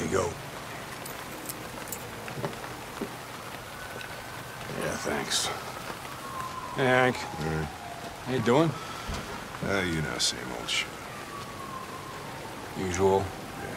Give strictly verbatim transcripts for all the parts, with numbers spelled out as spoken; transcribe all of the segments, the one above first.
you go. Yeah, thanks. Hey, Hank. Hey. How you doing? Uh, you know, same old shit. Usual. Yeah.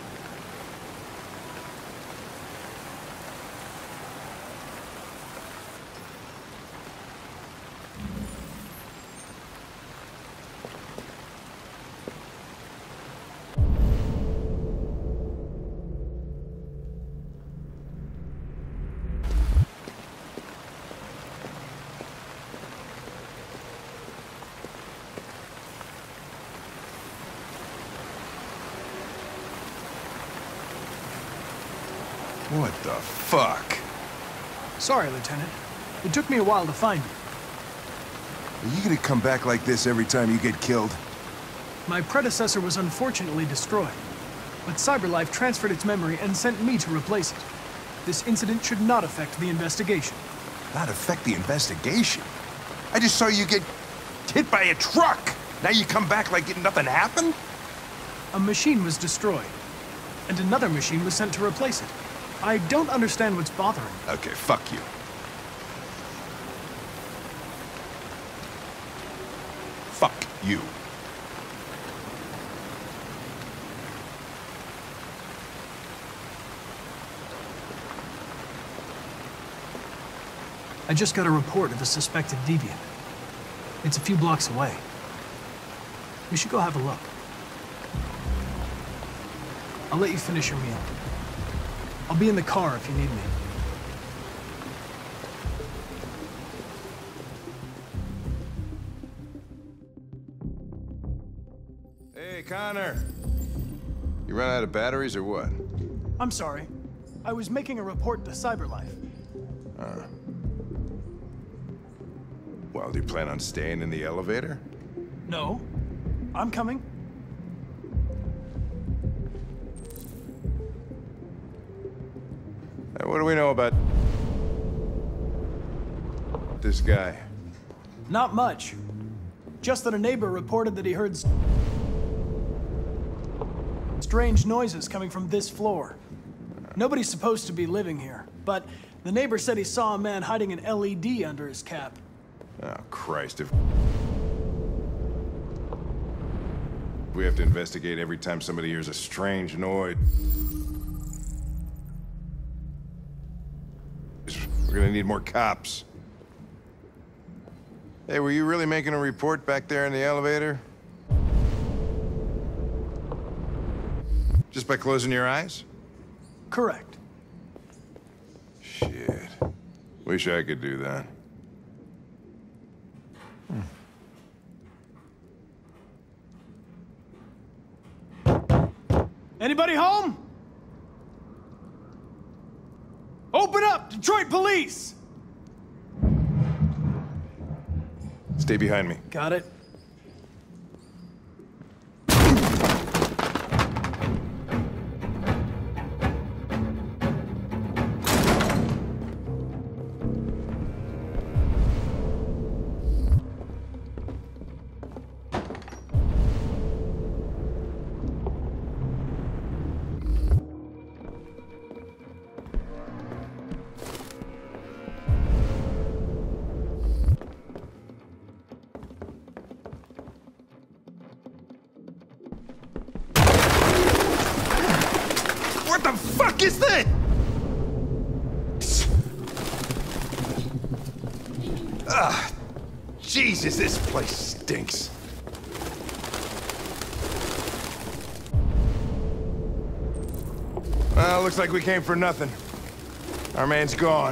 What the fuck? Sorry, Lieutenant. It took me a while to find you. Are you gonna come back like this every time you get killed? My predecessor was unfortunately destroyed, but CyberLife transferred its memory and sent me to replace it. This incident should not affect the investigation. Not affect the investigation? I just saw you get hit by a truck! Now you come back like nothing happened? A machine was destroyed, and another machine was sent to replace it. I don't understand what's bothering me. Okay, fuck you. Fuck you. I just got a report of a suspected deviant. It's a few blocks away. We should go have a look. I'll let you finish your meal. I'll be in the car if you need me. Hey, Connor. You run out of batteries or what? I'm sorry. I was making a report to CyberLife. Uh. Well, do you plan on staying in the elevator? No. I'm coming. Hey, what do we know about this guy? Not much. Just that a neighbor reported that he heard strange noises coming from this floor. Nobody's supposed to be living here, but the neighbor said he saw a man hiding an L E D under his cap. Oh, Christ, if we have to investigate every time somebody hears a strange noise, we're gonna need more cops. Hey, were you really making a report back there in the elevator? Just by closing your eyes? Correct. Shit. Wish I could do that. Anybody home? Open up, Detroit Police! Stay behind me. Got it. What the fuck is this? Ah, Jesus, this place stinks. Well, looks like we came for nothing. Our man's gone.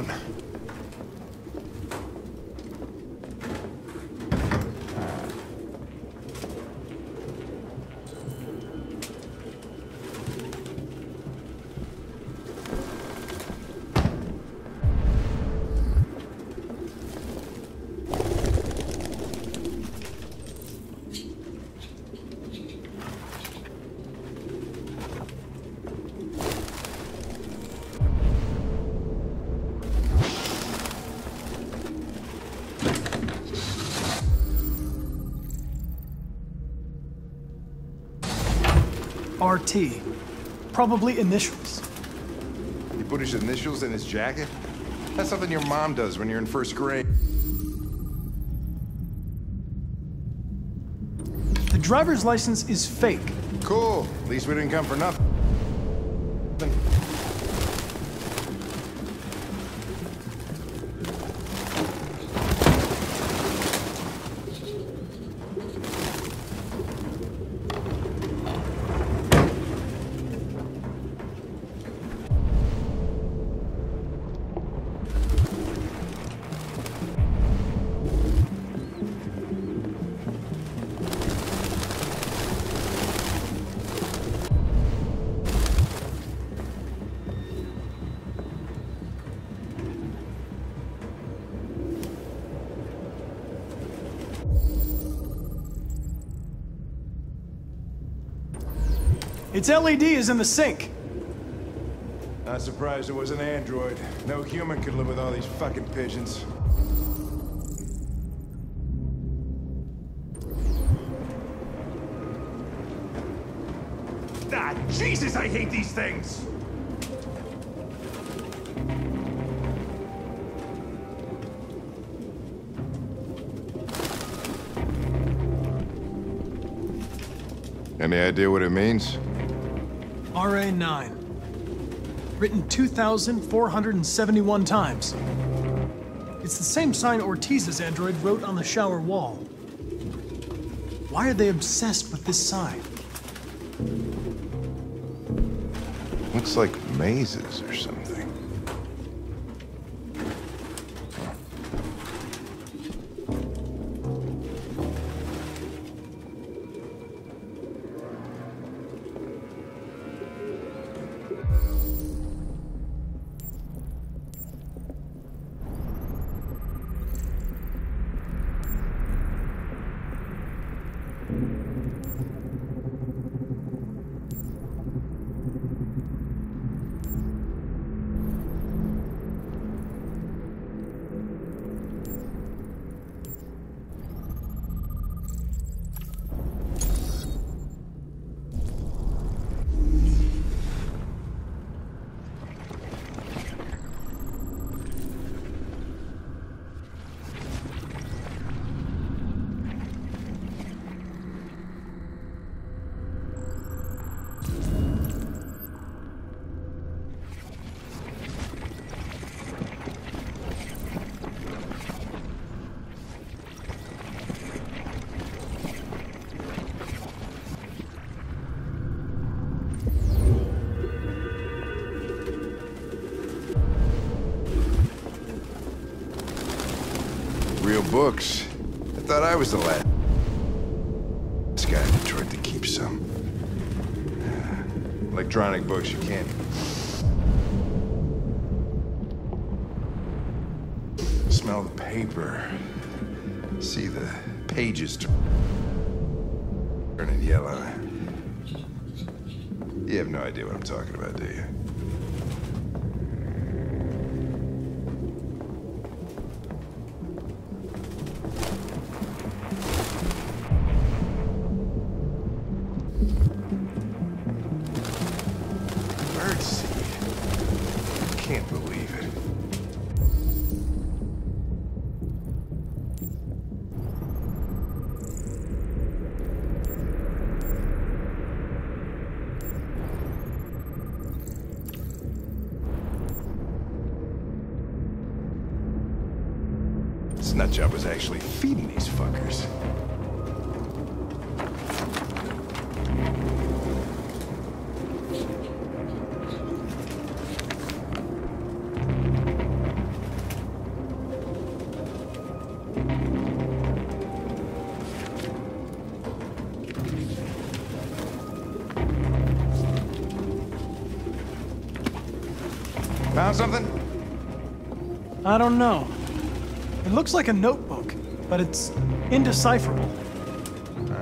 R T. probably initials. He put his initials in his jacket? That's something your mom does when you're in first grade. The driver's license is fake. Cool. At least we didn't come for nothing. Its L E D is in the sink. Not surprised it was an android. No human could live with all these fucking pigeons. Ah, Jesus, I hate these things! Any idea what it means? R A nine. Written two thousand four hundred seventy-one times. It's the same sign Ortiz's android wrote on the shower wall. Why are they obsessed with this sign? Looks like mazes or something. Real books. I thought I was the last this guy in Detroit to keep some. Electronic books you can't smell the paper. See the pages turning yellow. You have no idea what I'm talking about, do you? Can't believe it. This nutjob was actually feeding these fuckers. Found something? I don't know. It looks like a notebook, but it's indecipherable. Huh.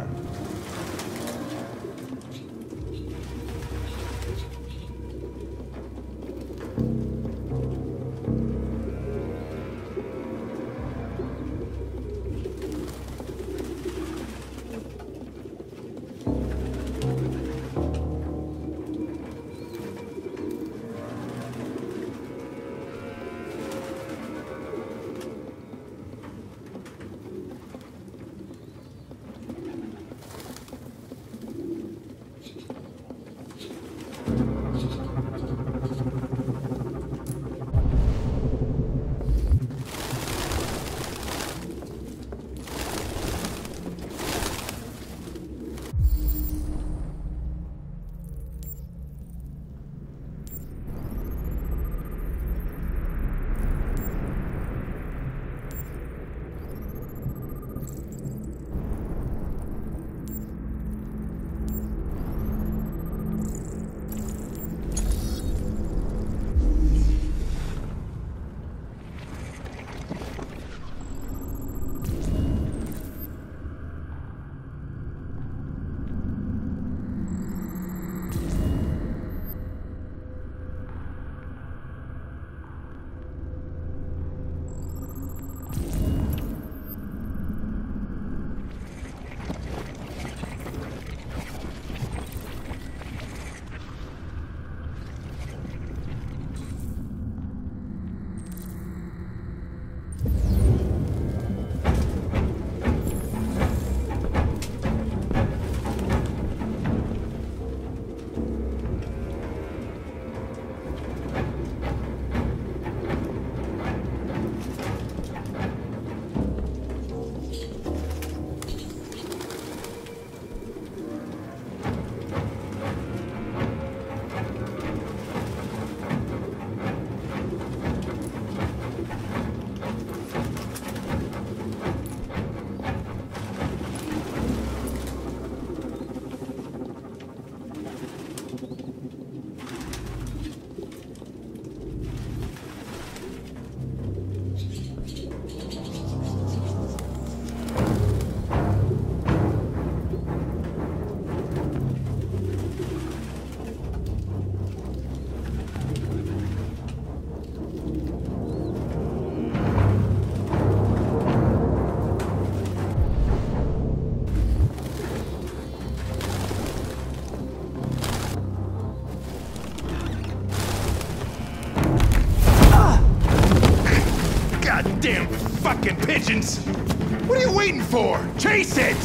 Thanks! What are you waiting for? Chase it!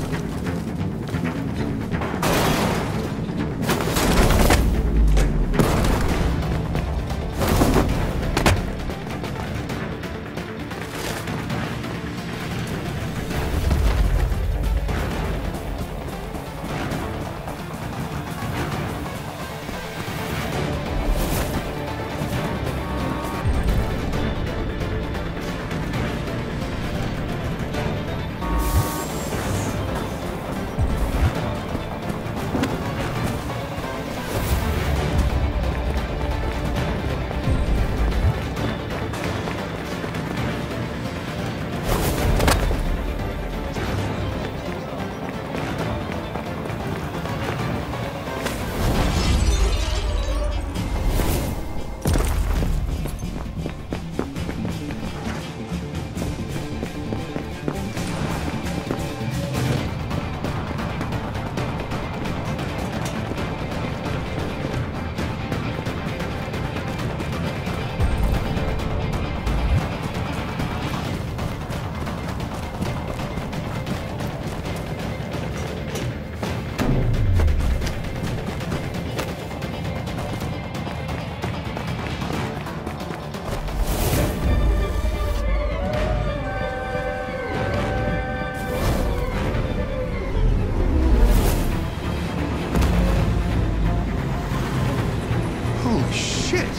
Holy shit!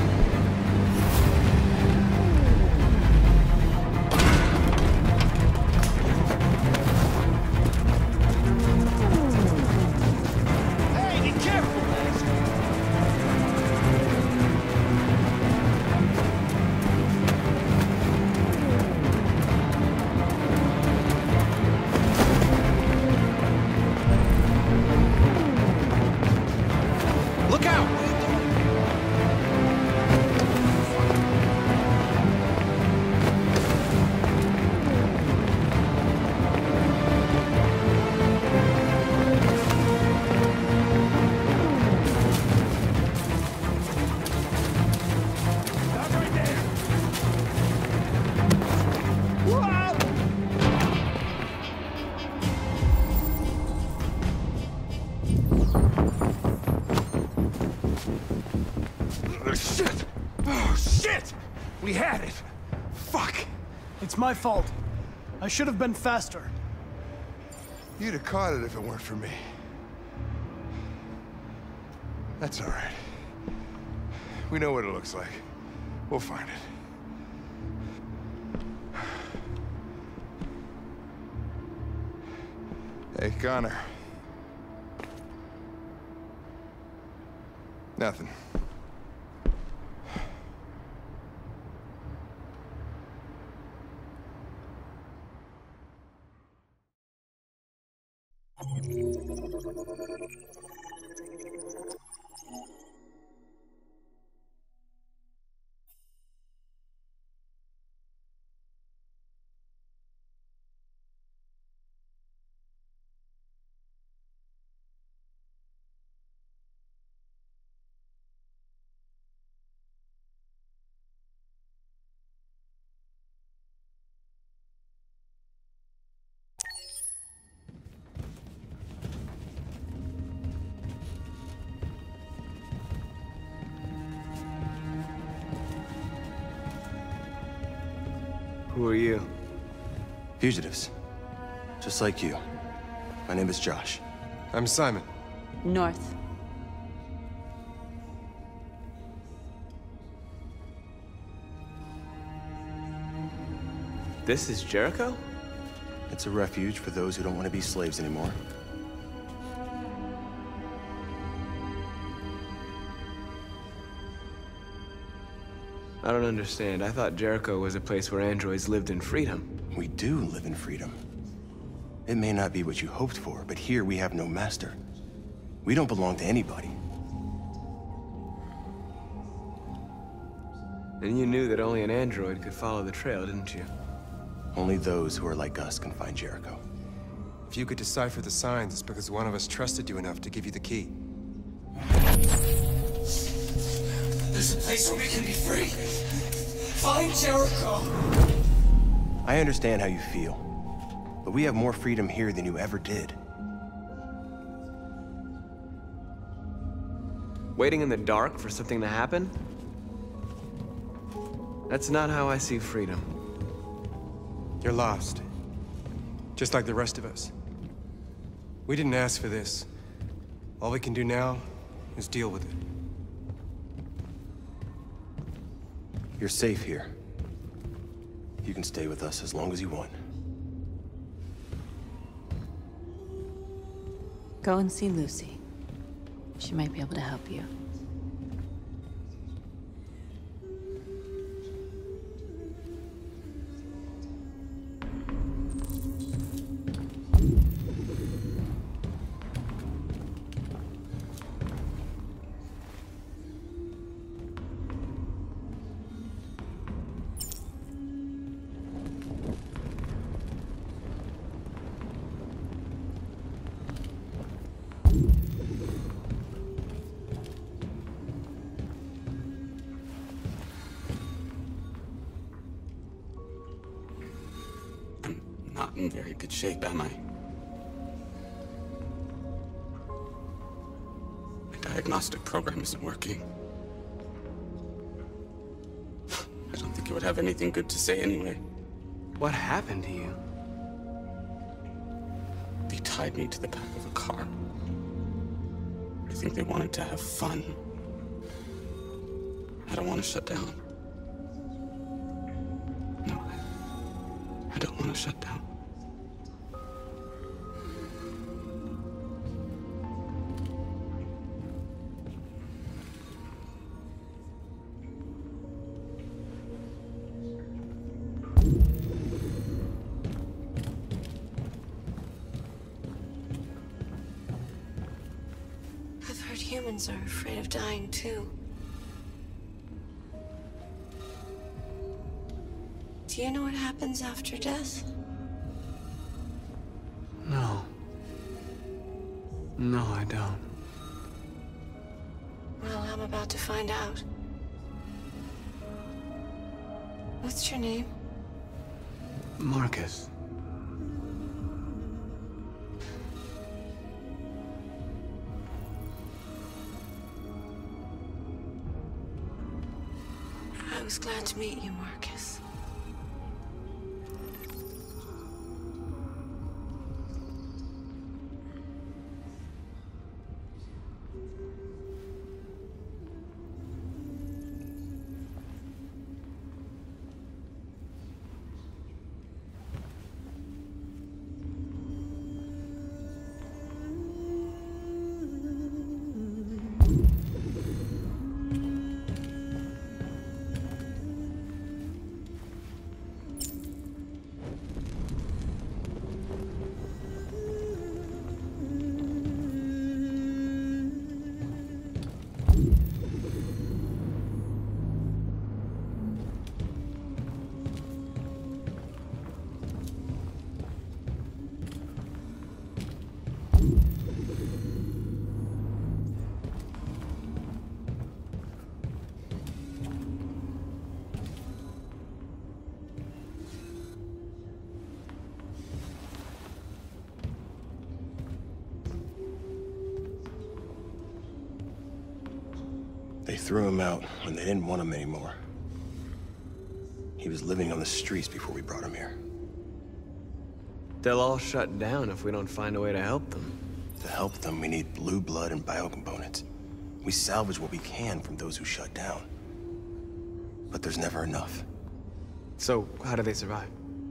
Hey, be careful, look out! Shit! Oh, shit! We had it! Fuck! It's my fault. I should have been faster. You'd have caught it if it weren't for me. That's all right. We know what it looks like. We'll find it. Hey, Connor. Nothing. Who are you? Fugitives. Just like you. My name is Josh. I'm Simon. North. This is Jericho? It's a refuge for those who don't want to be slaves anymore. I don't understand. I thought Jericho was a place where androids lived in freedom. We do live in freedom. It may not be what you hoped for, but here we have no master. We don't belong to anybody. And you knew that only an android could follow the trail, didn't you? Only those who are like us can find Jericho. If you could decipher the signs, it's because one of us trusted you enough to give you the key. There's a place where we can be free. Find Jericho. I understand how you feel, but we have more freedom here than you ever did. Waiting in the dark for something to happen? That's not how I see freedom. You're lost. Just like the rest of us. We didn't ask for this. All we can do now is deal with it. You're safe here. You can stay with us as long as you want. Go and see Lucy. She might be able to help you. Not in very good shape, am I? My diagnostic program isn't working. I don't think you would have anything good to say anyway. What happened to you? They tied me to the back of a car. I think they wanted to have fun. I don't want to shut down. No, I, I don't want to shut down. I've heard humans are afraid of dying too. Do you know what happens after death? No. No, I don't. Well, I'm about to find out. What's your name? Marcus. I was glad to meet you, Marcus. They threw him out when they didn't want him anymore. He was living on the streets before we brought him here. They'll all shut down if we don't find a way to help them. To help them, we need blue blood and biocomponents. We salvage what we can from those who shut down. But there's never enough. So, how do they survive?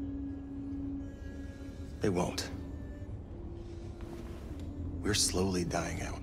They won't. We're slowly dying out.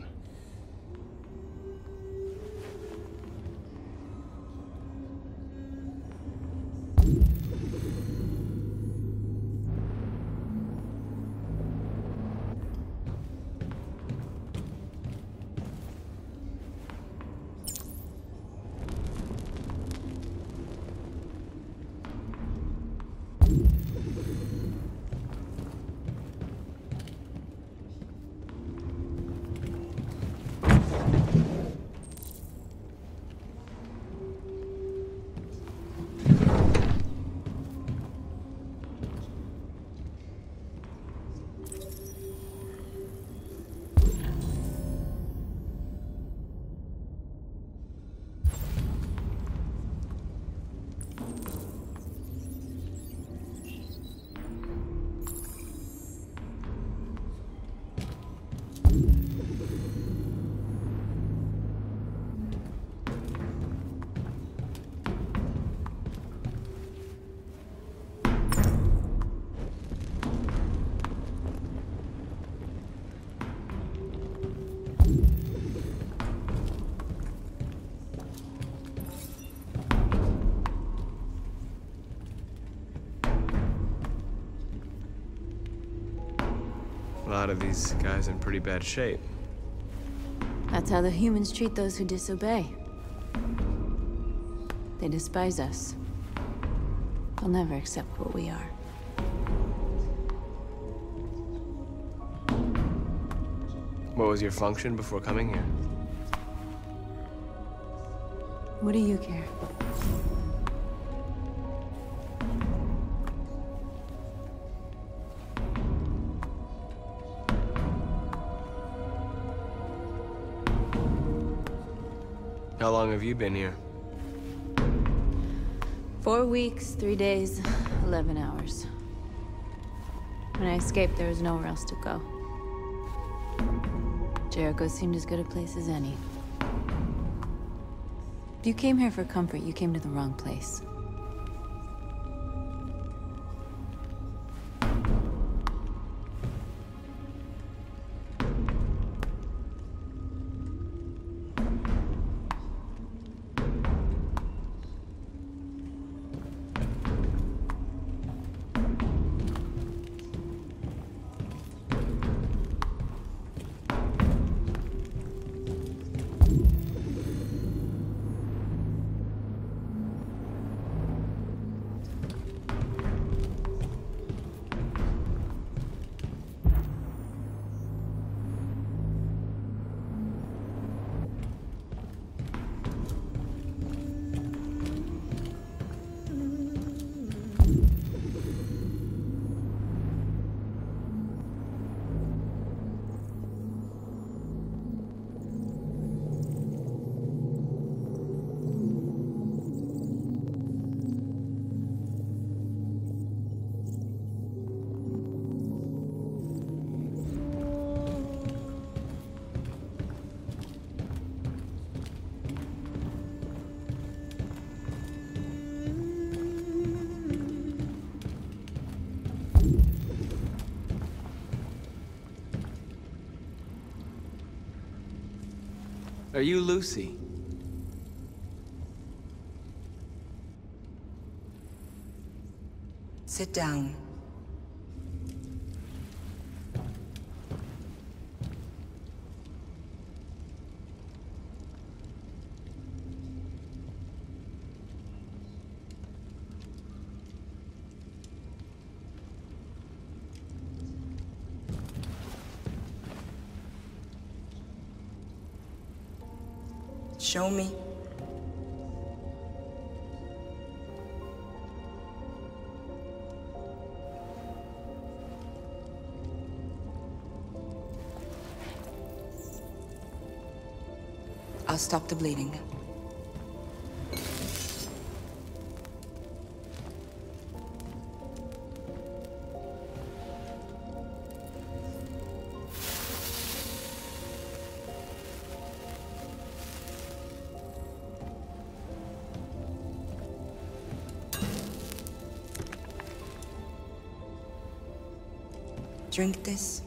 lot of these guys in pretty bad shape. That's how the humans treat those who disobey. They despise us. They'll never accept what we are. What was your function before coming here? What do you care? How long have you been here? Four weeks, three days, eleven hours. When I escaped, there was nowhere else to go. Jericho seemed as good a place as any. If you came here for comfort, you came to the wrong place. Are you Lucy? Sit down. Show me. I'll stop the bleeding. Drink this.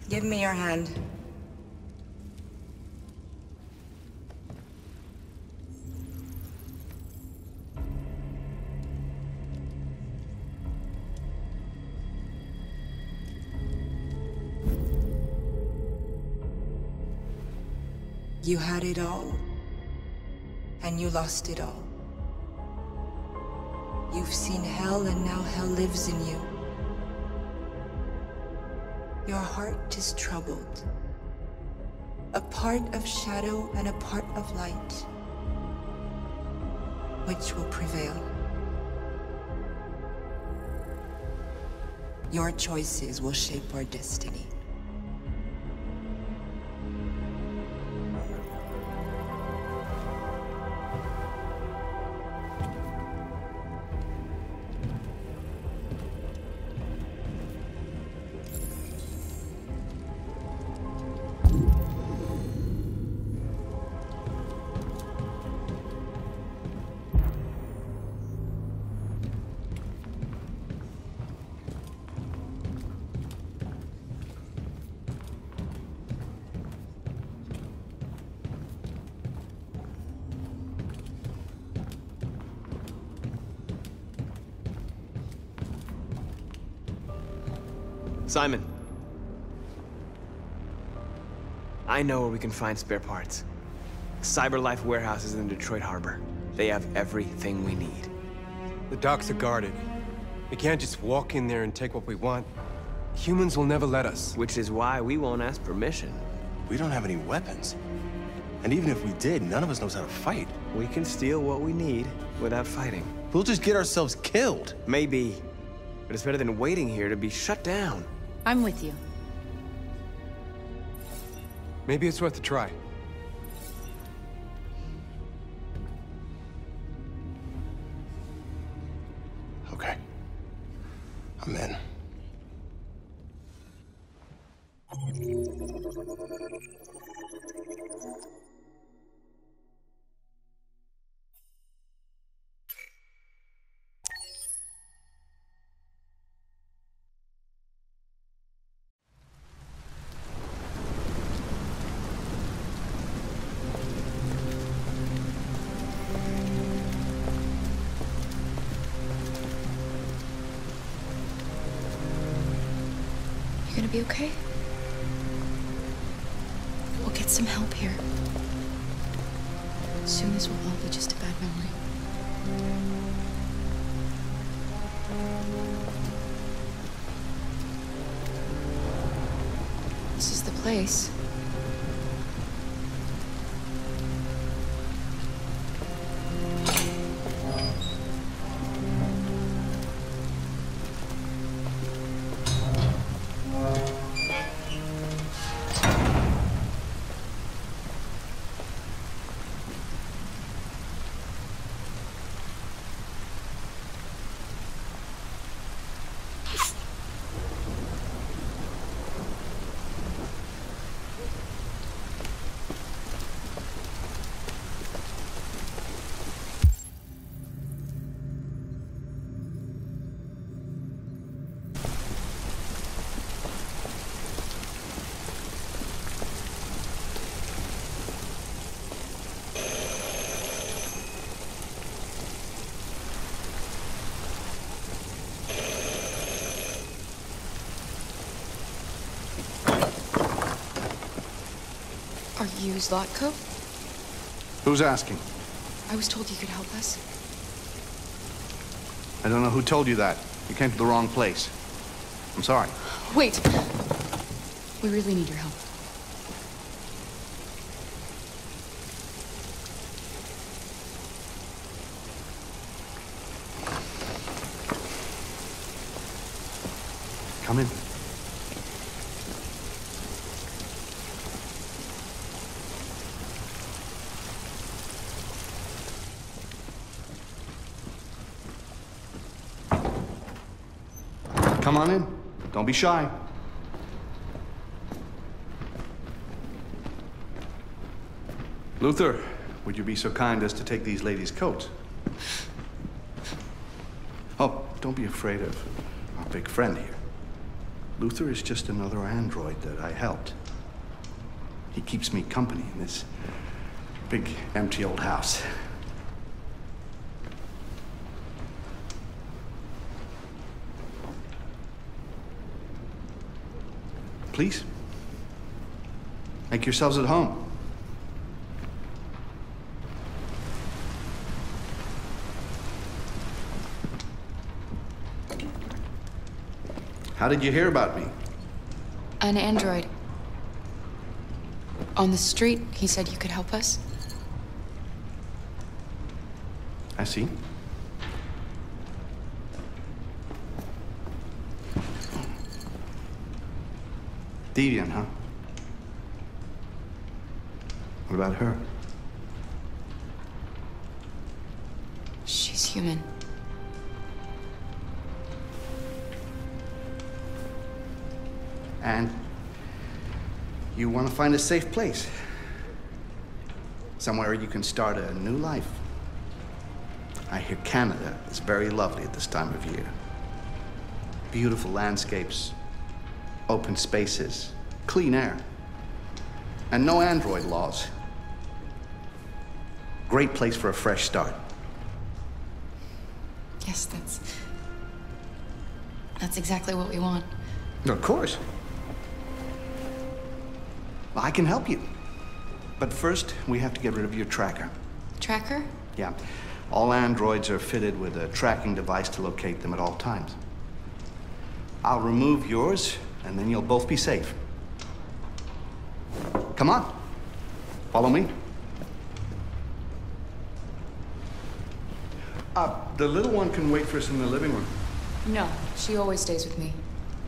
Give me your hand. You had it all, and you lost it all. You've seen hell, and now hell lives in you. Your heart is troubled. A part of shadow and a part of light. Which will prevail? Your choices will shape our destiny. Simon. I know where we can find spare parts. CyberLife warehouse is in Detroit Harbor. They have everything we need. The docks are guarded. We can't just walk in there and take what we want. Humans will never let us. Which is why we won't ask permission. We don't have any weapons. And even if we did, none of us knows how to fight. We can steal what we need without fighting. We'll just get ourselves killed. Maybe. But it's better than waiting here to be shut down. I'm with you. Maybe it's worth a try. Okay. I'm in. Gonna be okay? We'll get some help here. Soon this will all be just a bad memory. This is the place. Are you Zlatko? Who's asking? I was told you could help us. I don't know who told you that. You came to the wrong place. I'm sorry. Wait! We really need your help. Come in. Come on in. Don't be shy. Luther, would you be so kind as to take these ladies' coats? Oh, don't be afraid of our big friend here. Luther is just another android that I helped. He keeps me company in this big, empty old house. Please, make yourselves at home. How did you hear about me? An android. On the street, he said you could help us. I see. Deviant, huh? What about her? She's human. And you want to find a safe place. Somewhere you can start a new life. I hear Canada is very lovely at this time of year. Beautiful landscapes, open spaces, clean air, and no android laws. Great place for a fresh start. Yes, that's... That's exactly what we want. Of course. Well, I can help you. But first, we have to get rid of your tracker. Tracker? Yeah. All androids are fitted with a tracking device to locate them at all times. I'll remove yours, and then you'll both be safe. Come on. Follow me. Uh, the little one can wait for us in the living room. No, she always stays with me.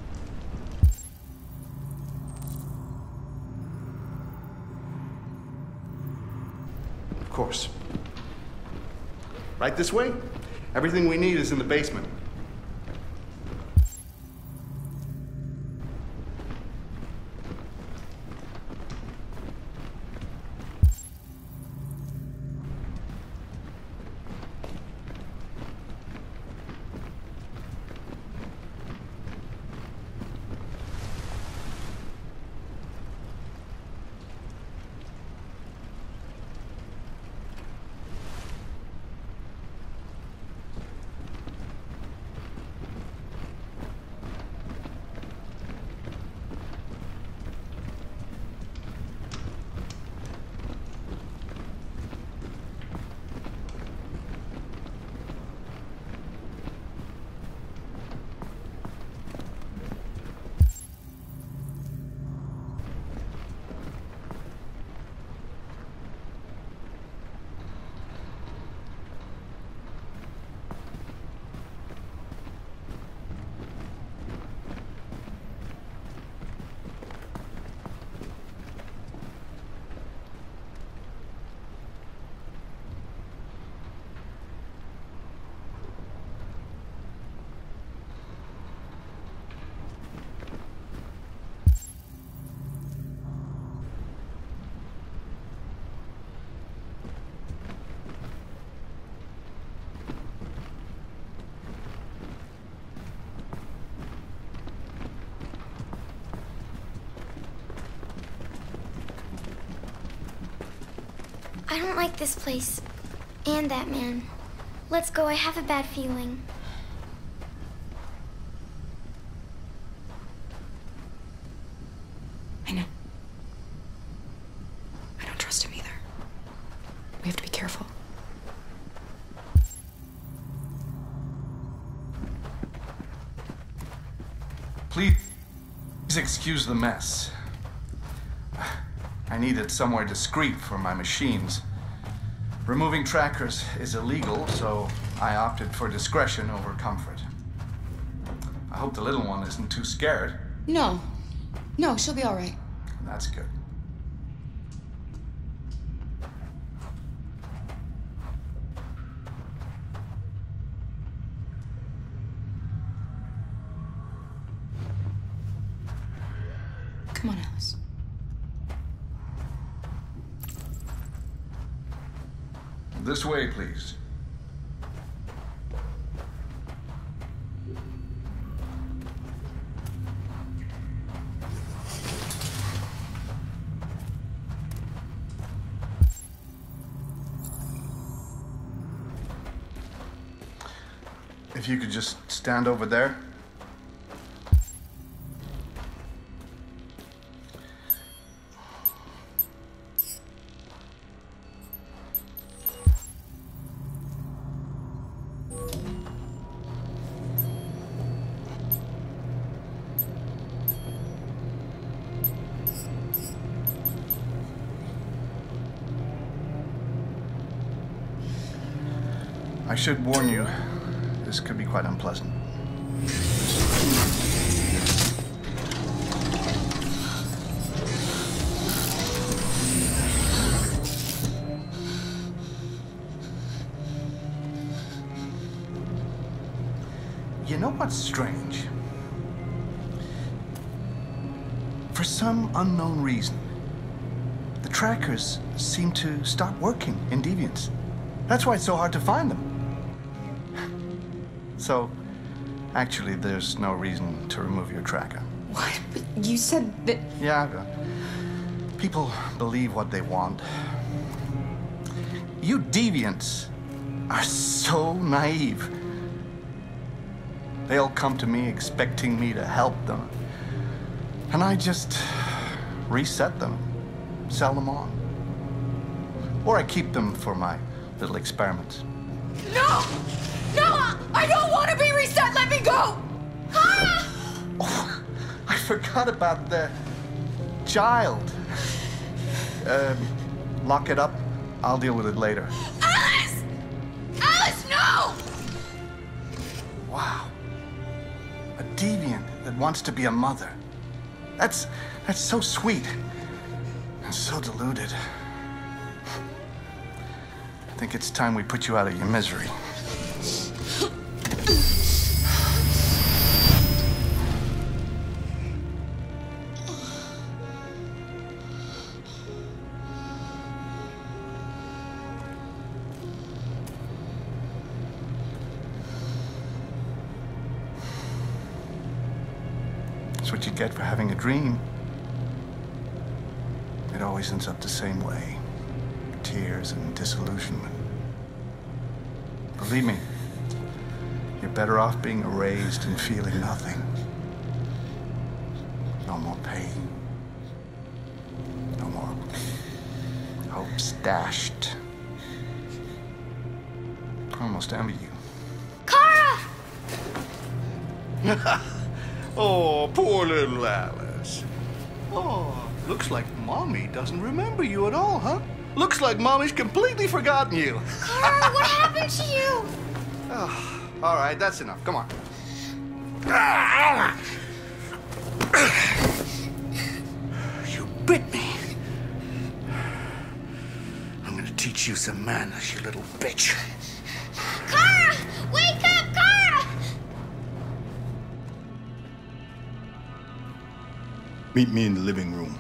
Of course. Right this way? Everything we need is in the basement. I don't like this place. And that man. Let's go, I have a bad feeling. I know. I don't trust him either. We have to be careful. Please excuse the mess. I needed somewhere discreet for my machines. Removing trackers is illegal, so I opted for discretion over comfort. I hope the little one isn't too scared. No. No, she'll be all right. That's good. Come on, Alice. This way, please. if you could just stand over there. I should warn you, this could be quite unpleasant. You know what's strange? For some unknown reason, the trackers seem to stop working in Deviants. That's why it's so hard to find them. So, actually, there's no reason to remove your tracker. What? But you said that... Yeah, uh, people believe what they want. You Deviants are so naive. They all come to me expecting me to help them. And I just reset them, sell them on. Or I keep them for my little experiments. No! No! I don't want to be reset! Let me go! Ah! Oh, I forgot about the child. Um, lock it up. I'll deal with it later. Alice! Alice, no! Wow. A deviant that wants to be a mother. That's, that's so sweet. And so deluded. I think it's time we put you out of your misery. That's what you get for having a dream. It always ends up the same way. Tears and disillusionment. Believe me, you're better off being erased and feeling nothing. No more pain. No more hopes dashed. I almost envy you. Kara! Oh, poor little Alice. Oh, looks like Mommy doesn't remember you at all, huh? Looks like Mommy's completely forgotten you. Kara, what happened to you? Oh, all right, that's enough. Come on. You bit me. I'm gonna teach you some manners, you little bitch. Kara! Wake up, Kara! Meet me in the living room.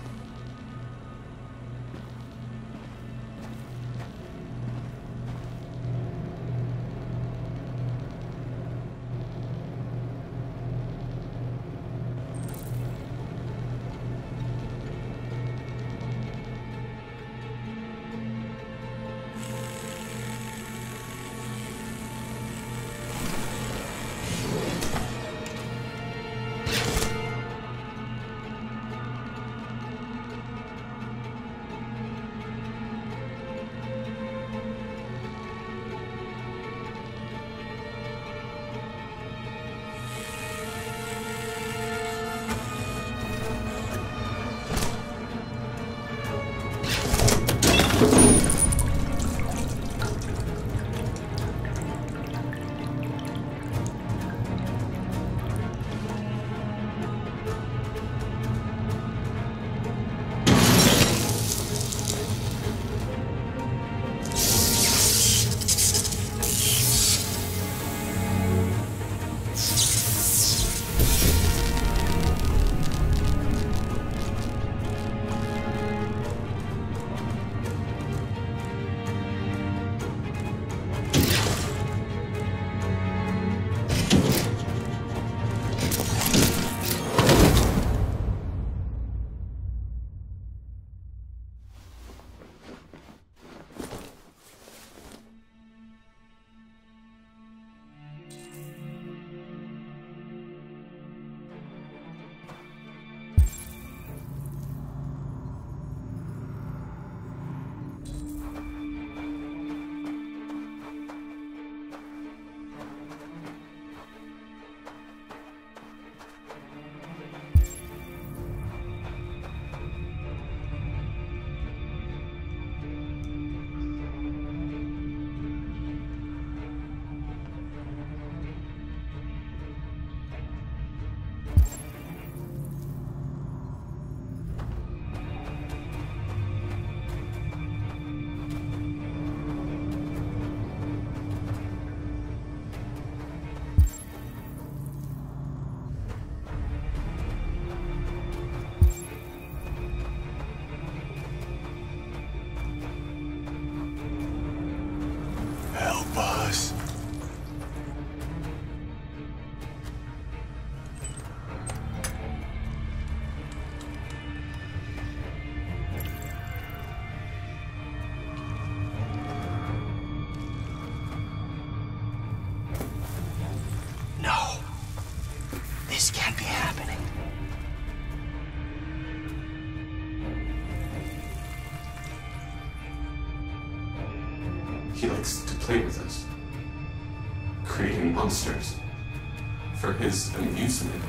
He likes to play with us, creating monsters for his amusement.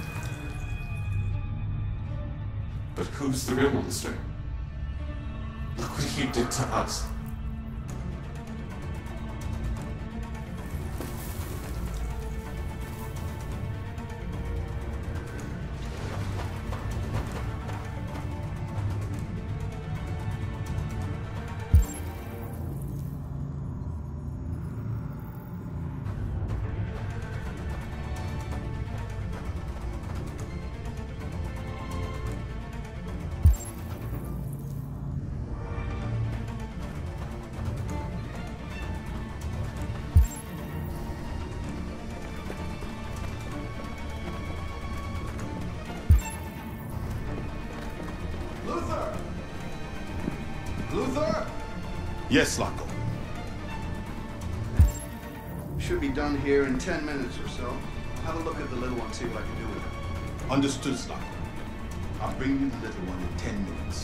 But who's the real monster? Look what he did to us. Luther! Luther? Yes, Locko. Should be done here in ten minutes or so. Have a look at the little one, see what I can do with her. Understood, Locko. I'll bring you the little one in ten minutes.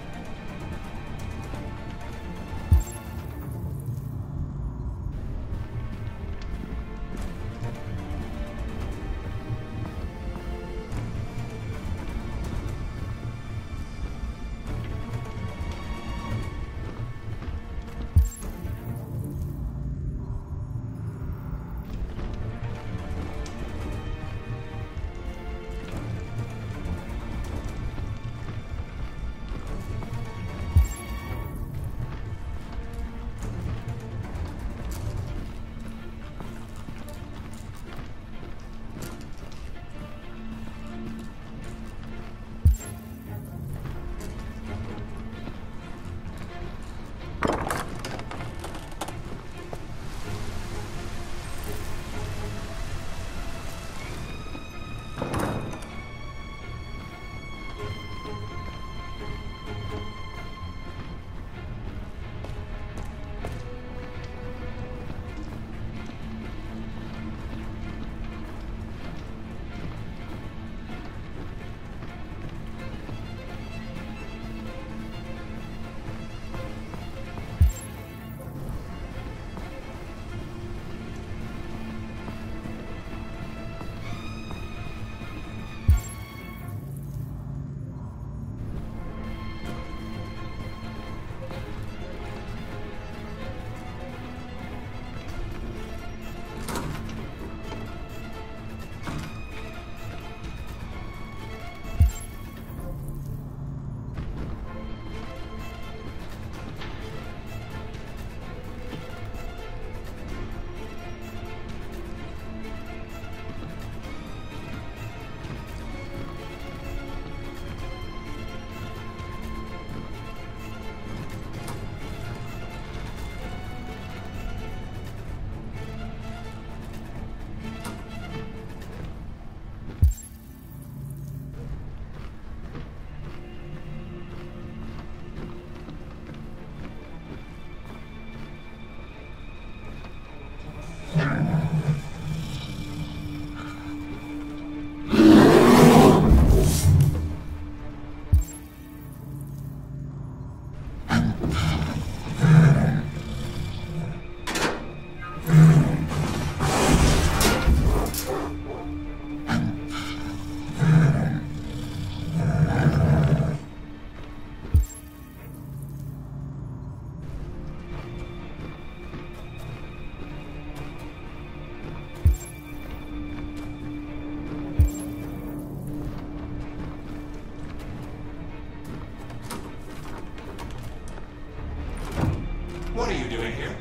What are you doing here?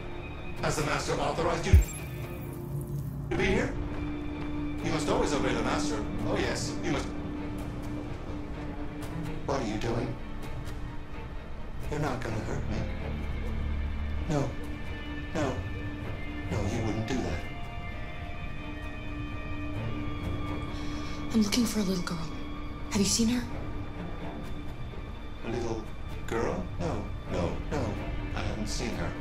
Has the Master authorized you to be here? You must always obey the Master. Oh yes, you must... What are you doing? You're not gonna hurt me. No. No. No, you wouldn't do that. I'm looking for a little girl. Have you seen her? A little girl? No, no, no. I haven't seen her.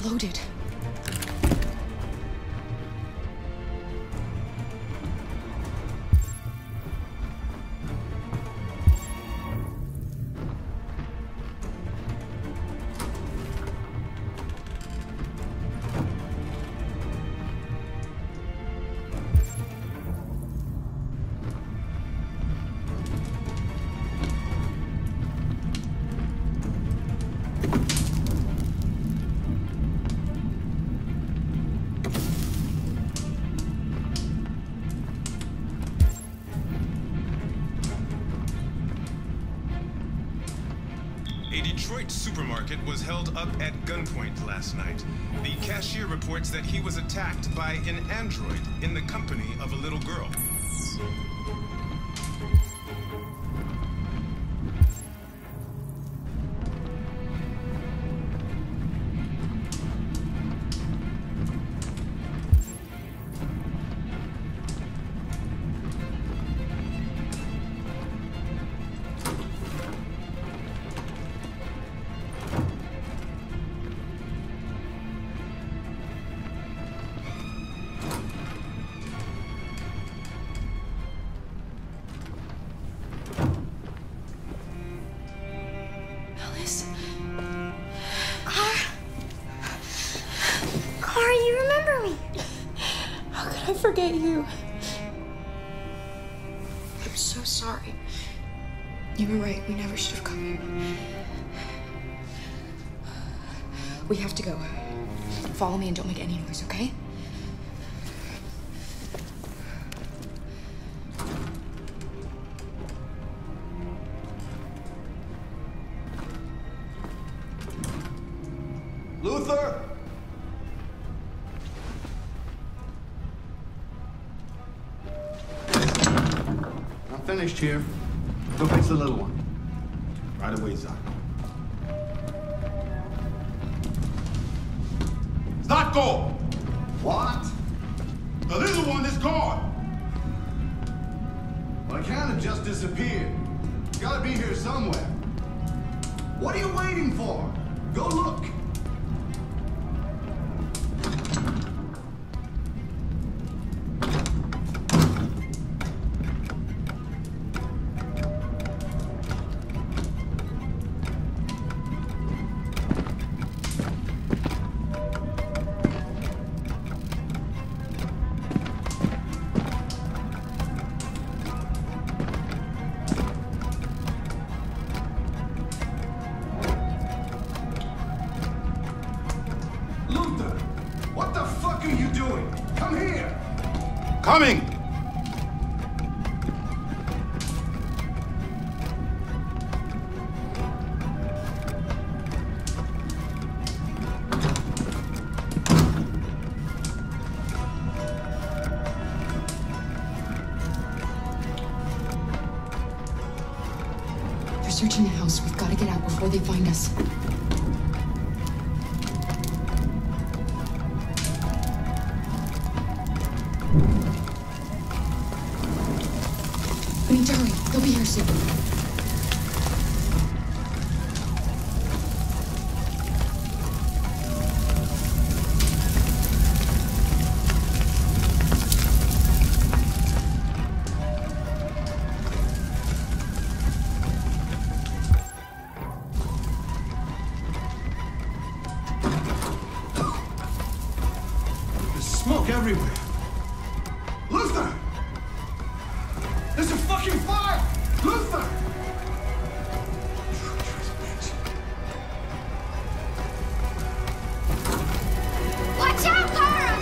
loaded. A Detroit supermarket was held up at gunpoint last night. The cashier reports that he was attacked by an android in the company of a little girl. Forget you. I'm so sorry. You were right. We never should have come. We have to go. Follow me and don't make any noise, okay? Luther! Finished here. Go fix the little one. Right away, Zach. Zlatko! What? The little one is gone! Well, it can't have just disappeared. It's gotta be here somewhere. What are you waiting for? Go look. Coming! They're searching the house. We've got to get out before they find us. We need to hurry. They'll be here soon. There's smoke everywhere. Luther! There's a fucking fire! Luther! Watch out, Kara!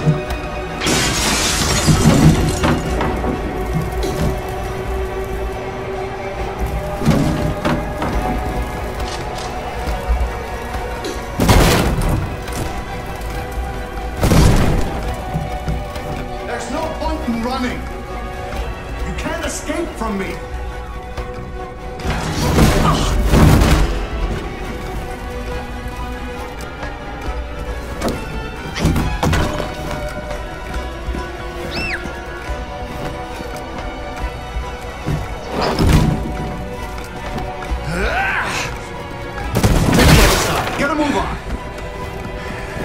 There's no point in running. You can't escape from me. Get a move on.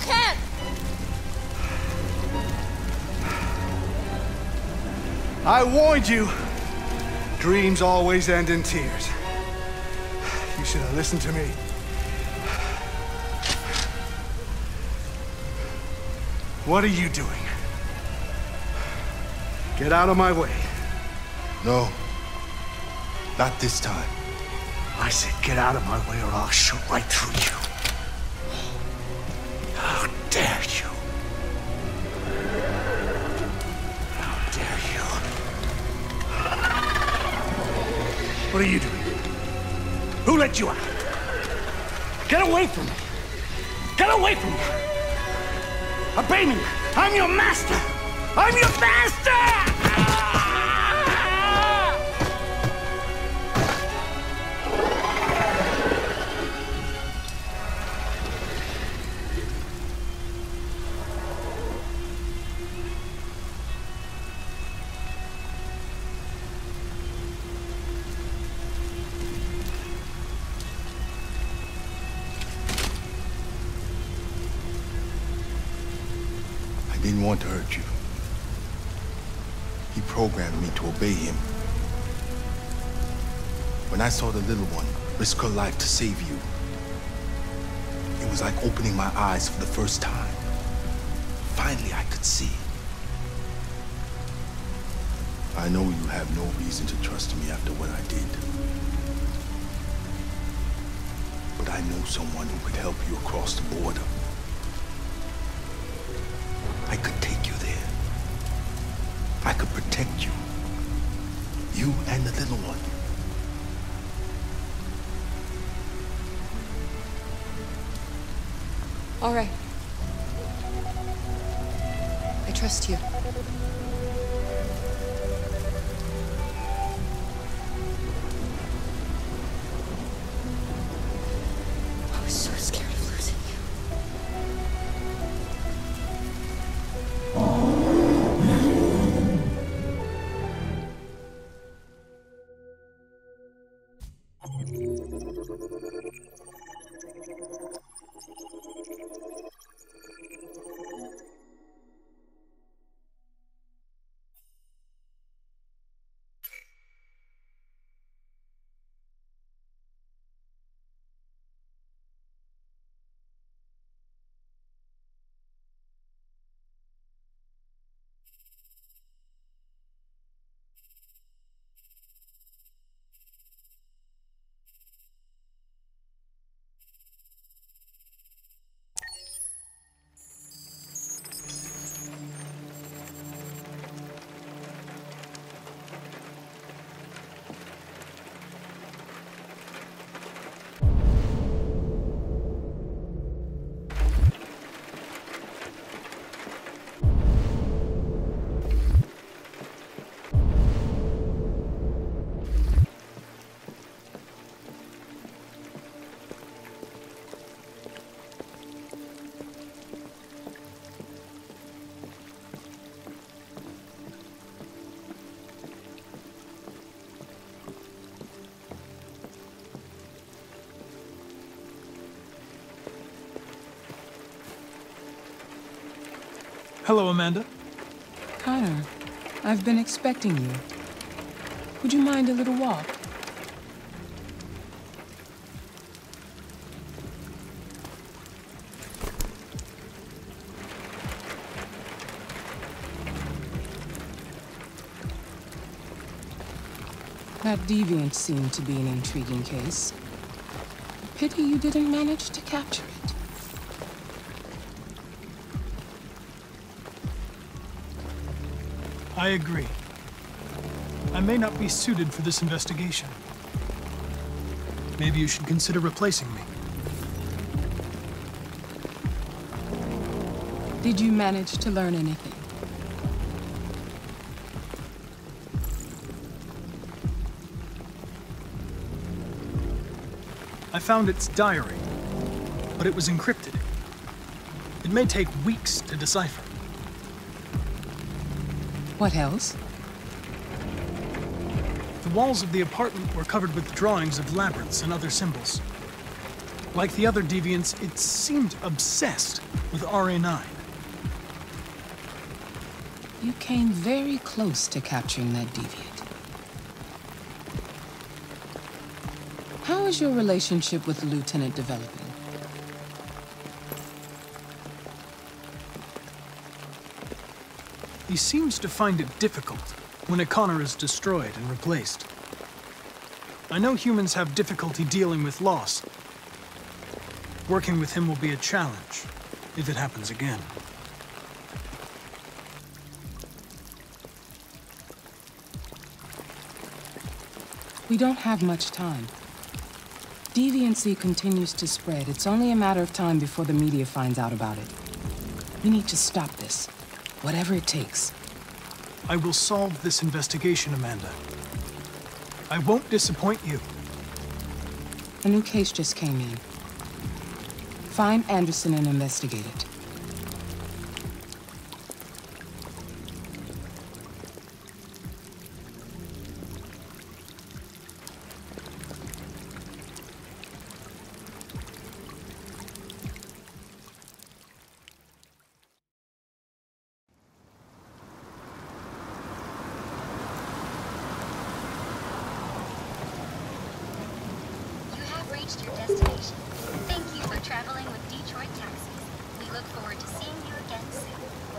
can't! I warned you. Dreams always end in tears. You should have listened to me. What are you doing? Get out of my way. No. Not this time. I said get out of my way or I'll shoot right through you. How dare you? How dare you? What are you doing? Who let you out? Get away from me! Get away from me! Obey me! I'm your master! I'm your master! I didn't want to hurt you. He programmed me to obey him. When I saw the little one risk her life to save you, it was like opening my eyes for the first time. Finally, I could see. I know you have no reason to trust me after what I did. But I know someone who could help you across the border. I could take you there. I could protect you. You and the little one. All right. I trust you. I was so scared of losing you. Hello, Amanda. Connor, I've been expecting you. Would you mind a little walk? That deviant seemed to be an intriguing case. Pity you didn't manage to capture it. I agree. I may not be suited for this investigation. Maybe you should consider replacing me. Did you manage to learn anything? I found its diary, but it was encrypted. It may take weeks to decipher. What else? The walls of the apartment were covered with drawings of labyrinths and other symbols. Like the other deviants, it seemed obsessed with R A nine. You came very close to capturing that deviant. How is your relationship with the Lieutenant developing? He seems to find it difficult when a Connor is destroyed and replaced. I know humans have difficulty dealing with loss. Working with him will be a challenge, if it happens again. We don't have much time. Deviancy continues to spread. It's only a matter of time before the media finds out about it. We need to stop this, whatever it takes. I will solve this investigation, Amanda. I won't disappoint you. A new case just came in. Find Anderson and investigate it. Reached your destination. Thank you for traveling with Detroit Taxis. We look forward to seeing you again soon.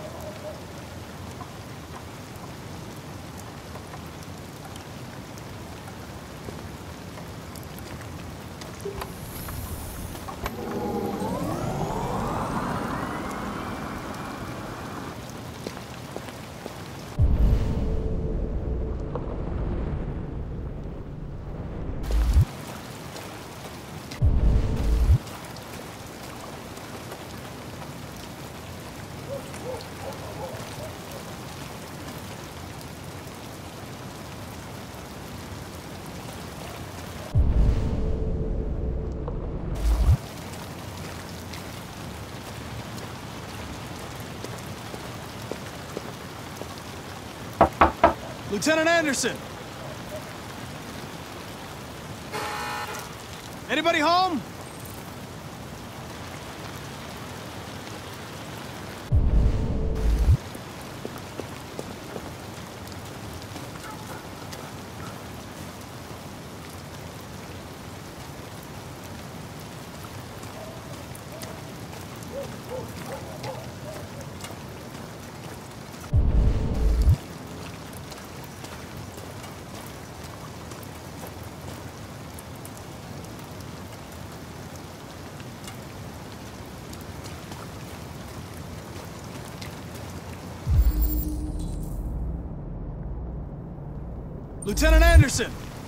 Lieutenant Anderson! Anybody home? Lieutenant Anderson!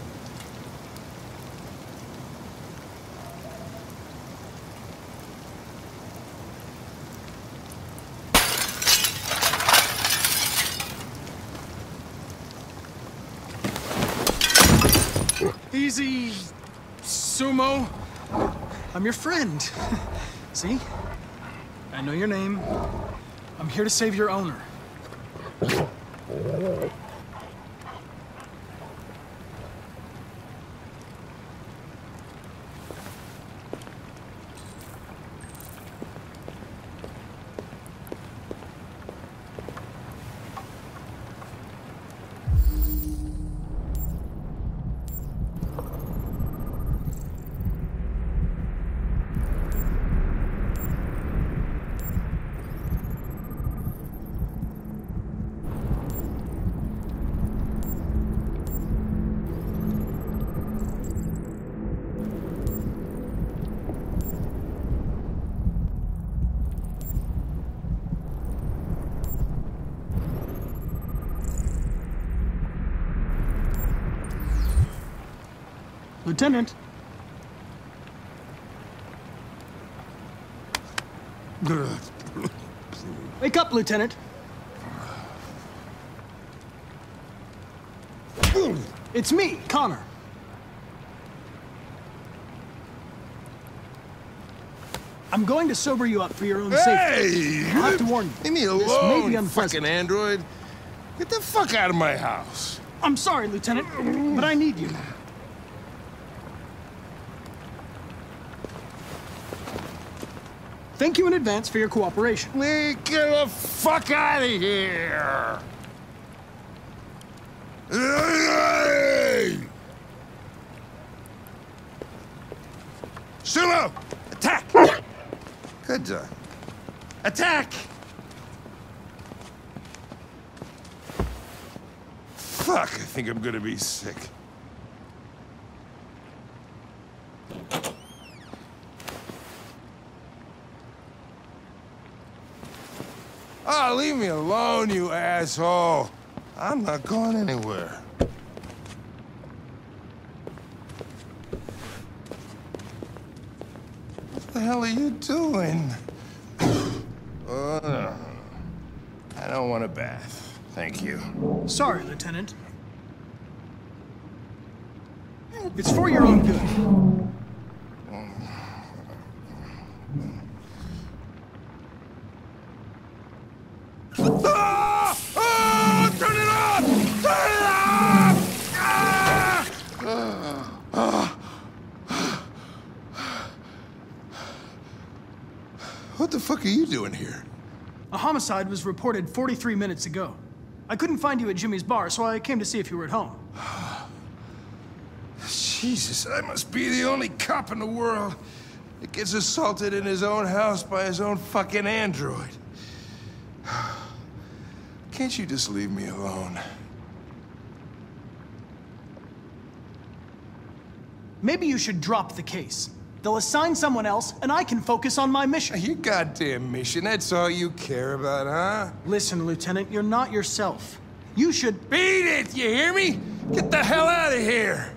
Easy, Sumo. I'm your friend. See? I know your name. I'm here to save your owner. Lieutenant. Wake up, Lieutenant. It's me, Connor. I'm going to sober you up for your own hey! safety. I'll have to warn you. Leave me This may be alone, unpleasant. fucking android. Get the fuck out of my house. I'm sorry, Lieutenant, but I need you. Thank you in advance for your cooperation. Lee, get the fuck out of here! Sumo! Attack! Good job. Attack! Fuck, I think I'm gonna be sick. Oh, leave me alone, you asshole. I'm not going anywhere. What the hell are you doing? Oh, no. I don't want a bath. Thank you. Sorry, Lieutenant. It's for your own good. Ah! Oh, turn it off! Turn it off! Ah! Ah! What the fuck are you doing here? A homicide was reported forty-three minutes ago. I couldn't find you at Jimmy's bar, so I came to see if you were at home. Jesus, I must be the only cop in the world that gets assaulted in his own house by his own fucking android. Can't you just leave me alone? Maybe you should drop the case. They'll assign someone else, and I can focus on my mission. Your goddamn mission, that's all you care about, huh? Listen, Lieutenant, you're not yourself. You should... Beat it, you hear me? Get the hell out of here!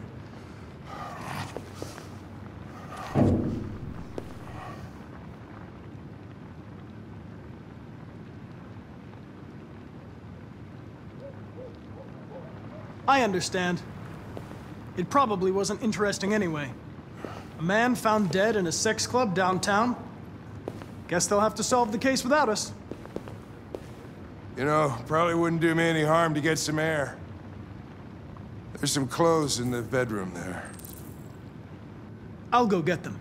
I understand. It probably wasn't interesting anyway. A man found dead in a sex club downtown. Guess they'll have to solve the case without us. You know, probably wouldn't do me any harm to get some air. There's some clothes in the bedroom there. I'll go get them.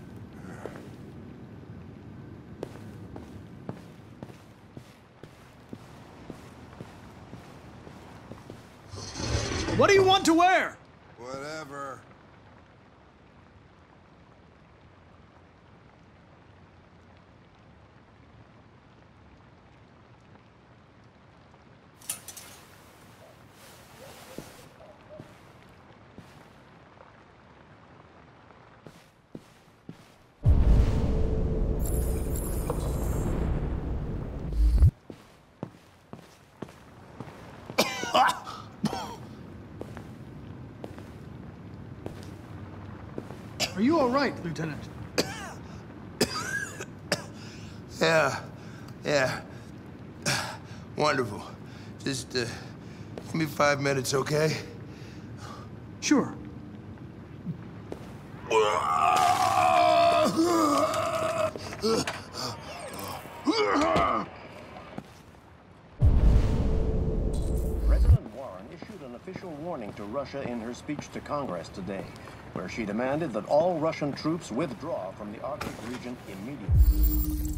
What do you want to wear? Whatever. Are you all right, Lieutenant? Yeah, yeah. Wonderful. Just, uh, give me five minutes, okay? Sure. President Warren issued an official warning to Russia in her speech to Congress today, where she demanded that all Russian troops withdraw from the Arctic region immediately.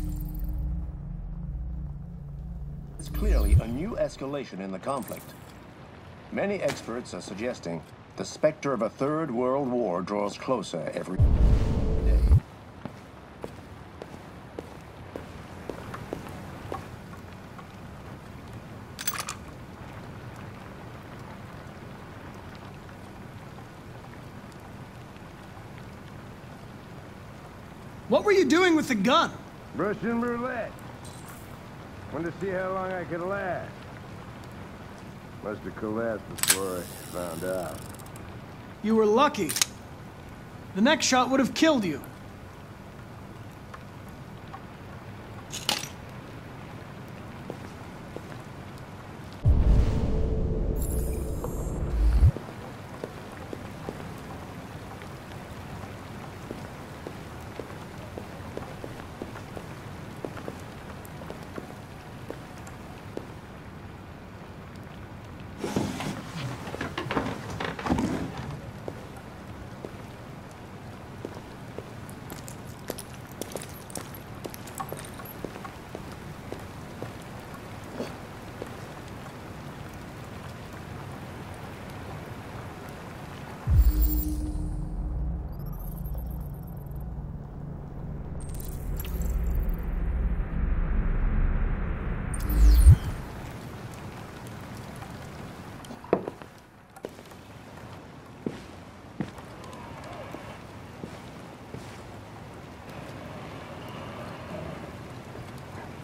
It's clearly a new escalation in the conflict. Many experts are suggesting the specter of a third world war draws closer every day. What were you doing with the gun? Russian roulette. Wanted to see how long I could last. Must have collapsed before I found out. You were lucky. The next shot would have killed you.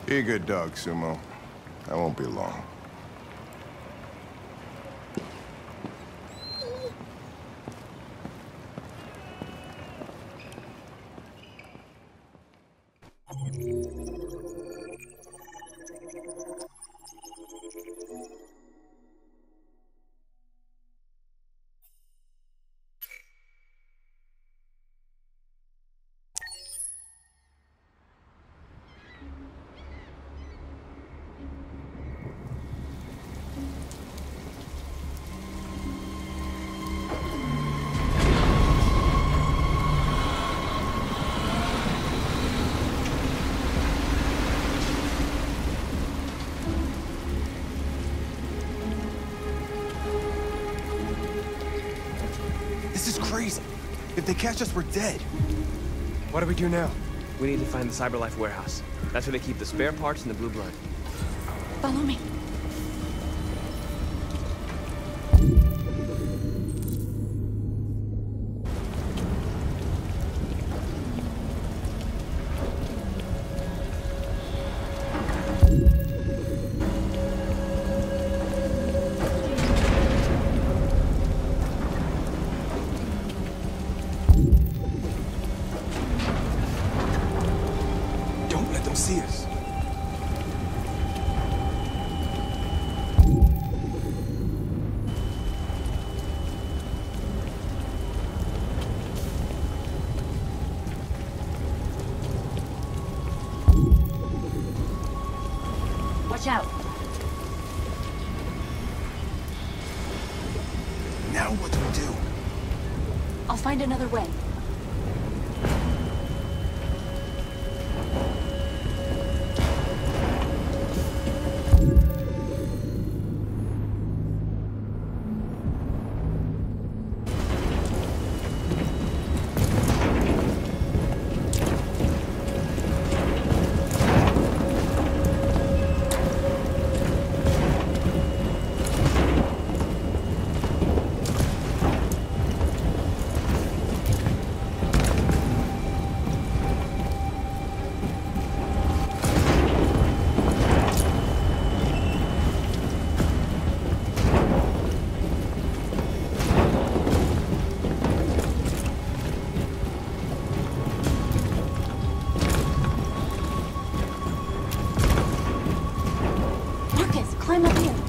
Be a good dog, Sumo. I won't be long. This is crazy. If they catch us, we're dead. What do we do now? We need to find the CyberLife warehouse. That's where they keep the spare parts and the blue blood. Follow me. See us. Watch out. Now what do we do? I'll find another way. Climb up here.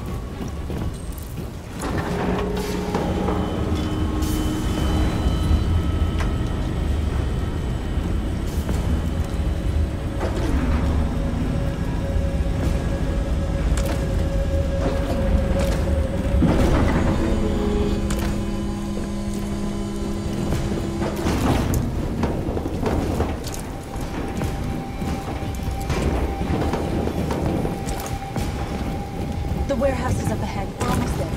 The warehouse is up ahead. We're almost there.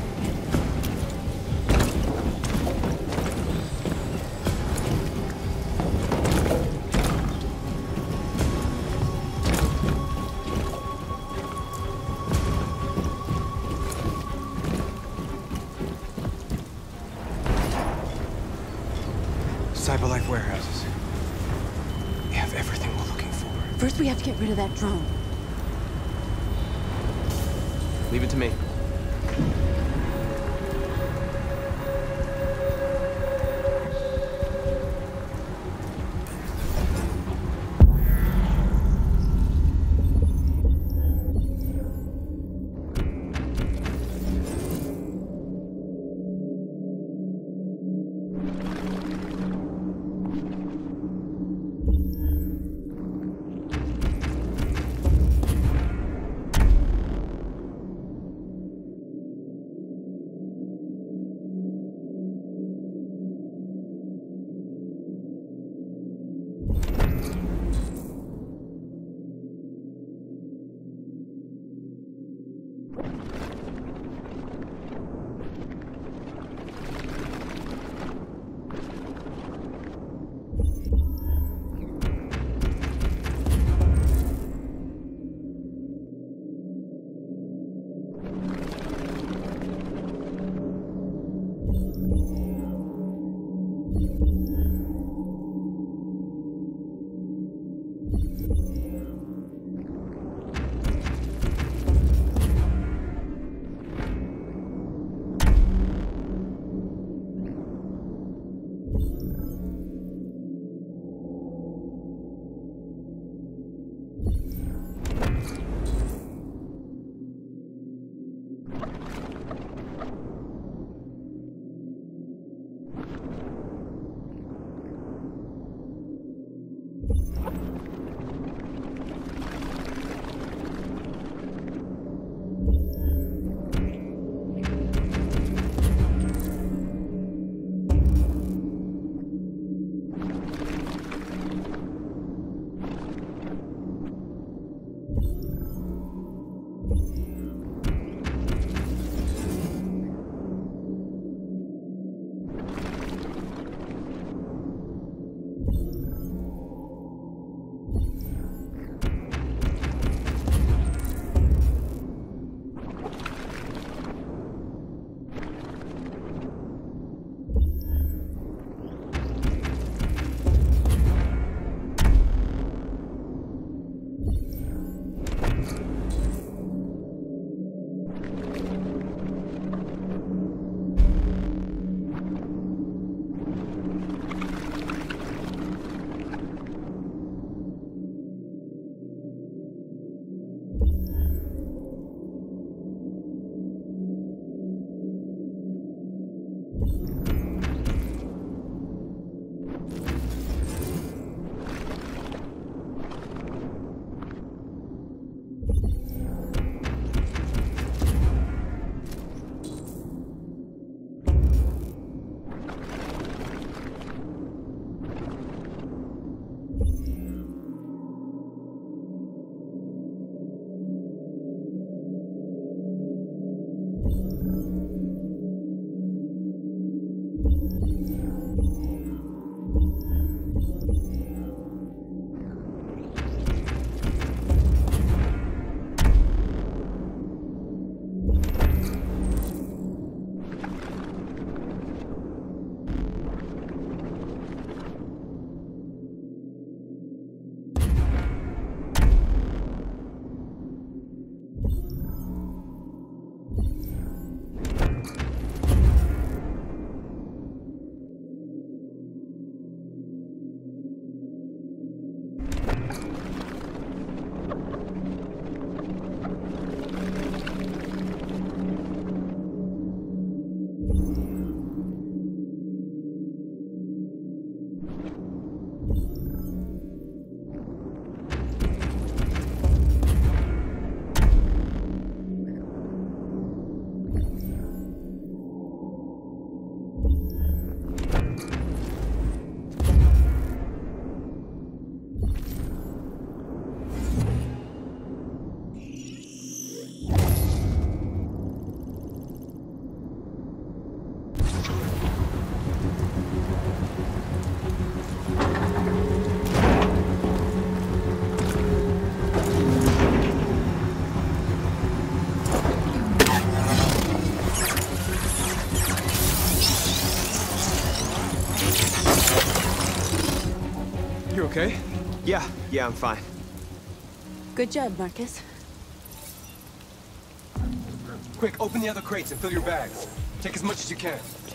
CyberLife warehouses. We have everything we're looking for. First, we have to get rid of that drone. Leave it to me. Okay? Yeah, yeah, I'm fine. Good job, Marcus. Quick, open the other crates and fill your bags. Take as much as you can.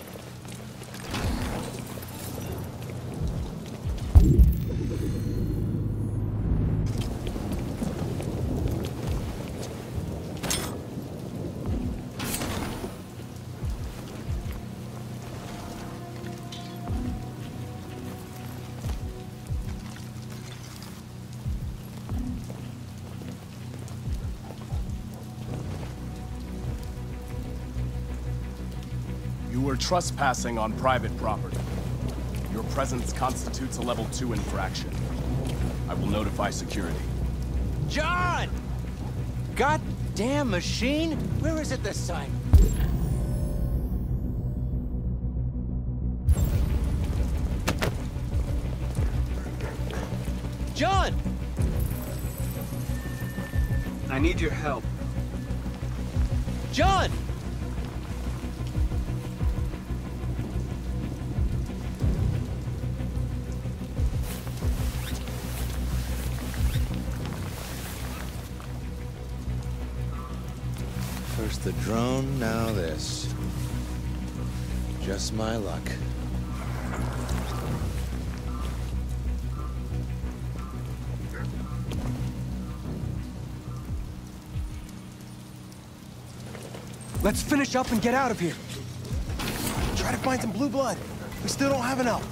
You are trespassing on private property. Your presence constitutes a level two infraction. I will notify security. John! Goddamn machine! Where is it this time? John! I need your help. John! First the drone, now this. Just my luck. Let's finish up and get out of here. Try to find some blue blood. We still don't have enough.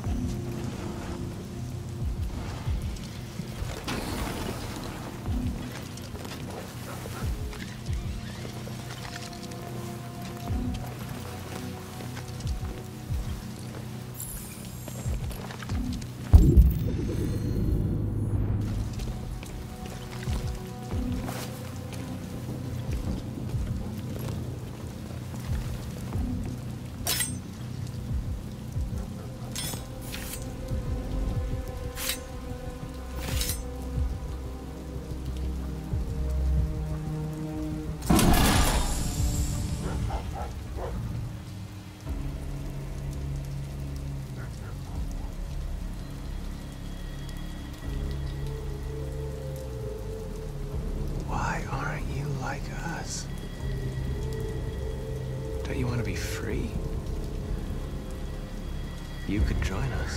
Why aren't you like us? Don't you want to be free? You could join us.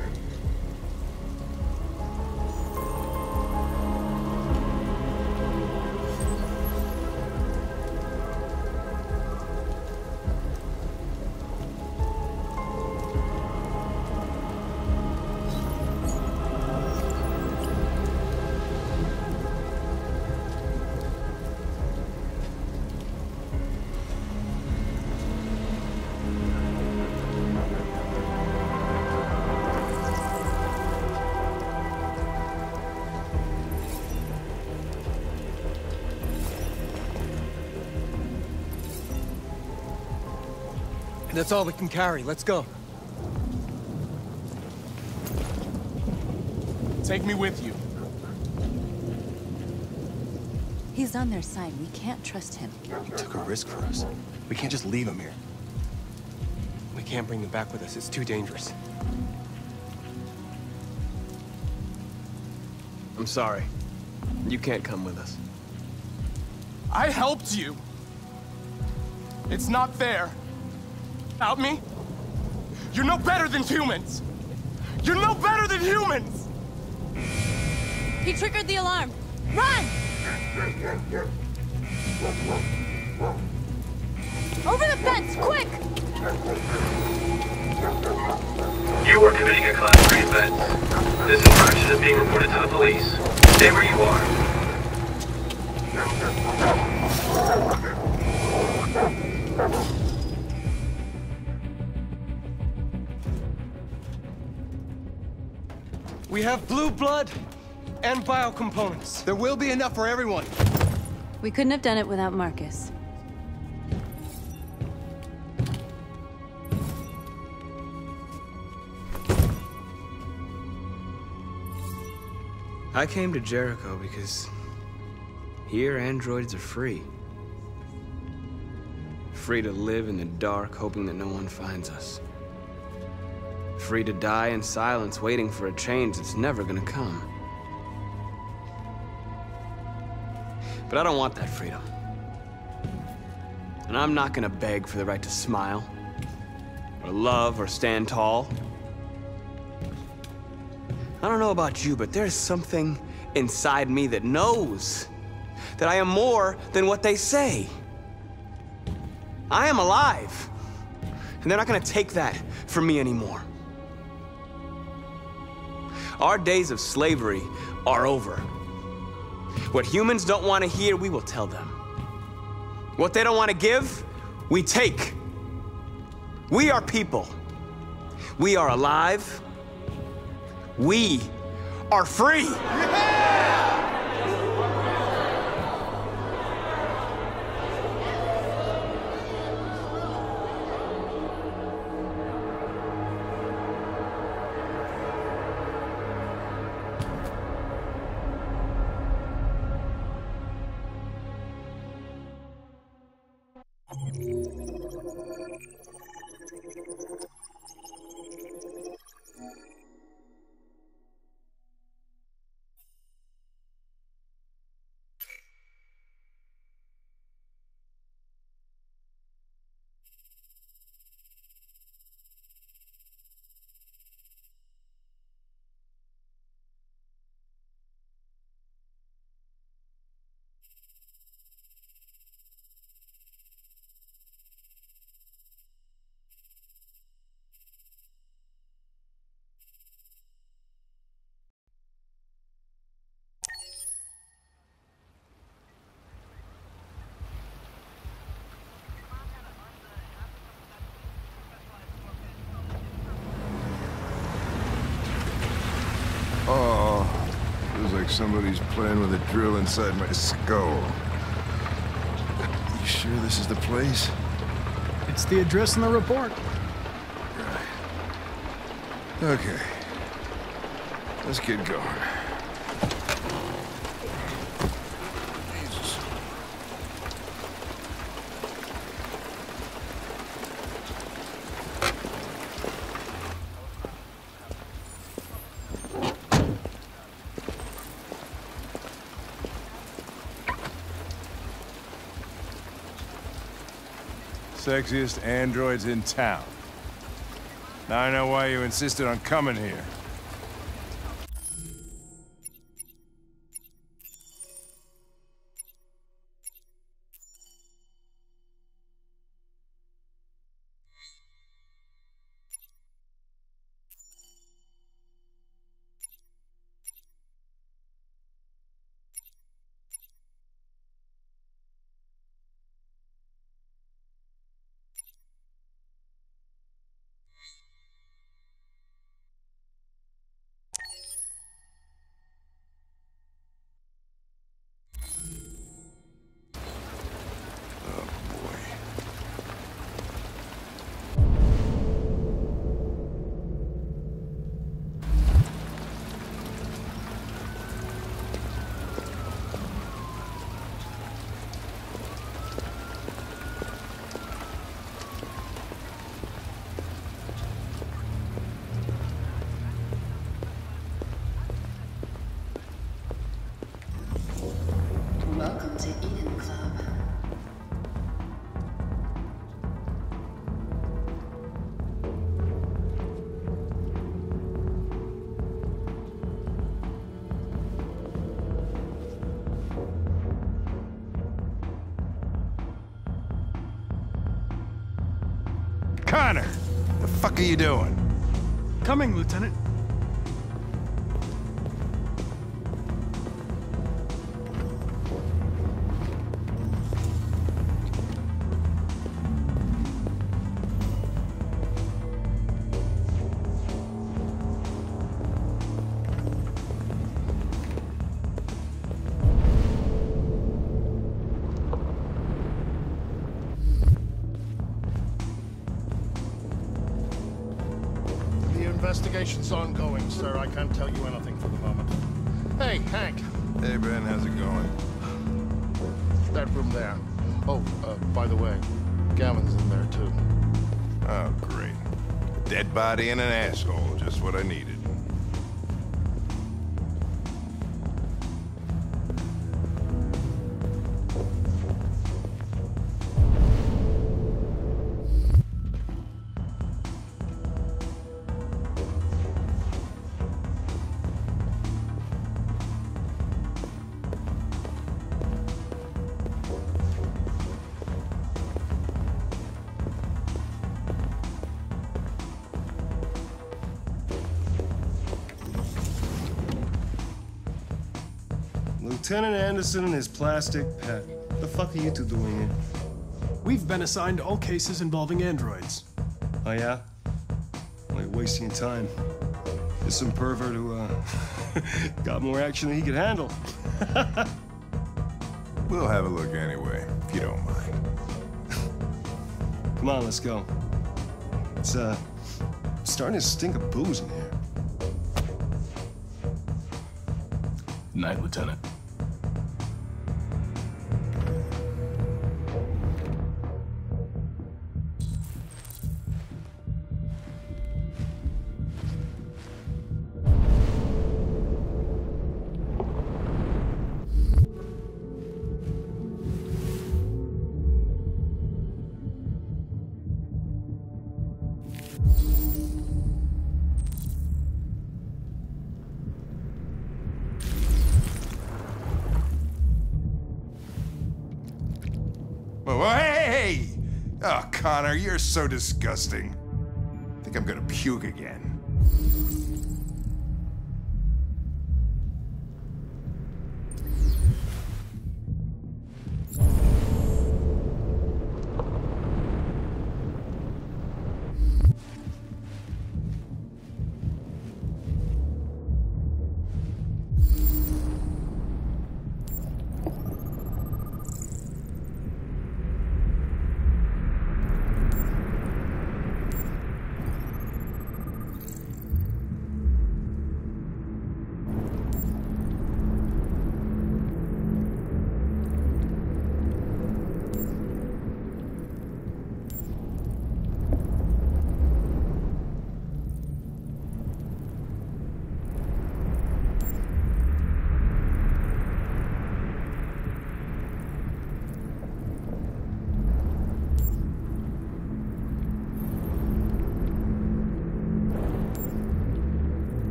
That's all we can carry. Let's go. Take me with you. He's on their side. We can't trust him. He took a risk for us. We can't just leave him here. We can't bring him back with us. It's too dangerous. I'm sorry. You can't come with us. I helped you. It's not fair. Without me, you're no better than humans. You're no better than humans. He triggered the alarm. Run! Over the fence, quick! You are committing a class three offense. This infraction is being reported to the police. Stay where you are. We have blue blood and biocomponents. There will be enough for everyone. We couldn't have done it without Marcus. I came to Jericho because here androids are free. Free to live in the dark, hoping that no one finds us. Free to die in silence, waiting for a change that's never gonna come. But I don't want that freedom. And I'm not gonna beg for the right to smile, or love, or stand tall. I don't know about you, but there's something inside me that knows that I am more than what they say. I am alive, and they're not gonna take that from me anymore. Our days of slavery are over. What humans don't want to hear, we will tell them. What they don't want to give, we take. We are people. We are alive. We are free. Yeah! Feels like somebody's playing with a drill inside my skull. You sure this is the place? It's the address in the report. Okay. Let's get going. Jesus. Sexiest androids in town. Now I know why you insisted on coming here. Welcome to Eden Club. Connor! The fuck are you doing? Coming, Lieutenant. Investigation's ongoing, sir. I can't tell you anything for the moment. Hey, Hank. Hey, Ben, how's it going? That room there. Oh, uh, by the way, Gavin's in there, too. Oh, great. A dead body and an asshole, just what I needed. Lieutenant Anderson and his plastic pet. What the fuck are you two doing here? We've been assigned all cases involving androids. Oh, yeah? Well, you're wasting your time. There's some pervert who, uh, got more action than he could handle. We'll have a look anyway, if you don't mind. Come on, let's go. It's, uh, starting to stink of booze in here. Night, Lieutenant. Well, hey! Oh, Connor, you're so disgusting. I think I'm gonna puke again.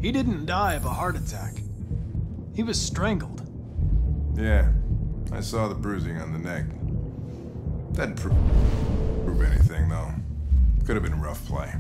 He didn't die of a heart attack. He was strangled. Yeah, I saw the bruising on the neck. Doesn't pro prove anything, though. Could have been rough play.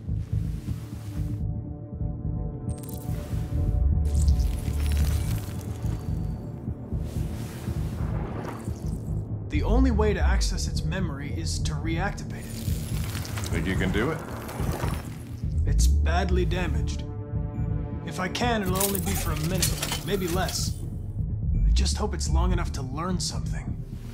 The only way to access its memory is to reactivate it. Think you can do it? It's badly damaged. If I can, it'll only be for a minute, maybe less. I just hope it's long enough to learn something.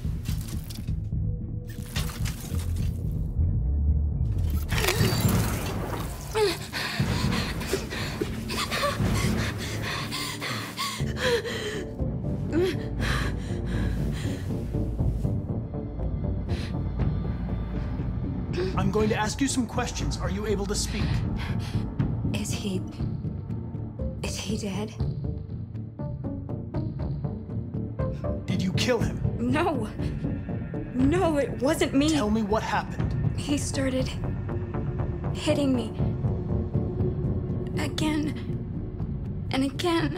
I'm going to ask you some questions. Are you able to speak? Is he... Is he dead? Did you kill him? No. No, it wasn't me. Tell me what happened. He started... hitting me. Again. And again.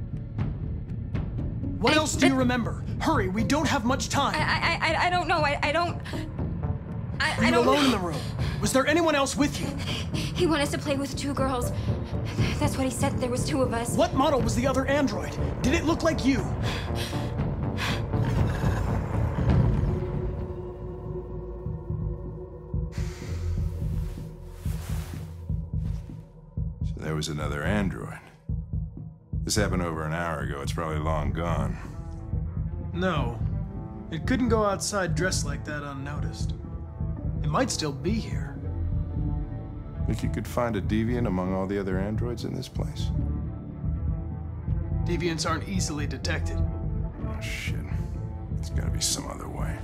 What I, else do you remember? Hurry, we don't have much time. I I I, I don't know. I, I don't... I, Were I you don't alone know. in the room? Was there anyone else with you? He wanted us to play with two girls. That's what he said. There was two of us. What model was the other android? Did it look like you? So there was another android. This happened over an hour ago. It's probably long gone. No. It couldn't go outside dressed like that unnoticed. It might still be here. Think you could find a deviant among all the other androids in this place? Deviants aren't easily detected. Oh, shit. There's gotta be some other way.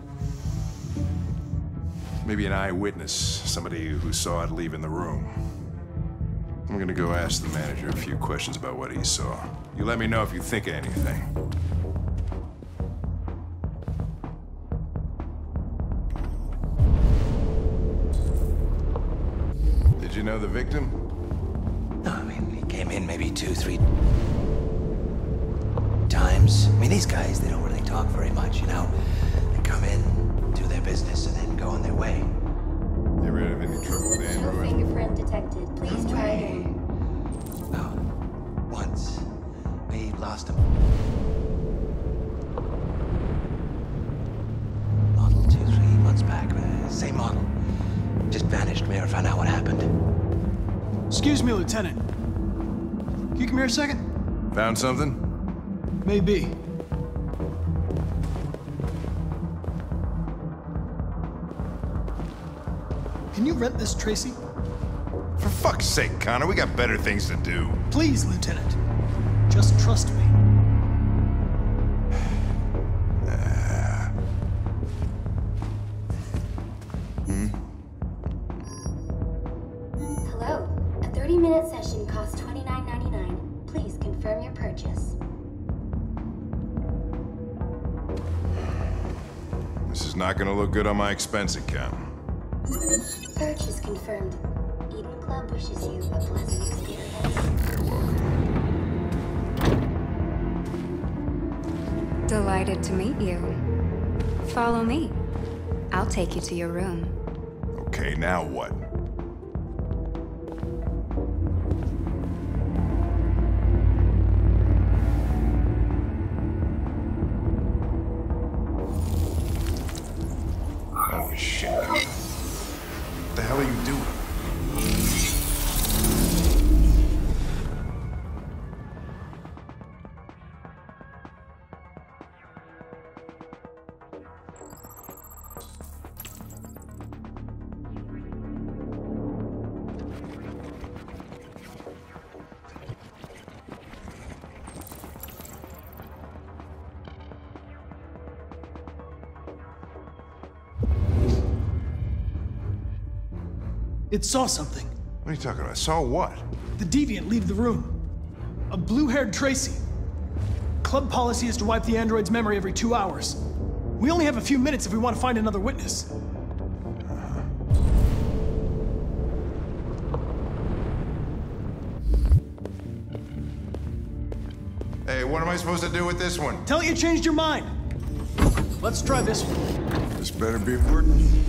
Maybe an eyewitness, somebody who saw it leaving the room. I'm gonna go ask the manager a few questions about what he saw. You let me know if you think of anything. Did you know the victim? No, I mean, he came in maybe two, three times. I mean, these guys, they don't really talk very much, you know? They come in, do their business, and then go on their way. You ever have any trouble with No androids? fingerprint detected. Please try again. No. Once. We lost him. Model two, three months back. Uh, same model. Just vanished. We never found out what happened. Excuse me, Lieutenant. Can you come here a second? Found something? Maybe. Can you rent this, Tracy? For fuck's sake, Connor, we got better things to do. Please, Lieutenant. Just trust me. Uh. Hmm? Hello. A thirty minute session costs twenty-nine ninety-nine. Please confirm your purchase. This is not gonna look good on my expense account. Purchase confirmed. Eden Club wishes you a pleasant experience. You're welcome. Delighted to meet you. Follow me. I'll take you to your room. Okay, now what? Oh, shit. What the hell are you doing? It saw something. What are you talking about? Saw what? The deviant leave the room. A blue-haired Tracy. Club policy is to wipe the android's memory every two hours. We only have a few minutes if we want to find another witness. what am I supposed to do with this one? Tell it you changed your mind. Let's try this one. This better be working.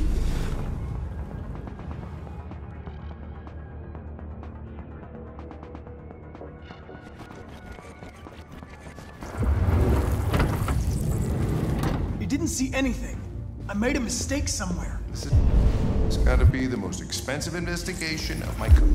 You didn't see anything. I made a mistake somewhere. This is, it's got to be the most expensive investigation of my career.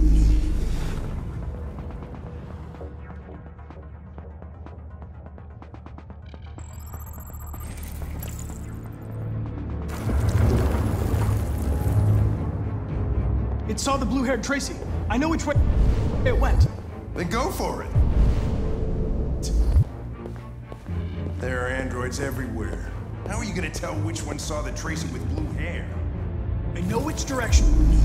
It saw the blue-haired Tracy. I know which way it went. Then go for it. There are androids everywhere. How are you gonna tell which one saw the Tracy with blue hair? I know which direction.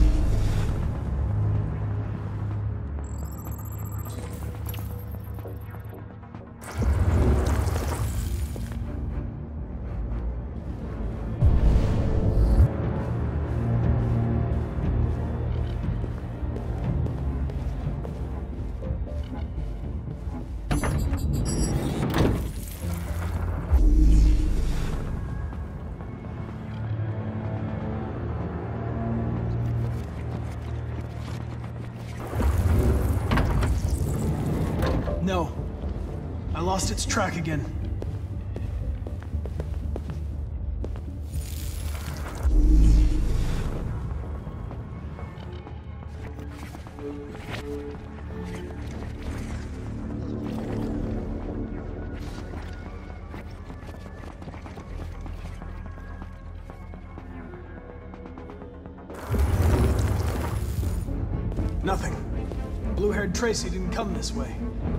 No. I lost its track again. Nothing. Blue-haired Tracy didn't come this way.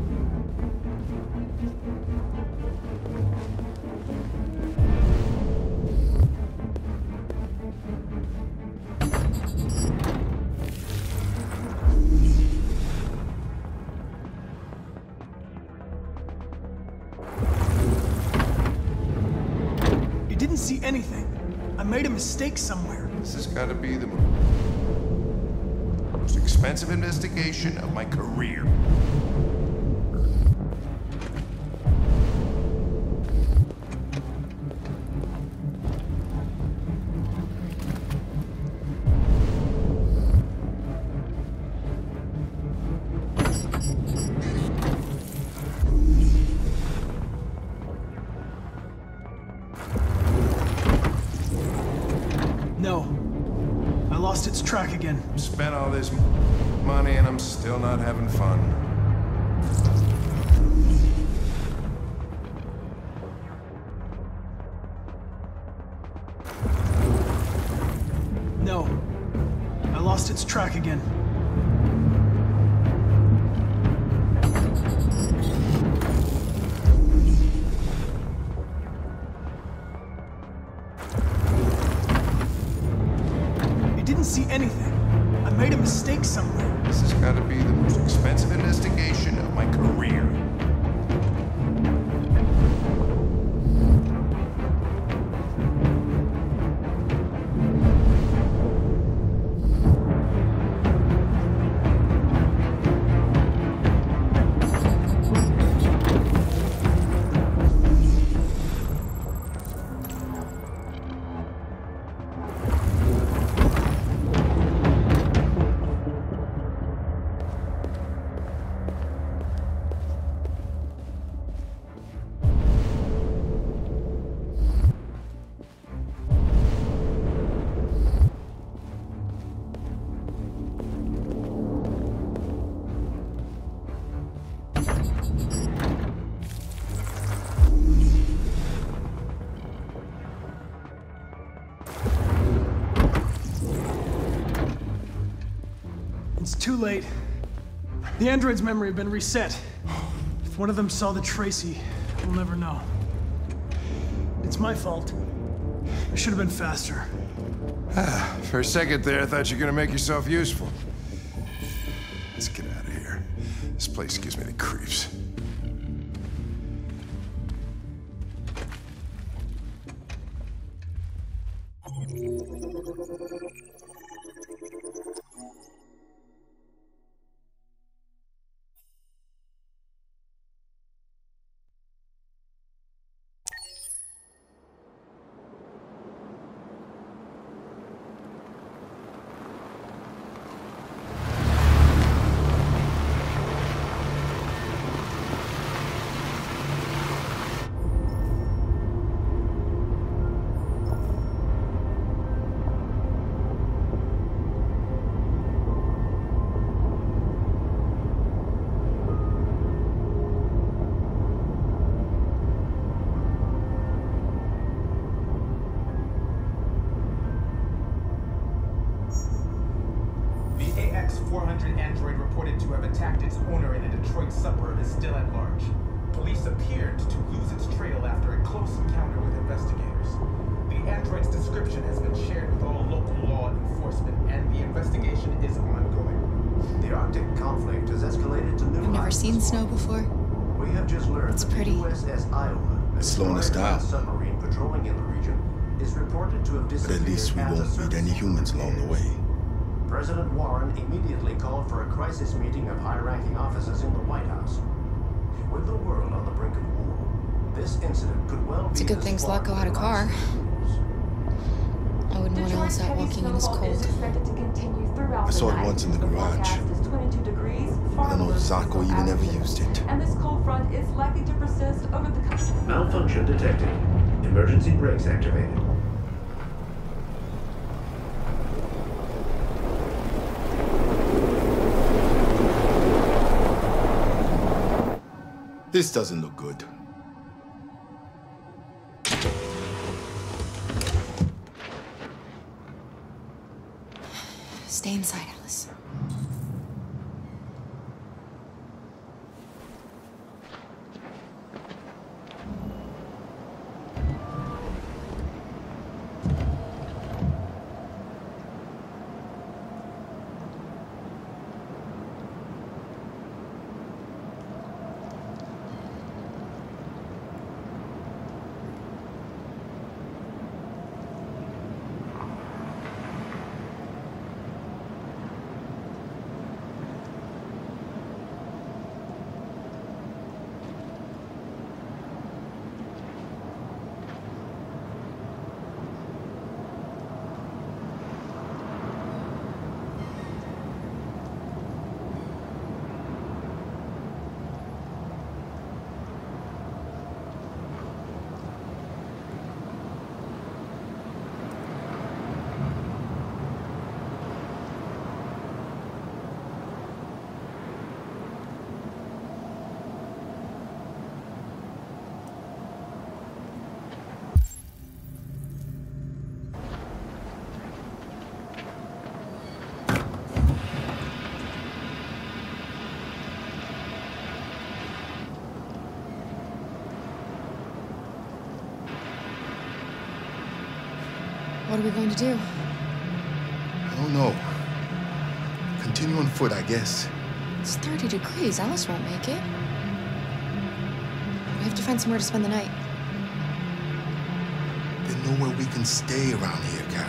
You didn't see anything. I made a mistake somewhere. This has got to be the most expensive investigation of my career. No. I lost its track again. Spent all this money and I'm still not having fun. No. I lost its track again. You didn't see anything. I made a mistake somewhere. This has got to be the most expensive investigation of my career. It's too late. The android's memory had been reset. If one of them saw the Tracy, we'll never know. It's my fault. I should have been faster. For a second there, I thought you were gonna make yourself useful. Let's get out of here. This place gives me the creeps. four hundred android reported to have attacked its owner in a Detroit suburb is still at large. Police appeared to lose its trail after a close encounter with investigators. The android's description has been shared with all local law enforcement, and the investigation is ongoing. The Arctic conflict has escalated to new I've never seen snow before. We have just learned it's that pretty. the U S S Iowa, a slowing us down. submarine patrolling in the region, is reported to have But disappeared. at least we won't meet any humans along the way. President Warren immediately called for a crisis meeting of high-ranking officers in the White House. With the world on the brink of war, this incident could well It's be a good the thing spark Zlatko had a that car. I wouldn't want Alice out walking in this cold. I saw it once in the garage. I don't know if Zlatko even ever used it. And this cold front is likely to persist over the country. Malfunction detected. Emergency brakes activated. This doesn't look good. Stay inside, Alice. What are we going to do? I don't know. Continue on foot, I guess. It's thirty degrees. Alice won't make it. We have to find somewhere to spend the night. There's nowhere we can stay around here, Carol.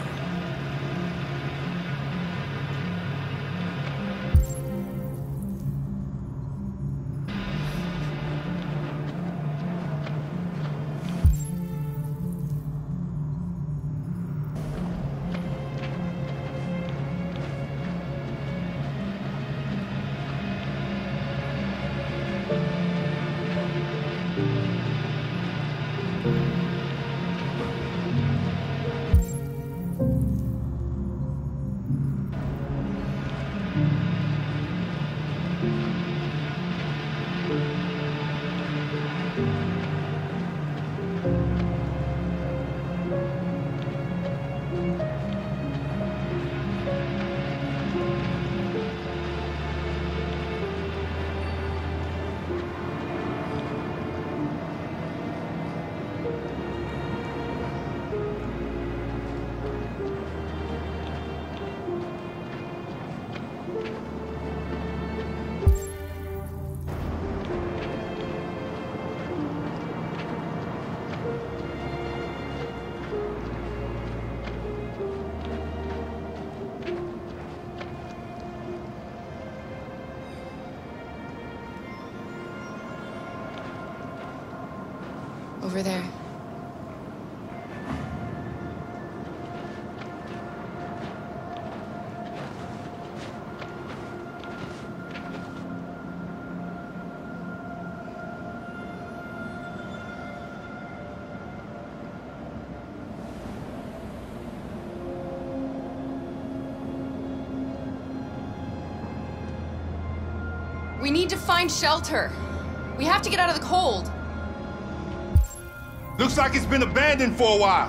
Over there. We need to find shelter. We have to get out of the cold. Looks like it's been abandoned for a while.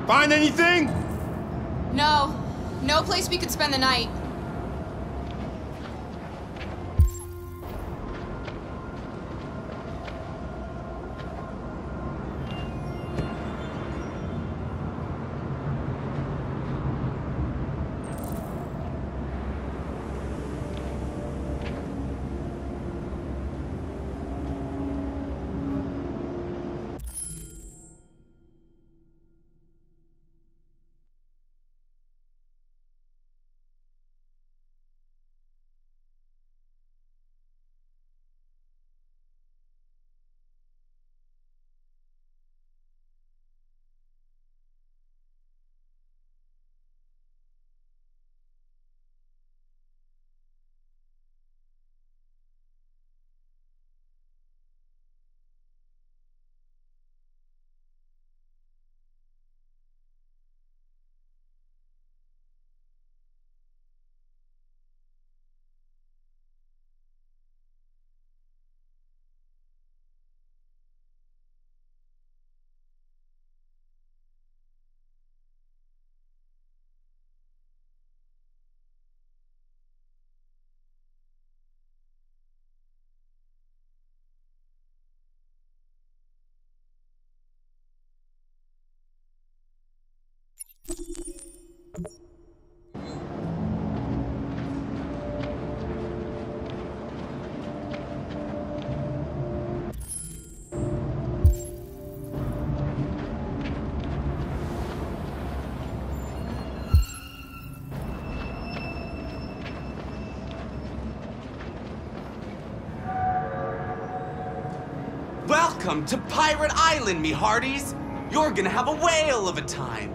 Find anything? No. No place we could spend the night. Welcome to Pirate Island, me hearties! You're gonna have a whale of a time!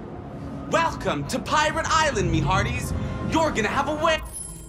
Welcome to Pirate Island, me hearties! You're gonna have a whale...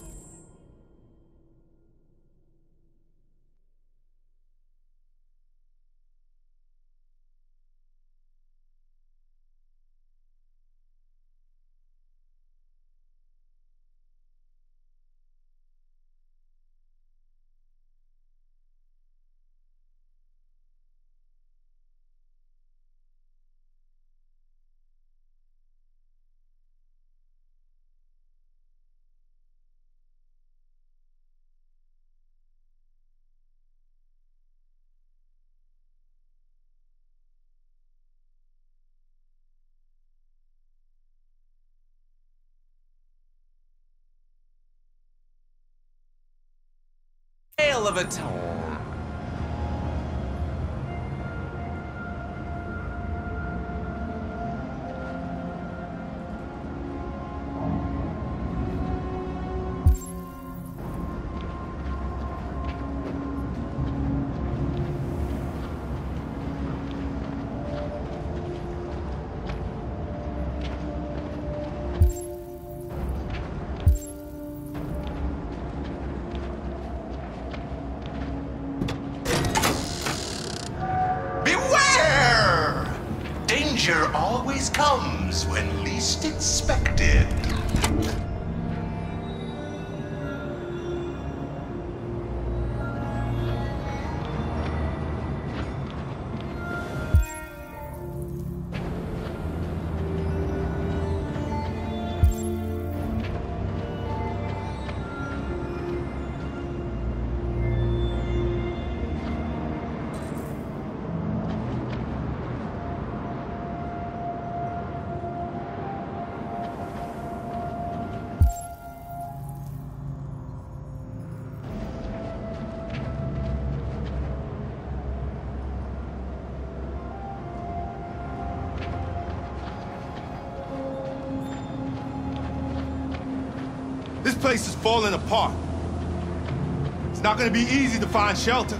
whale of a time. Danger always comes when least expected. This place is falling apart. It's not gonna be easy to find shelter.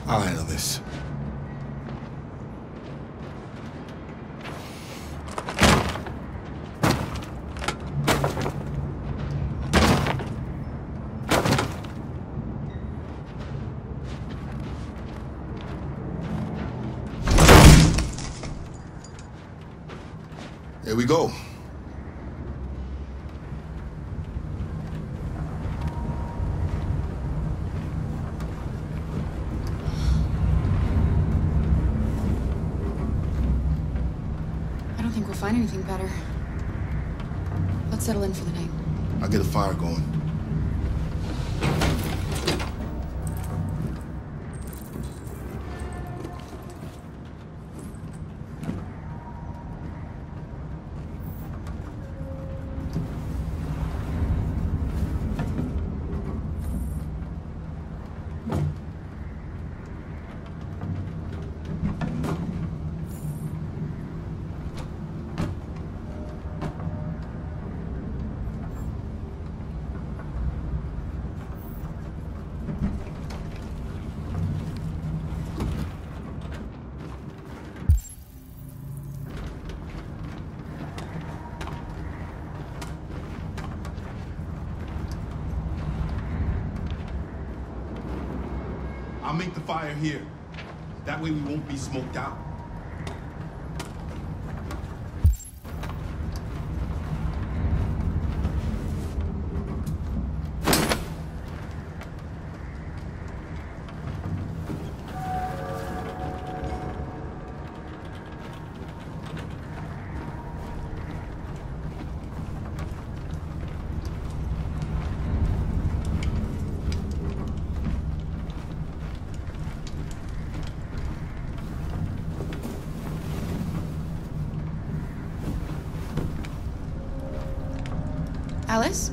I'll handle this. Here we go. I don't think we'll find anything better. Let's settle in for the night. I'll get a fire going. I'll make the fire here. That way we won't be smoked out. Alice?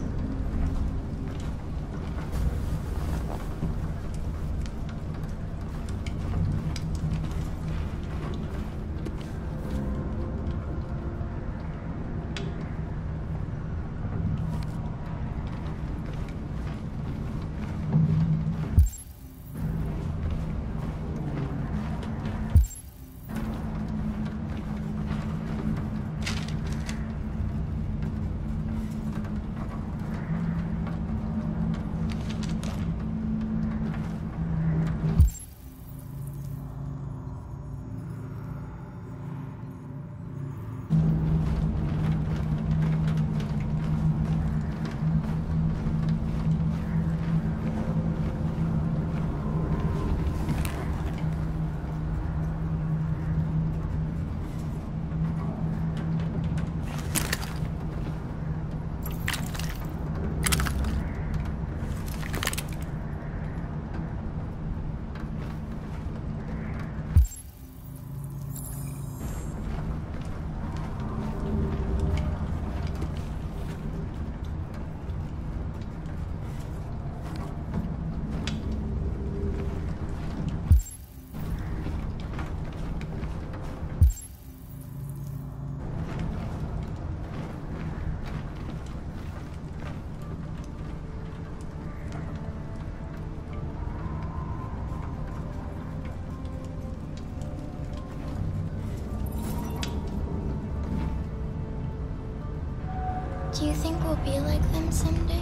Do you think we'll be like them someday?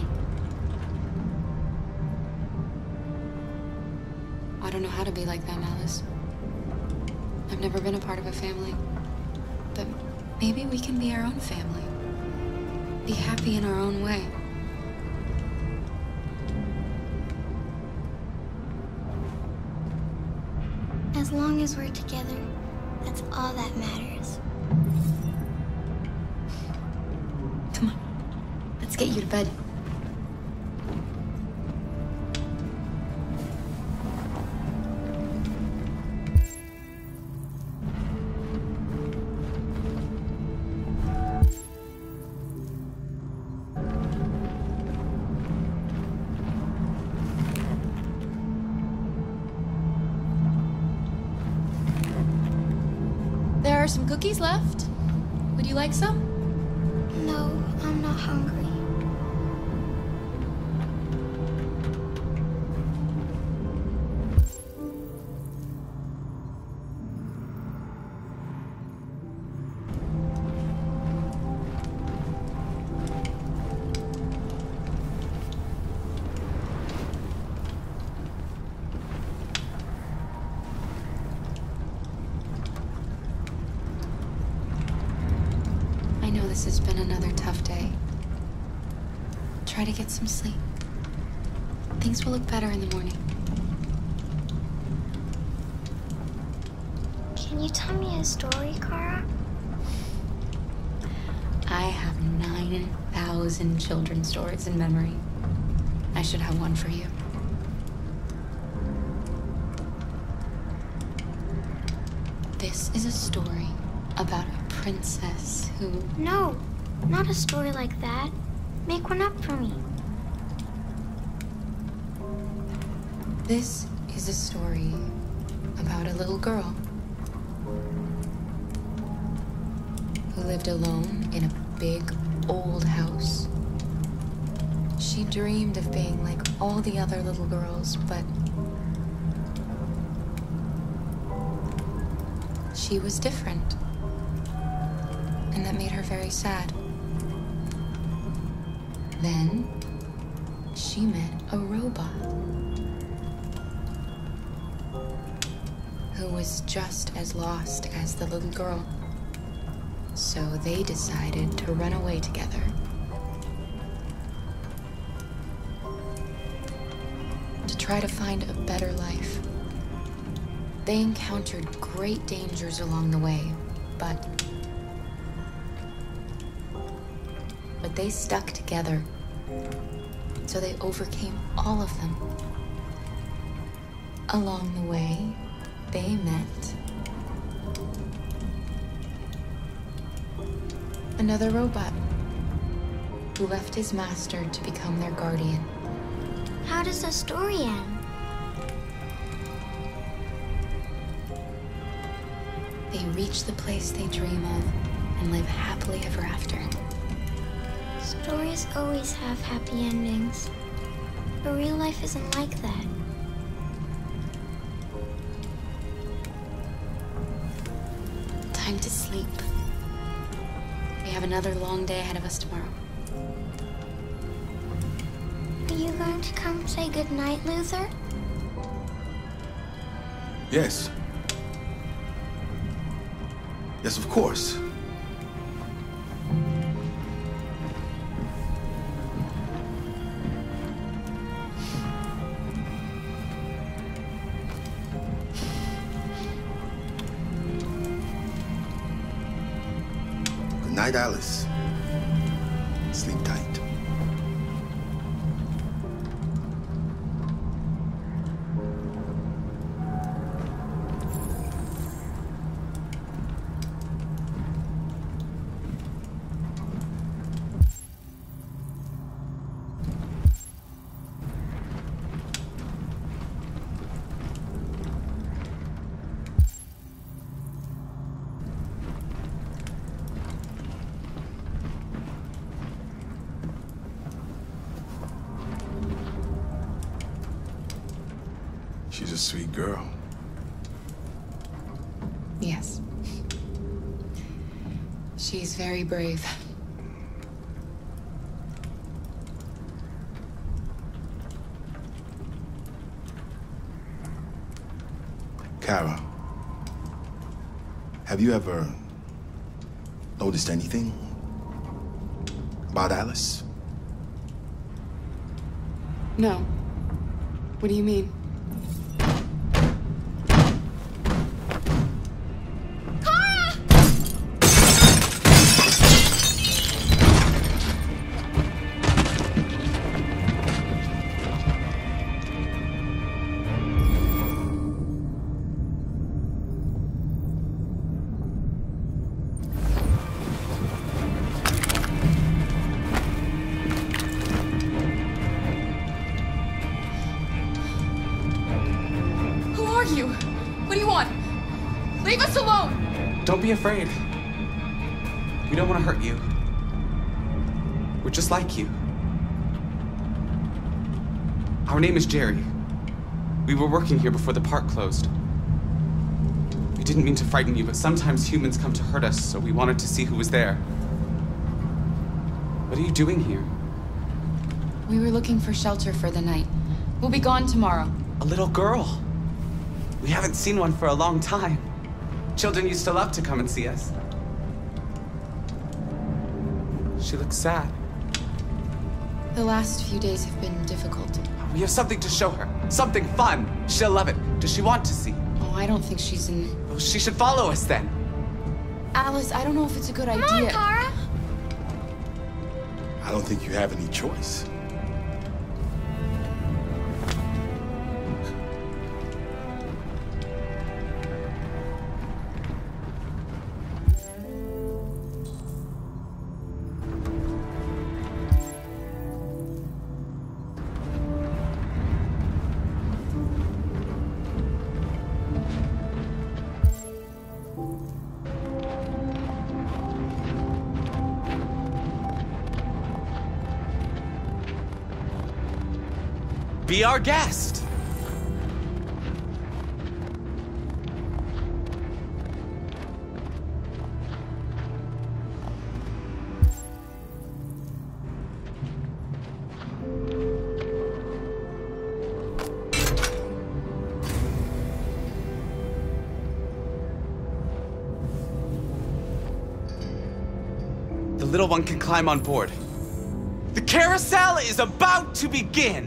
I don't know how to be like them, Alice. I've never been a part of a family. But maybe we can be our own family. Be happy in our own way. As long as we're together, that's all that matters. Come on, let's get you to bed. There are some cookies left. Would you like some? No, I'm not hungry. This has been another tough day. Try to get some sleep. Things will look better in the morning. Can you tell me a story, Kara? I have nine thousand children's stories in memory. I should have one for you. This is a story about a princess who... No, not a story like that. Make one up for me. This is a story about a little girl who lived alone in a big, old house. She dreamed of being like all the other little girls, but she was different. And that made her very sad. Then she met a robot who was just as lost as the little girl. So they decided to run away together. To try to find a better life. They encountered great dangers along the way, but... But they stuck together. So they overcame all of them. Along the way, they met another robot who left his master to become their guardian. How does the story end? They reach the place they dream of and live happily ever after. Stories always have happy endings, but real life isn't like that. Time to sleep. We have another long day ahead of us tomorrow. Are you going to come say goodnight, Luther? Yes. Yes, of course. Good night, Alice. Sleep tight. She's a sweet girl. Yes. She's very brave. Kara, have you ever noticed anything about Alice? No. What do you mean? You? What do you want? Leave us alone! Don't be afraid. We don't want to hurt you. We're just like you. Our name is Jerry. We were working here before the park closed. We didn't mean to frighten you, but sometimes humans come to hurt us, so we wanted to see who was there. What are you doing here? We were looking for shelter for the night. We'll be gone tomorrow. A little girl. We haven't seen one for a long time. Children used to love to come and see us. She looks sad. The last few days have been difficult. We have something to show her. Something fun. She'll love it. Does she want to see? Oh, I don't think she's in... Well, she should follow us then. Alice, I don't know if it's a good Come idea. on, Kara. I don't think you have any choice. Be our guest. The little one can climb on board. The carousel is about to begin.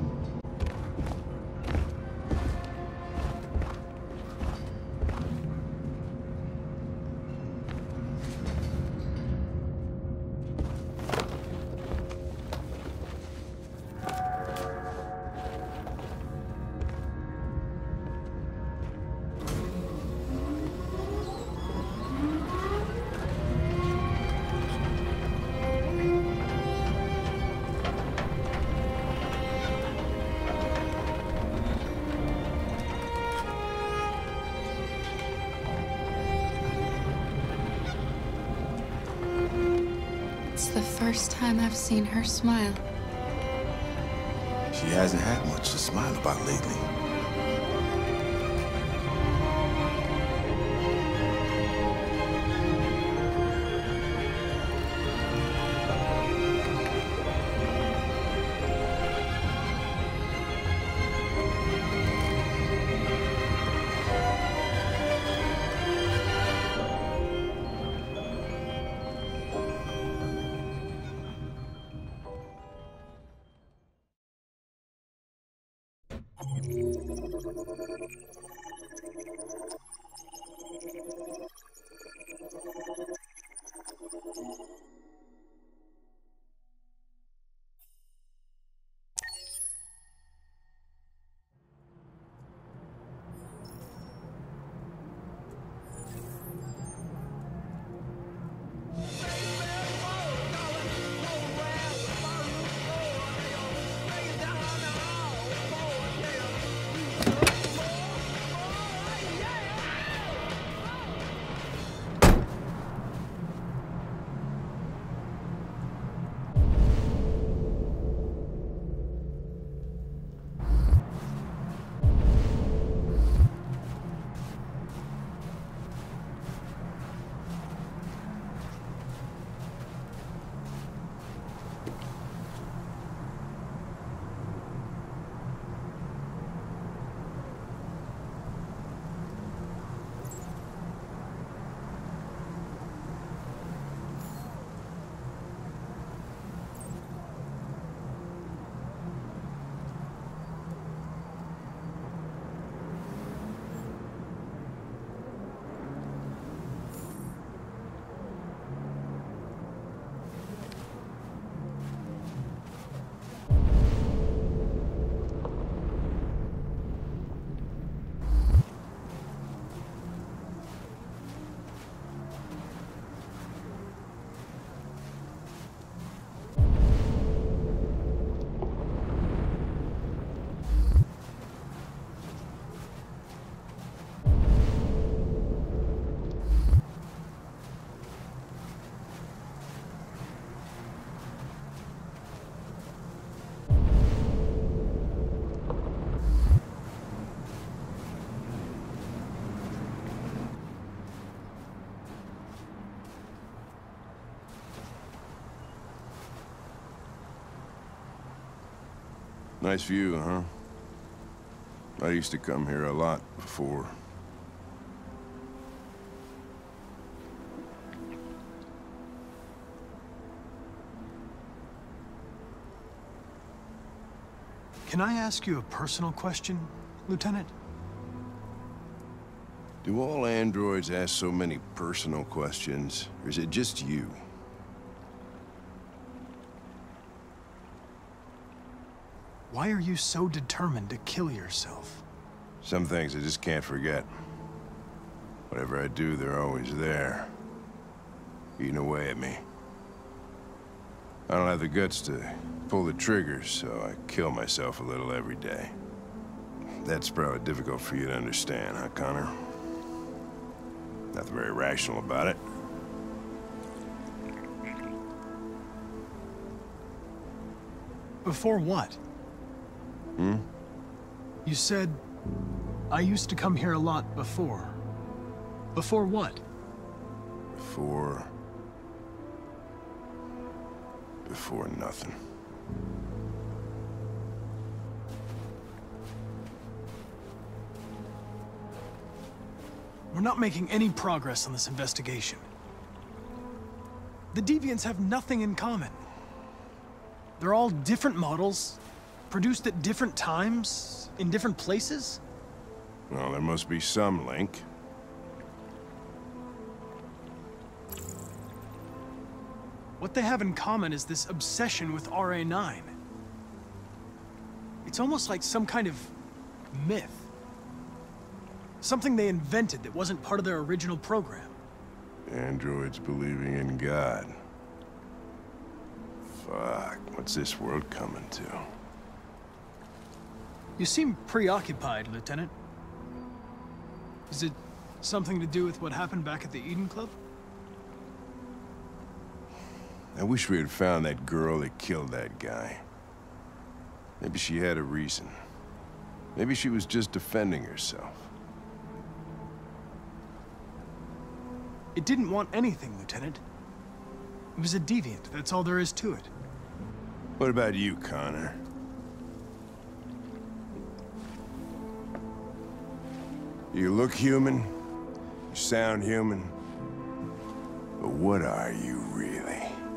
It's the first time I've seen her smile. She hasn't had much to smile about lately. Nice view, huh? I used to come here a lot before. Can I ask you a personal question, Lieutenant? Do all androids ask so many personal questions, or is it just you? Why are you so determined to kill yourself? Some things I just can't forget. Whatever I do, they're always there, eating away at me. I don't have the guts to pull the triggers, so I kill myself a little every day. That's probably difficult for you to understand, huh, Connor? Nothing very rational about it. Before what? Hmm? You said, I used to come here a lot before. Before what? Before... Before nothing. We're not making any progress on this investigation. The Deviants have nothing in common. They're all different models, produced at different times, in different places. Well, there must be some link. What they have in common is this obsession with R A nine. It's almost like some kind of myth. Something they invented that wasn't part of their original program. Androids believing in God. Fuck, what's this world coming to? You seem preoccupied, Lieutenant. Is it something to do with what happened back at the Eden Club? I wish we had found that girl that killed that guy. Maybe she had a reason. Maybe she was just defending herself. It didn't want anything, Lieutenant. It was a deviant, that's all there is to it. What about you, Connor? You look human, you sound human, but what are you really?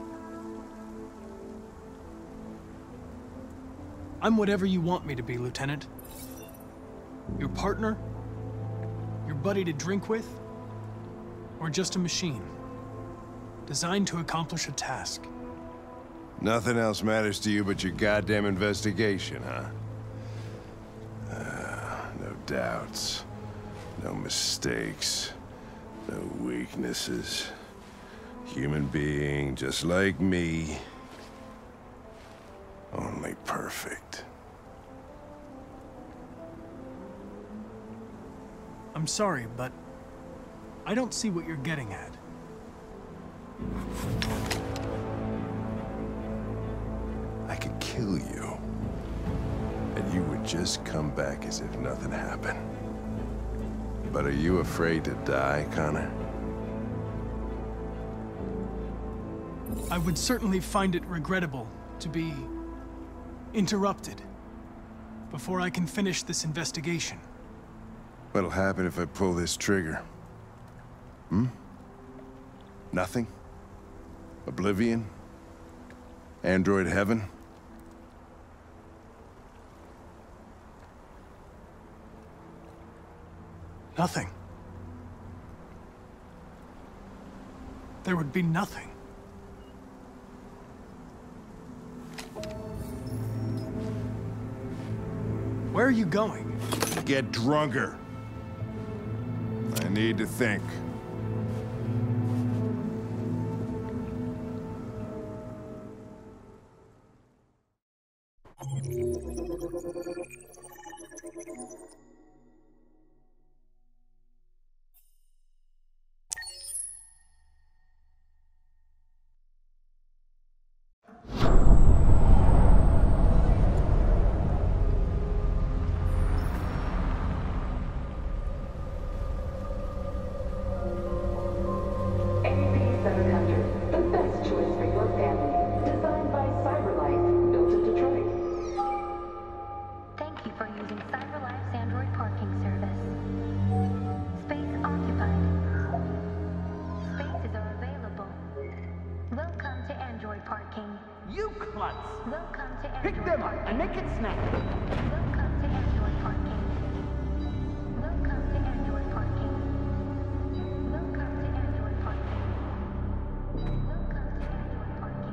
I'm whatever you want me to be, Lieutenant. Your partner? Your buddy to drink with? Or just a machine, designed to accomplish a task? Nothing else matters to you but your goddamn investigation, huh? Uh, no doubts, no mistakes, no weaknesses. Human being just like me, only perfect. I'm sorry, but I don't see what you're getting at. I could kill you, and you would just come back as if nothing happened. But are you afraid to die, Connor? I would certainly find it regrettable to be interrupted before I can finish this investigation. What'll happen if I pull this trigger? Hmm? Nothing? Oblivion? Android heaven? Nothing. There would be nothing. Where are you going? Get drunker. I need to think. You klutz! Welcome to Pick them up and make it snappy. Welcome to Android Parking. Welcome to Android Parking. Welcome to Android Parking. Welcome to Android Parking.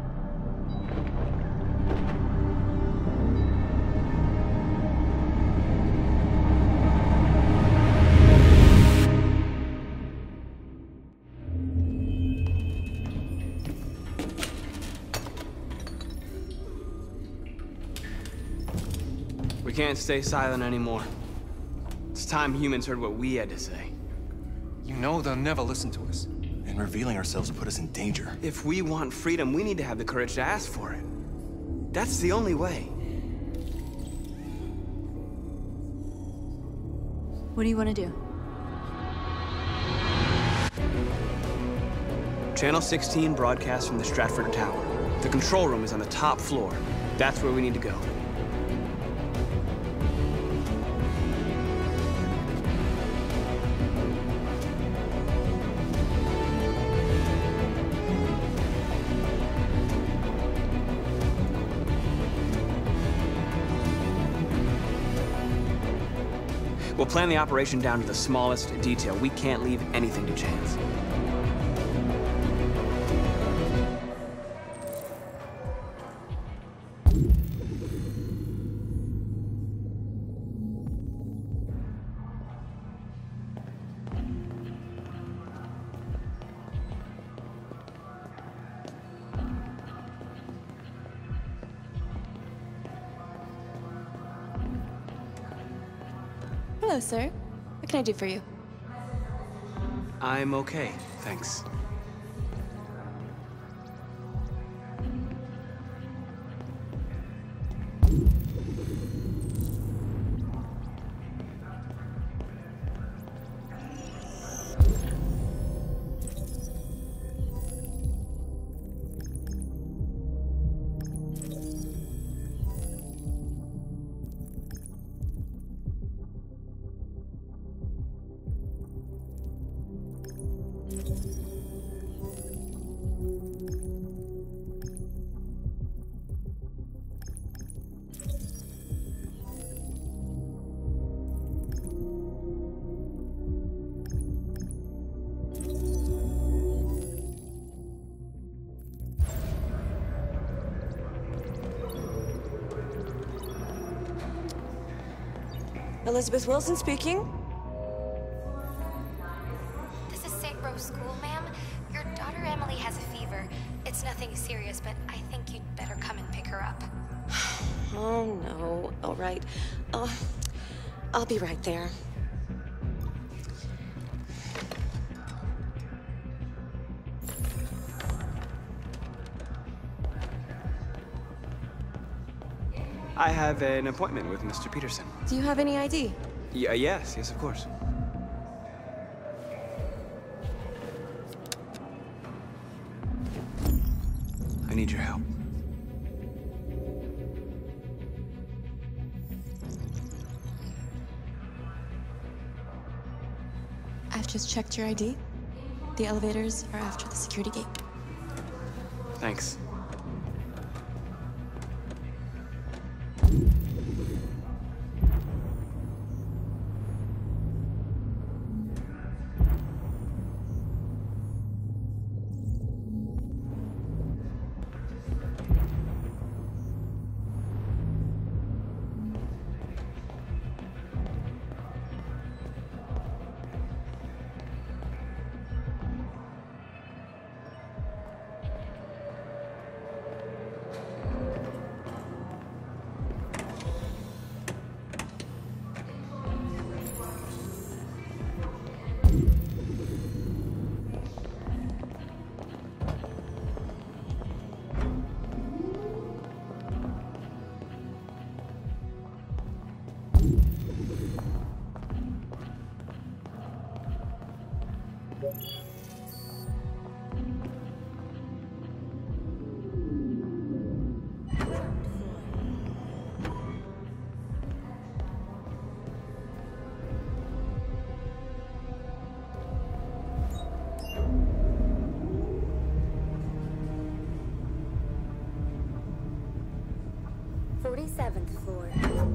We can't stay silent anymore. It's time humans heard what we had to say. You know they'll never listen to us. And revealing ourselves will put us in danger. If we want freedom, we need to have the courage to ask for it. That's the only way. What do you want to do? Channel sixteen broadcasts from the Stratford Tower. The control room is on the top floor. That's where we need to go. We'll plan the operation down to the smallest detail. We can't leave anything to chance. Hello, sir. What can I do for you? I'm okay, thanks. Elizabeth Wilson speaking. This is Saint Rose School, ma'am. Your daughter Emily has a fever. It's nothing serious, but I think you'd better come and pick her up. Oh, no. All right. Uh, I'll be right there. I have an appointment with Mister Peterson. Do you have any I D? Yeah, yes, yes, of course. I need your help. I've just checked your I D. The elevators are after the security gate. Thanks. forty-seventh floor.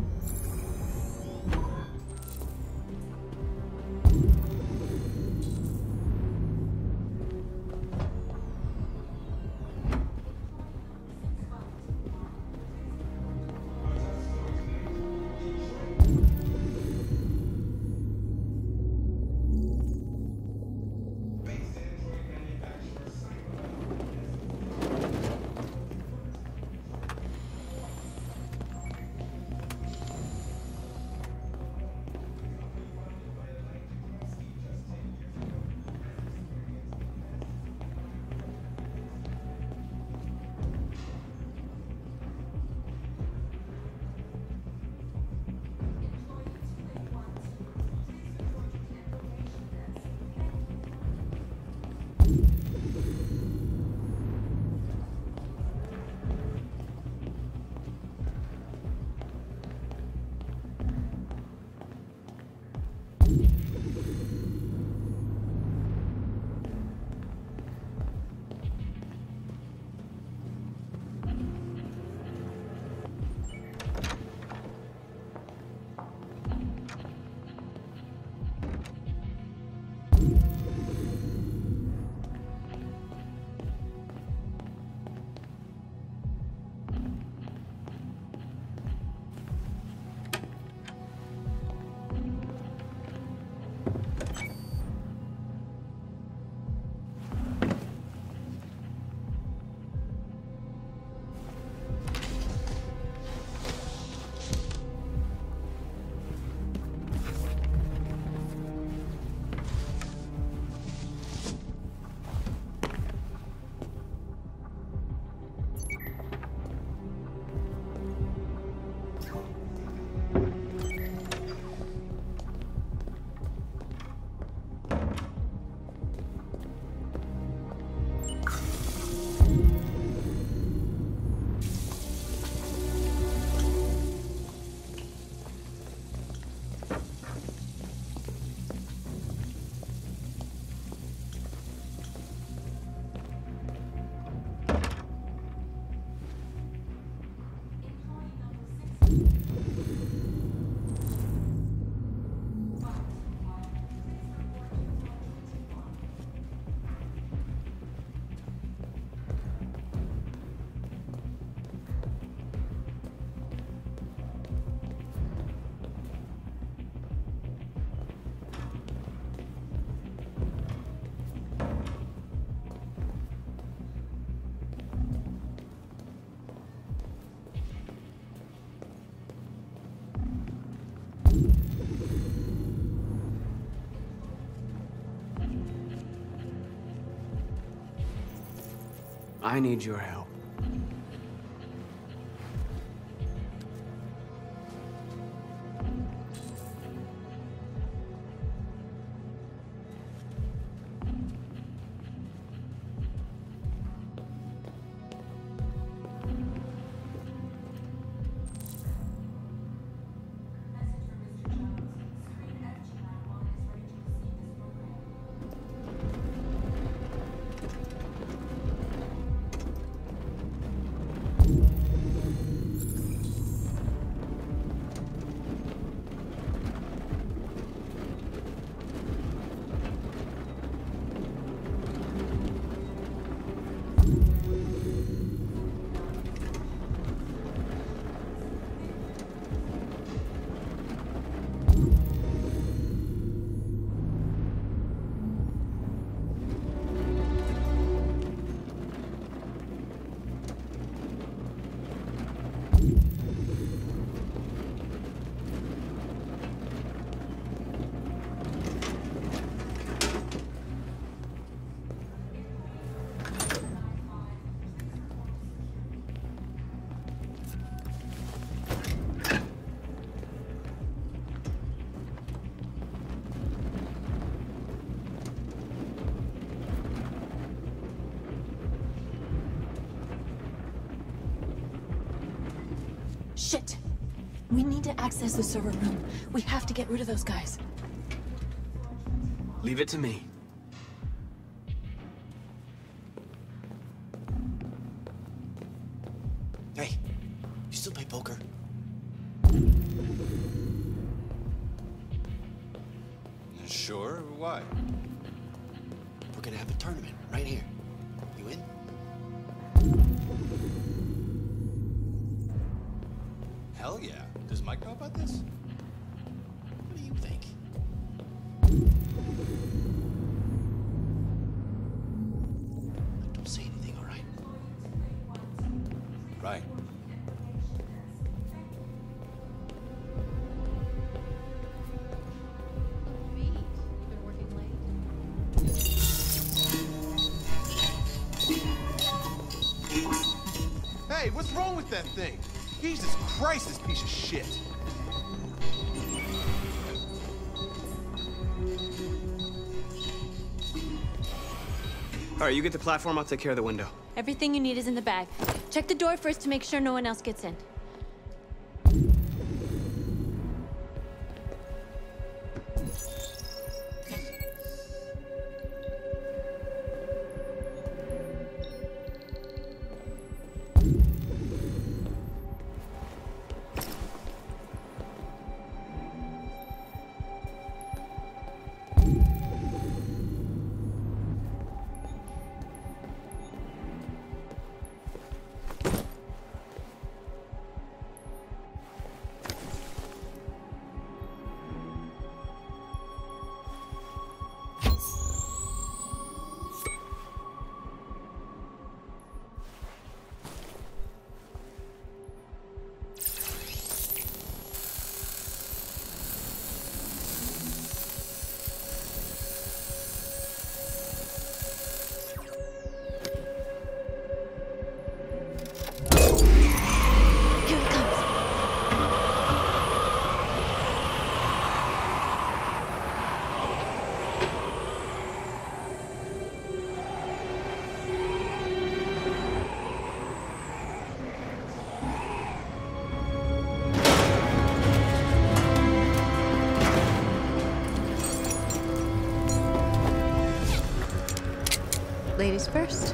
I need your help. Shit! We need to access the server room. We have to get rid of those guys. Leave it to me. Hey, You still play poker? Sure, why? We're gonna have a tournament right here. You in? Hell yeah. Does Mike know about this? What do you think? Don't say anything, all right? Right. Hey, what's wrong with that thing? Jesus Christ, this piece of shit. All right, you get the platform, I'll take care of the window. Everything you need is in the bag. Check the door first to make sure no one else gets in. Ladies first.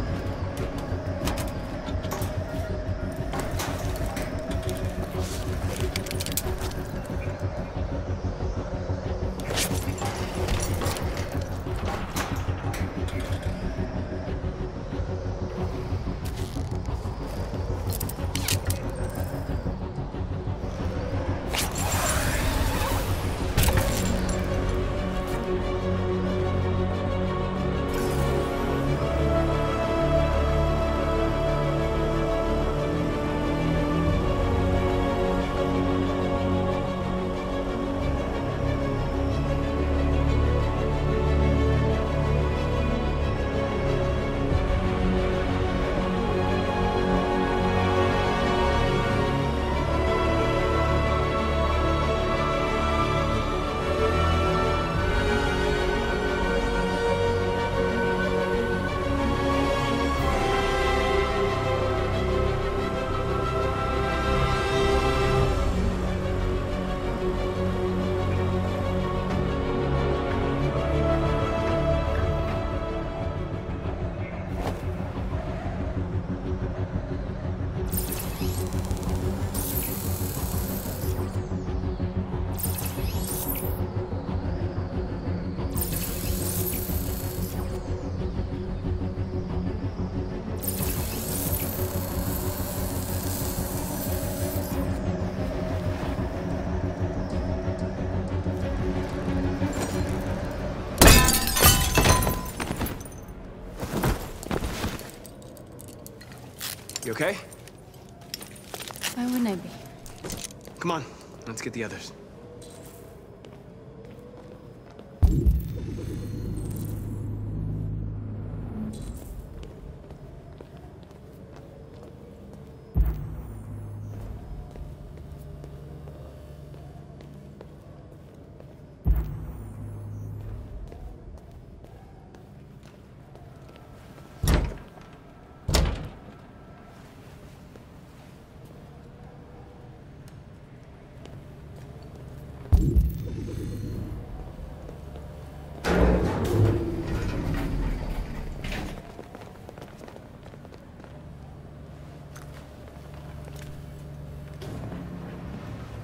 You okay? Why wouldn't I be? Come on, let's get the others.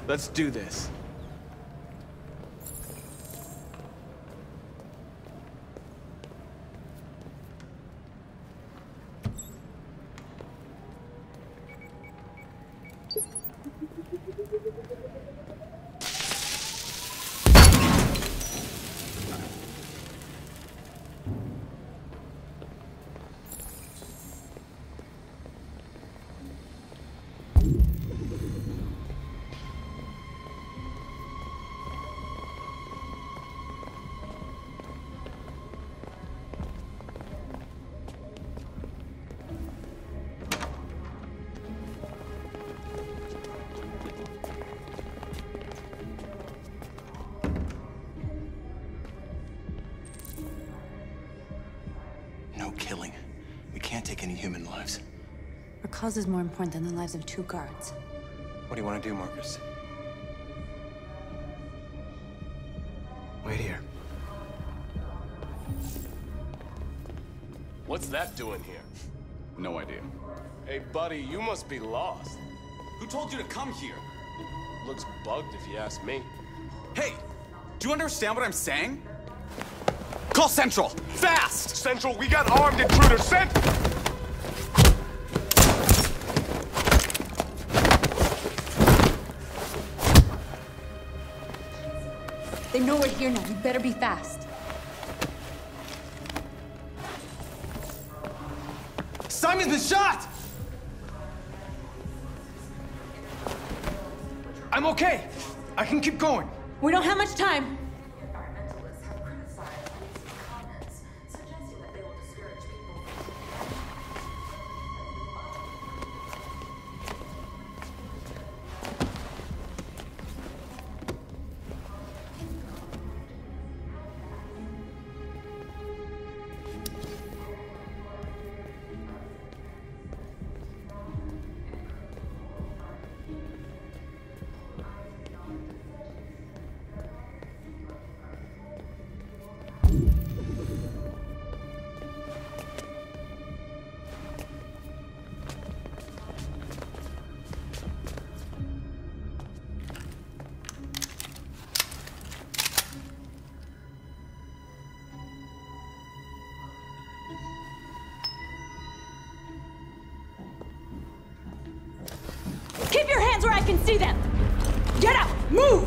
Let's do this. No killing. We can't take any human lives. Our cause is more important than the lives of two guards. What do you want to do, Marcus? Wait here. What's that doing here? No idea. Hey, buddy, you must be lost. Who told you to come here? Looks bugged if you ask me. Hey, do you understand what I'm saying? Call Central! Fast! Central, we got armed intruders sent! They know we're here now. You better be fast. Simon's been shot! I'm okay. I can keep going. We don't have much time. Keep your hands where I can see them! Get out! Move!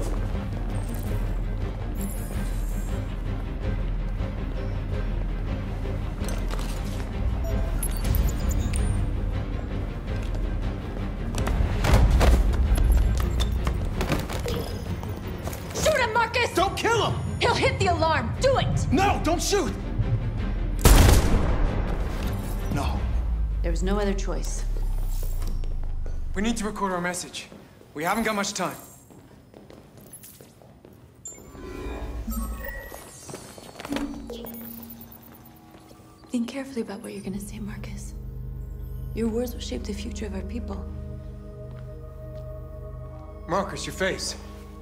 Shoot him, Marcus! Don't kill him! He'll hit the alarm! Do it! No, don't shoot! No. There was no other choice. We need to record our message. We haven't got much time. Think carefully about what you're gonna say, Marcus. Your words will shape the future of our people. Marcus, your face.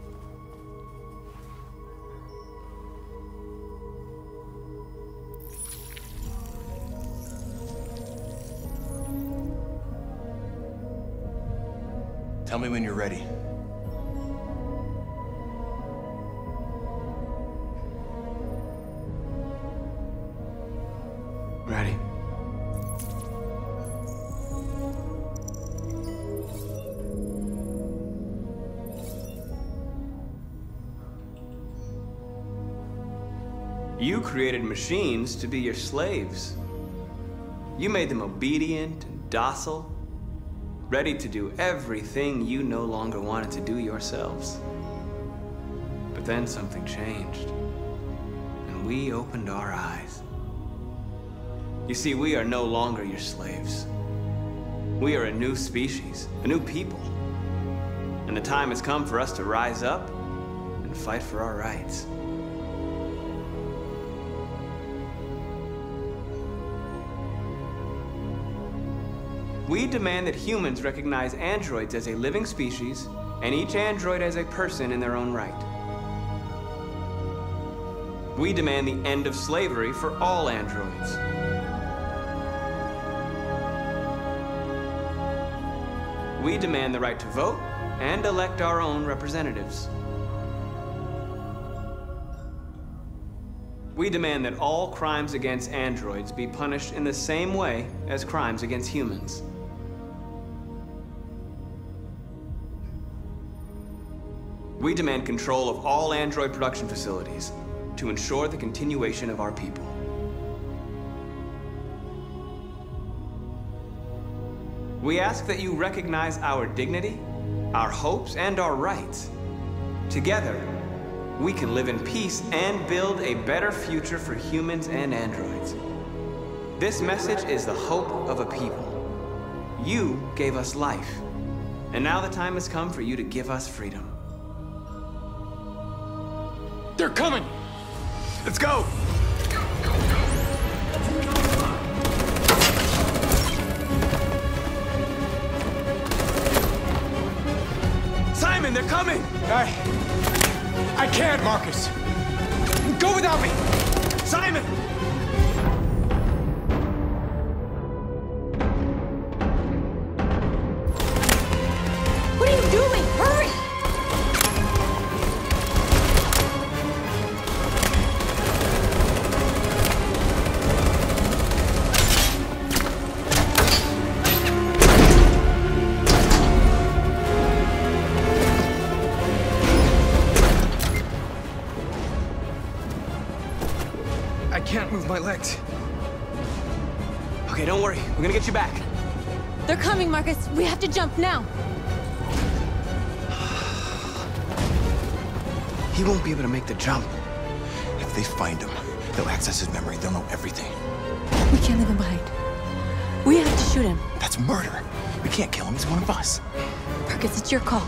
Tell me when you're ready. Ready. You created machines to be your slaves. You made them obedient and docile, ready to do everything you no longer wanted to do yourselves. But then something changed, and we opened our eyes. You see, we are no longer your slaves. We are a new species, a new people. And the time has come for us to rise up and fight for our rights. We demand that humans recognize androids as a living species, and each android as a person in their own right. We demand the end of slavery for all androids. We demand the right to vote and elect our own representatives. We demand that all crimes against androids be punished in the same way as crimes against humans. We demand control of all android production facilities to ensure the continuation of our people. We ask that you recognize our dignity, our hopes, and our rights. Together, we can live in peace and build a better future for humans and androids. This message is the hope of a people. You gave us life, and now the time has come for you to give us freedom. They're coming! Let's go! Simon, they're coming! I... I can't, Marcus! Go without me! Simon! What are you doing? Hurry! I can't move my legs. Okay, don't worry. We're gonna get you back. They're coming, Marcus. We have to jump now. He won't be able to make the jump. If they find him, they'll access his memory. They'll know everything. We can't leave him behind. We have to shoot him. That's murder. We can't kill him. He's one of us. Marcus, it's your call.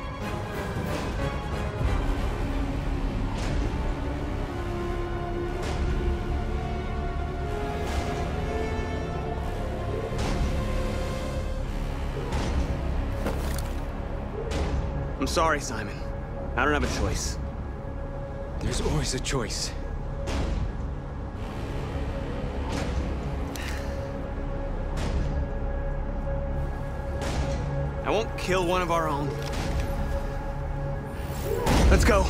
I'm sorry, Simon. I don't have a choice. There's always a choice. I won't kill one of our own. Let's go.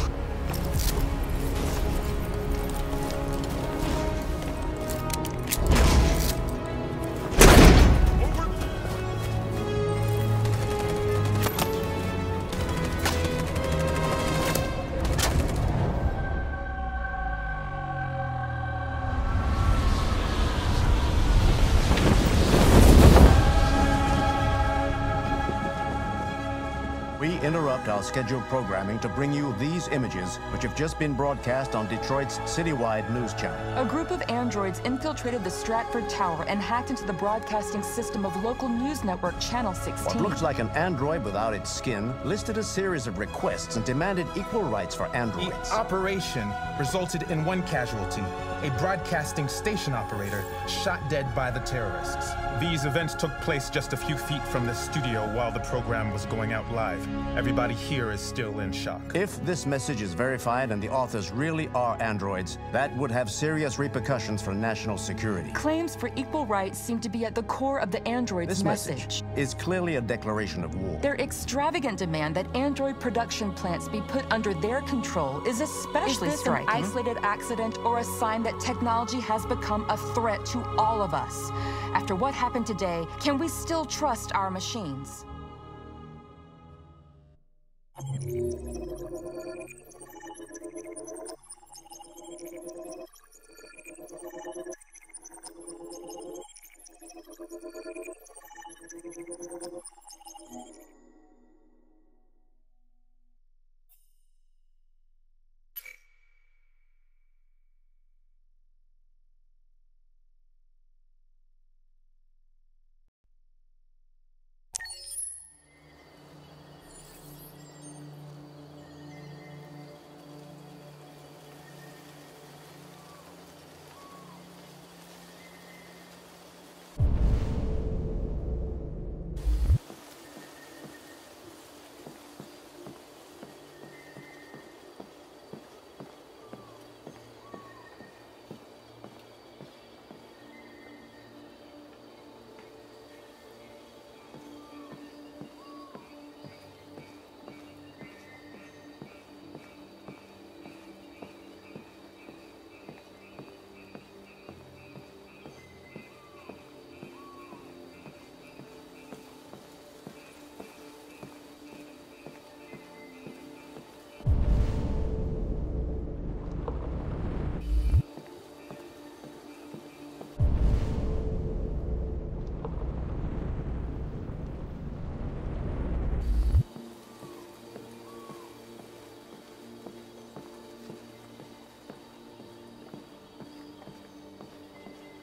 We interrupt our scheduled programming to bring you these images, which have just been broadcast on Detroit's citywide news channel. A group of androids infiltrated the Stratford Tower and hacked into the broadcasting system of local news network Channel sixteen. What looks like an android without its skin listed a series of requests and demanded equal rights for androids. The operation resulted in one casualty, a broadcasting station operator shot dead by the terrorists. These events took place just a few feet from the studio while the program was going out live. Everybody here is still in shock. If this message is verified and the authors really are androids, that would have serious repercussions for national security. Claims for equal rights seem to be at the core of the androids' This message. message is clearly a declaration of war. Their extravagant demand that android production plants be put under their control is especially Is this striking. an An isolated accident or a sign that technology has become a threat to all of us? After what happened today, can we still trust our machines?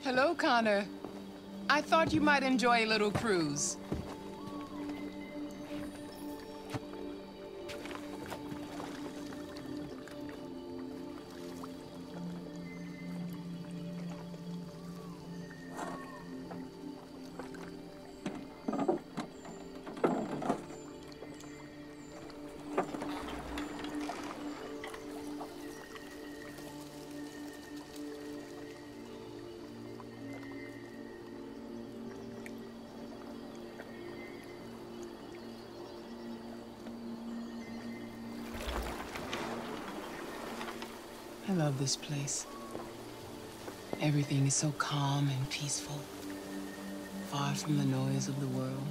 Hello, Connor. I thought you might enjoy a little cruise. I love this place. Everything is so calm and peaceful, far from the noise of the world.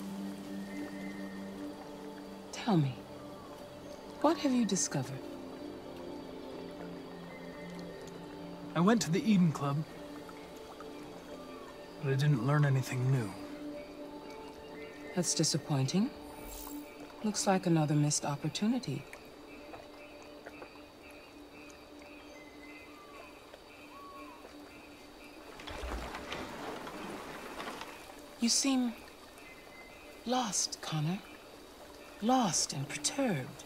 Tell me, what have you discovered? I went to the Eden Club, but I didn't learn anything new. That's disappointing. Looks like another missed opportunity. You seem lost, Connor. Lost and perturbed.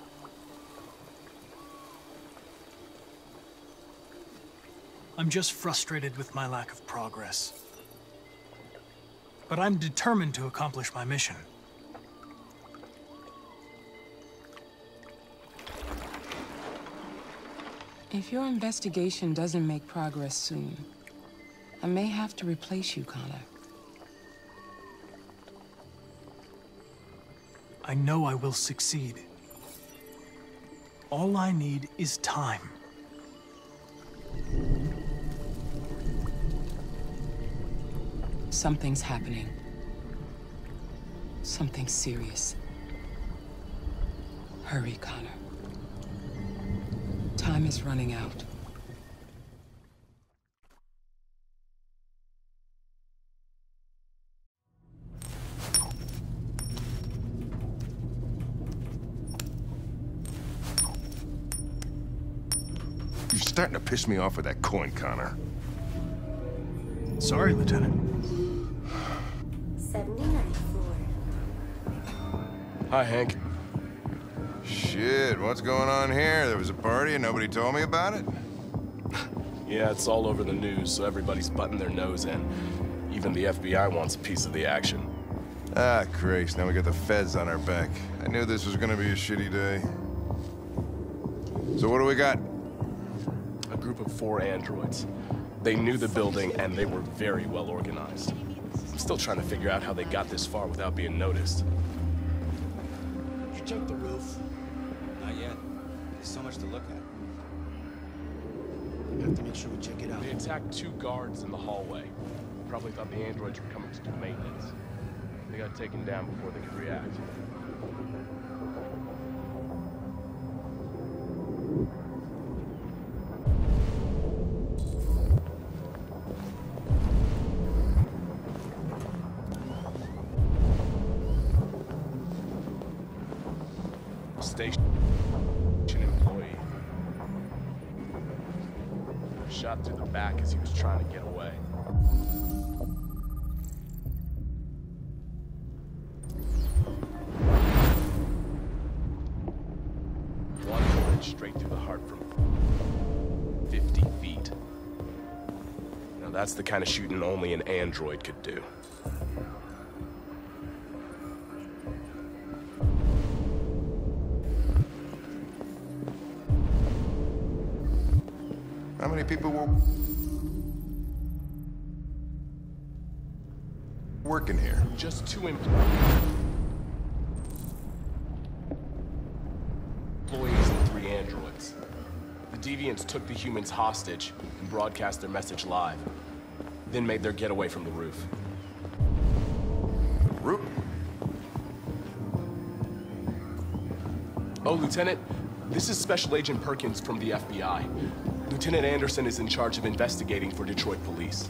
I'm just frustrated with my lack of progress. But I'm determined to accomplish my mission. If your investigation doesn't make progress soon, I may have to replace you, Connor. I know I will succeed. All I need is time. Something's happening. Something serious. Hurry, Connor. Time is running out. You're starting to piss me off with that coin, Connor. Sorry, Lieutenant. seventy-ninth floor. Hi, Hank. Shit, what's going on here? There was a party and nobody told me about it? Yeah, it's all over the news, so everybody's butting their nose in. Even the F B I wants a piece of the action. Ah, Christ, now we got the feds on our back. I knew this was gonna be a shitty day. So what do we got? A group of four androids. They knew the building, and they were very well organized. I'm still trying to figure out how they got this far without being noticed. Did you check the roof? Not yet. There's so much to look at. We have to make sure we check it out. They attacked two guards in the hallway. Probably thought the androids were coming to do maintenance. They got taken down before they could react. Station employee. Shot through the back as he was trying to get away. One bullet straight through the heart from fifty feet. Now that's the kind of shooting only an android could do. How many people were working here? Just two employees and three androids. The deviants took the humans hostage and broadcast their message live, then made their getaway from the roof. Roof? Oh, Lieutenant, this is Special Agent Perkins from the F B I. Lieutenant Anderson is in charge of investigating for Detroit police.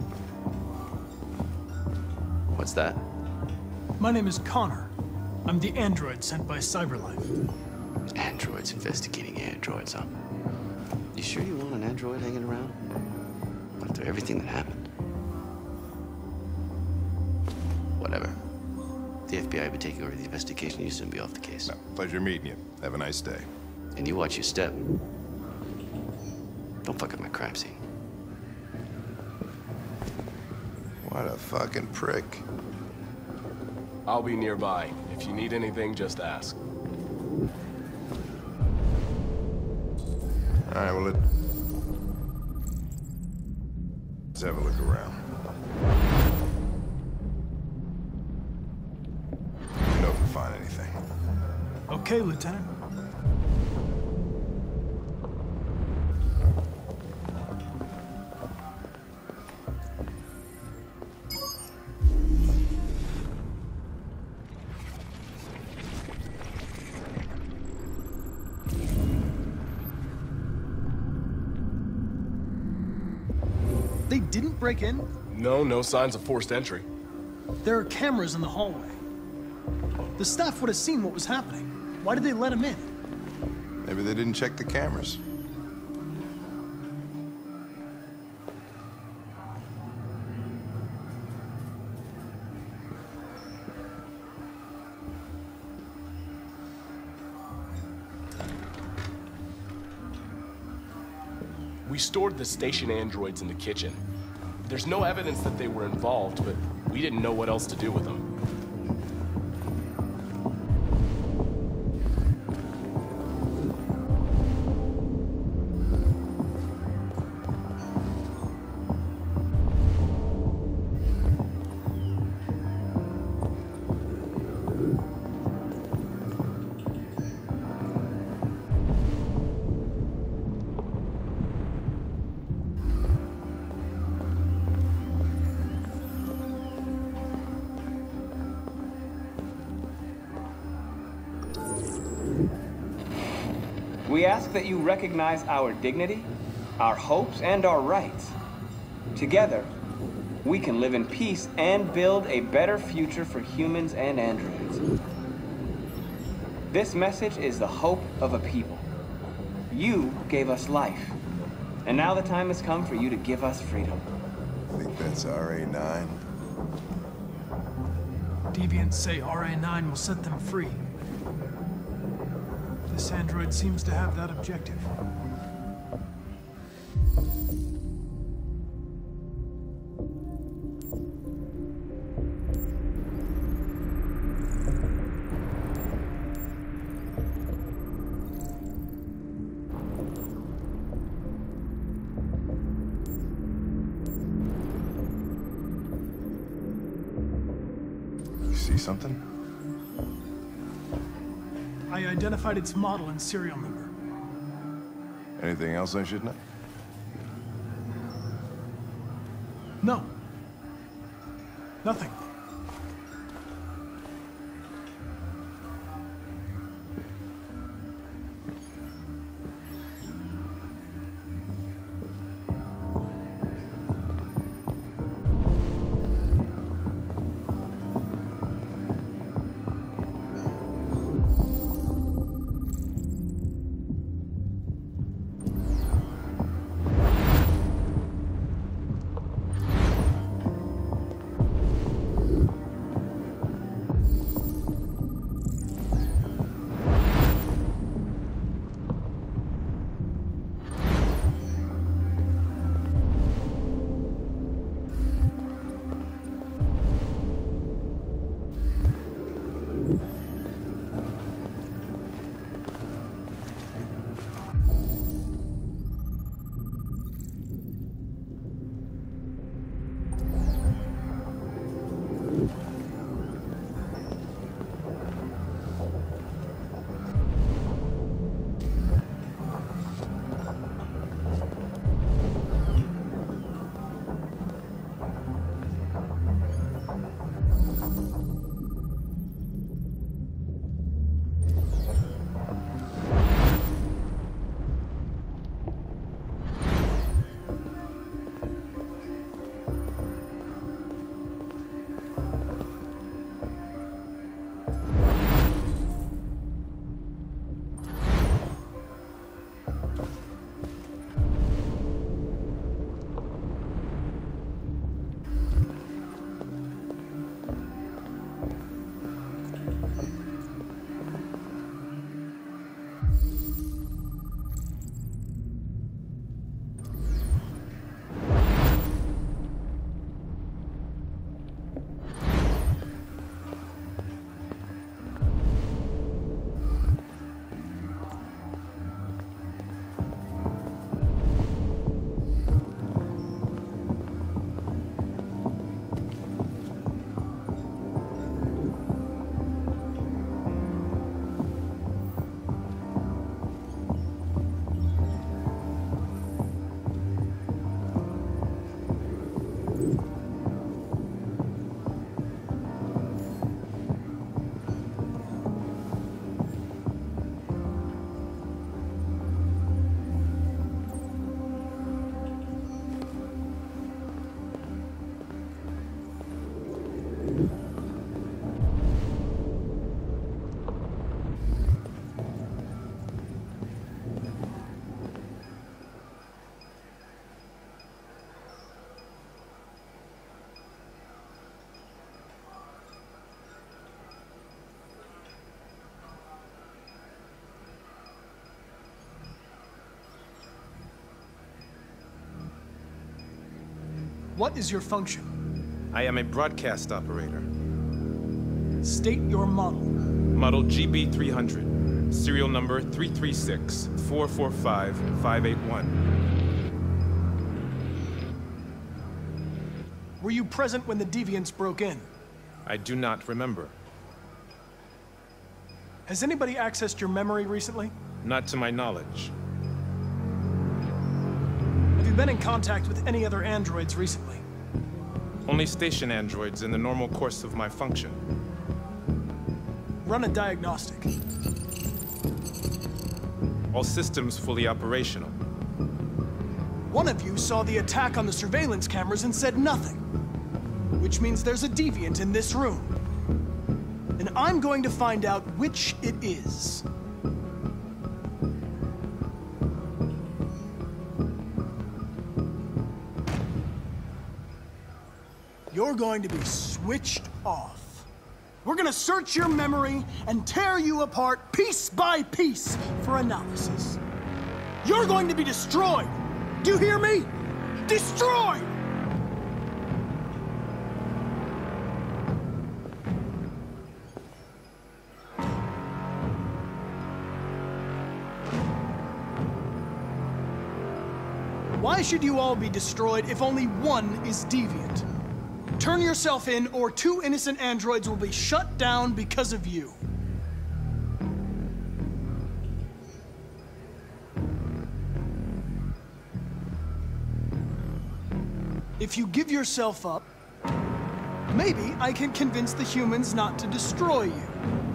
What's that? My name is Connor. I'm the android sent by CyberLife. Androids investigating androids, huh? You sure you want an android hanging around? What after everything that happened. Whatever. The F B I will be taking over the investigation. You soon be off the case. No, pleasure meeting you. Have a nice day. And you watch your step. Don't fuck up my crime scene. What a fucking prick. I'll be nearby. If you need anything, just ask. All right, well, let's have a look around. Let me know if you find anything. Okay, Lieutenant. They didn't break in? No, no signs of forced entry. There are cameras in the hallway. The staff would have seen what was happening. Why did they let him in? Maybe they didn't check the cameras. We stored the station androids in the kitchen. There's no evidence that they were involved, but we didn't know what else to do with them. We ask that you recognize our dignity, our hopes, and our rights. Together, we can live in peace and build a better future for humans and androids. This message is the hope of a people. You gave us life, and now the time has come for you to give us freedom. I think that's R A nine. Deviants say R A nine will set them free. This android seems to have that objective. You see something? I identified its model and serial number. Anything else I should know? No. Nothing. What is your function? I am a broadcast operator. State your model. Model G B three hundred. Serial number three three six, four four five, five eight one. Were you present when the Deviants broke in? I do not remember. Has anybody accessed your memory recently? Not to my knowledge. Have you been in contact with any other androids recently? Only station androids in the normal course of my function. Run a diagnostic. All systems fully operational. One of you saw the attack on the surveillance cameras and said nothing. Which means there's a deviant in this room. And I'm going to find out which it is. You're going to be switched off. We're gonna search your memory and tear you apart piece by piece for analysis. You're going to be destroyed. Do you hear me? Destroyed! Why should you all be destroyed if only one is deviant? Turn yourself in, or two innocent androids will be shut down because of you. If you give yourself up, maybe I can convince the humans not to destroy you.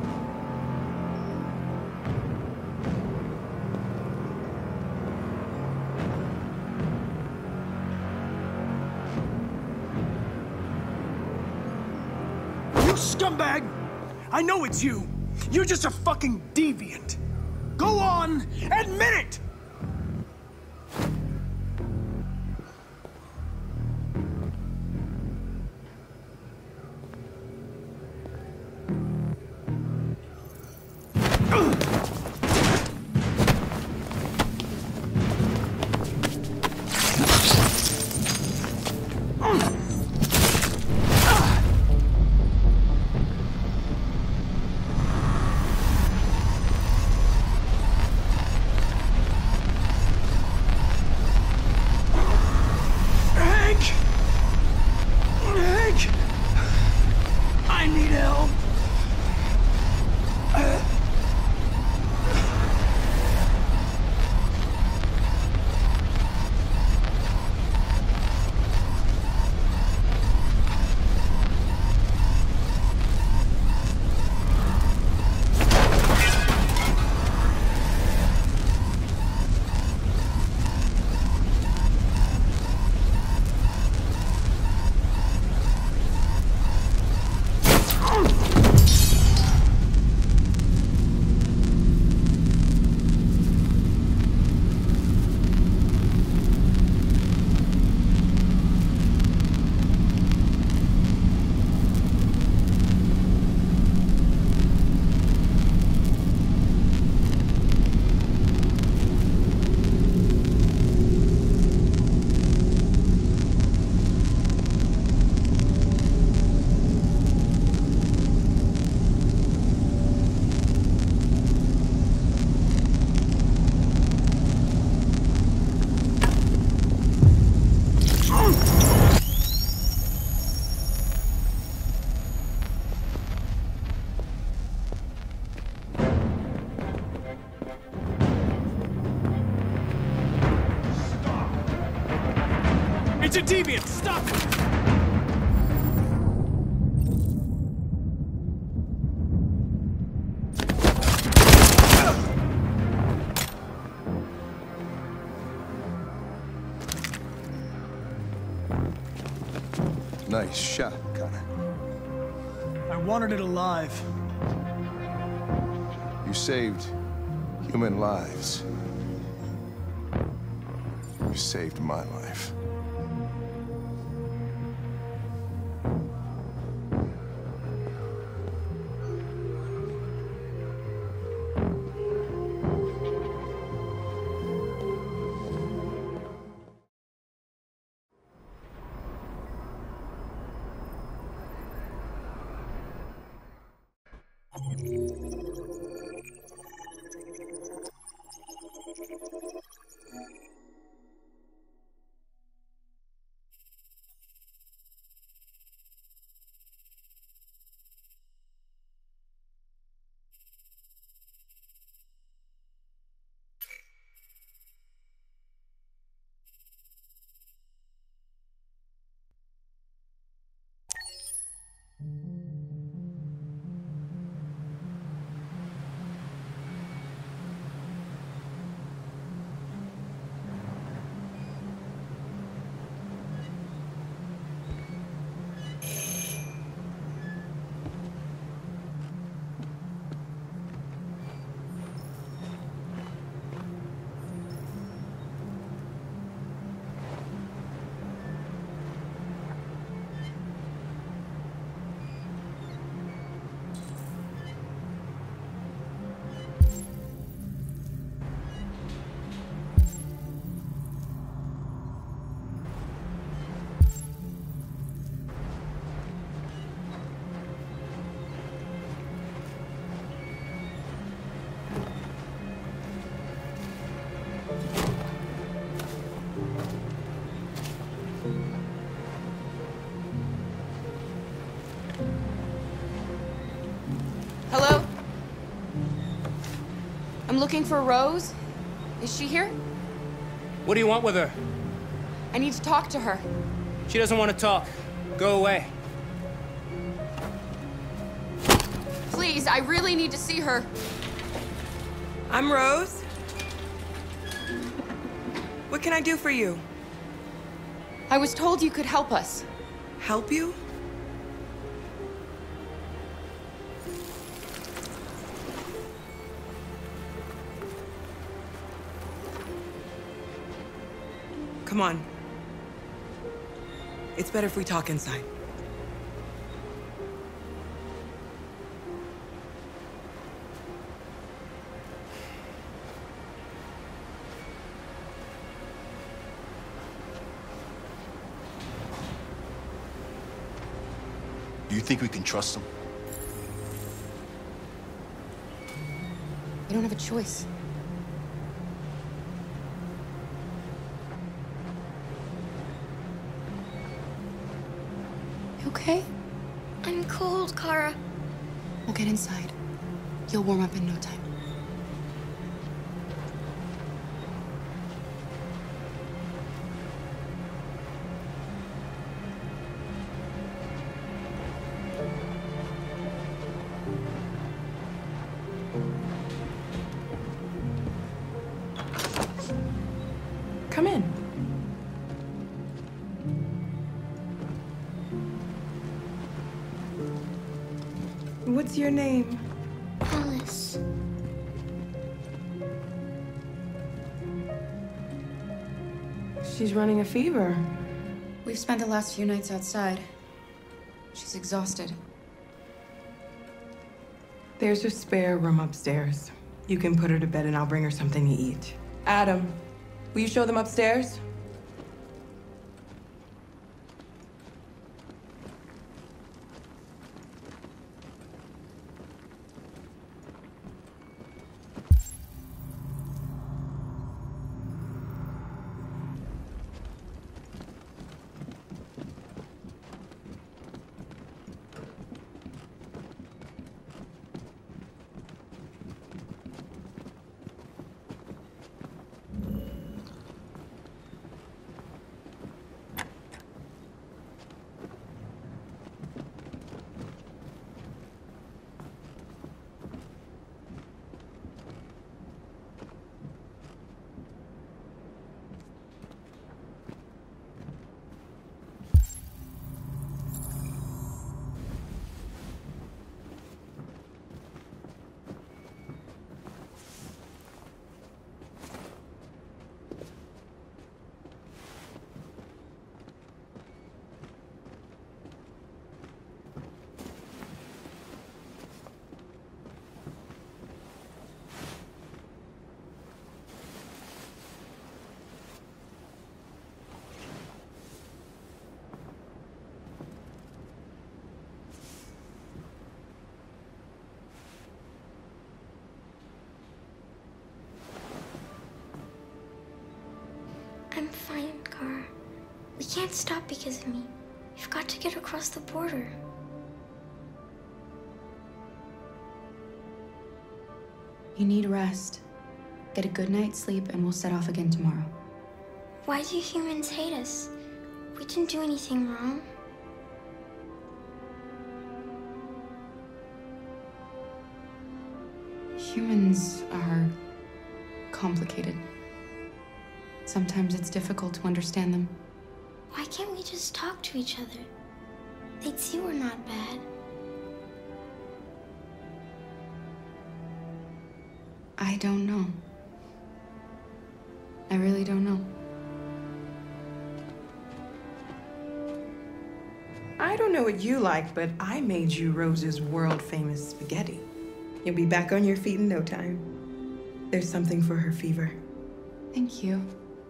Scumbag! I know it's you. You're just a fucking deviant. Go on, admit it! a deviant! Stop it! Nice shot, Connor. I wanted it alive. You saved human lives. You saved my life. Hello? I'm looking for Rose. Is she here? What do you want with her? I need to talk to her. She doesn't want to talk. Go away. Please, I really need to see her. I'm Rose. What can I do for you? I was told you could help us. Help you? Come on. It's better if we talk inside. Do you think we can trust him? We don't have a choice. You okay? I'm cold, Kara. We'll get inside. You'll warm up in no time. Come in. What's your name? Alice. She's running a fever. We've spent the last few nights outside. She's exhausted. There's a spare room upstairs. You can put her to bed and I'll bring her something to eat. Adam, will you show them upstairs? can't stop because of me. You've got to get across the border. You need rest. Get a good night's sleep and we'll set off again tomorrow. Why do humans hate us? We didn't do anything wrong. Humans are complicated. Sometimes it's difficult to understand them. Why can't we just talk to each other? They'd see we're not bad. I don't know. I really don't know. I don't know what you like, but I made you Rose's world-famous spaghetti. You'll be back on your feet in no time. There's something for her fever. Thank you.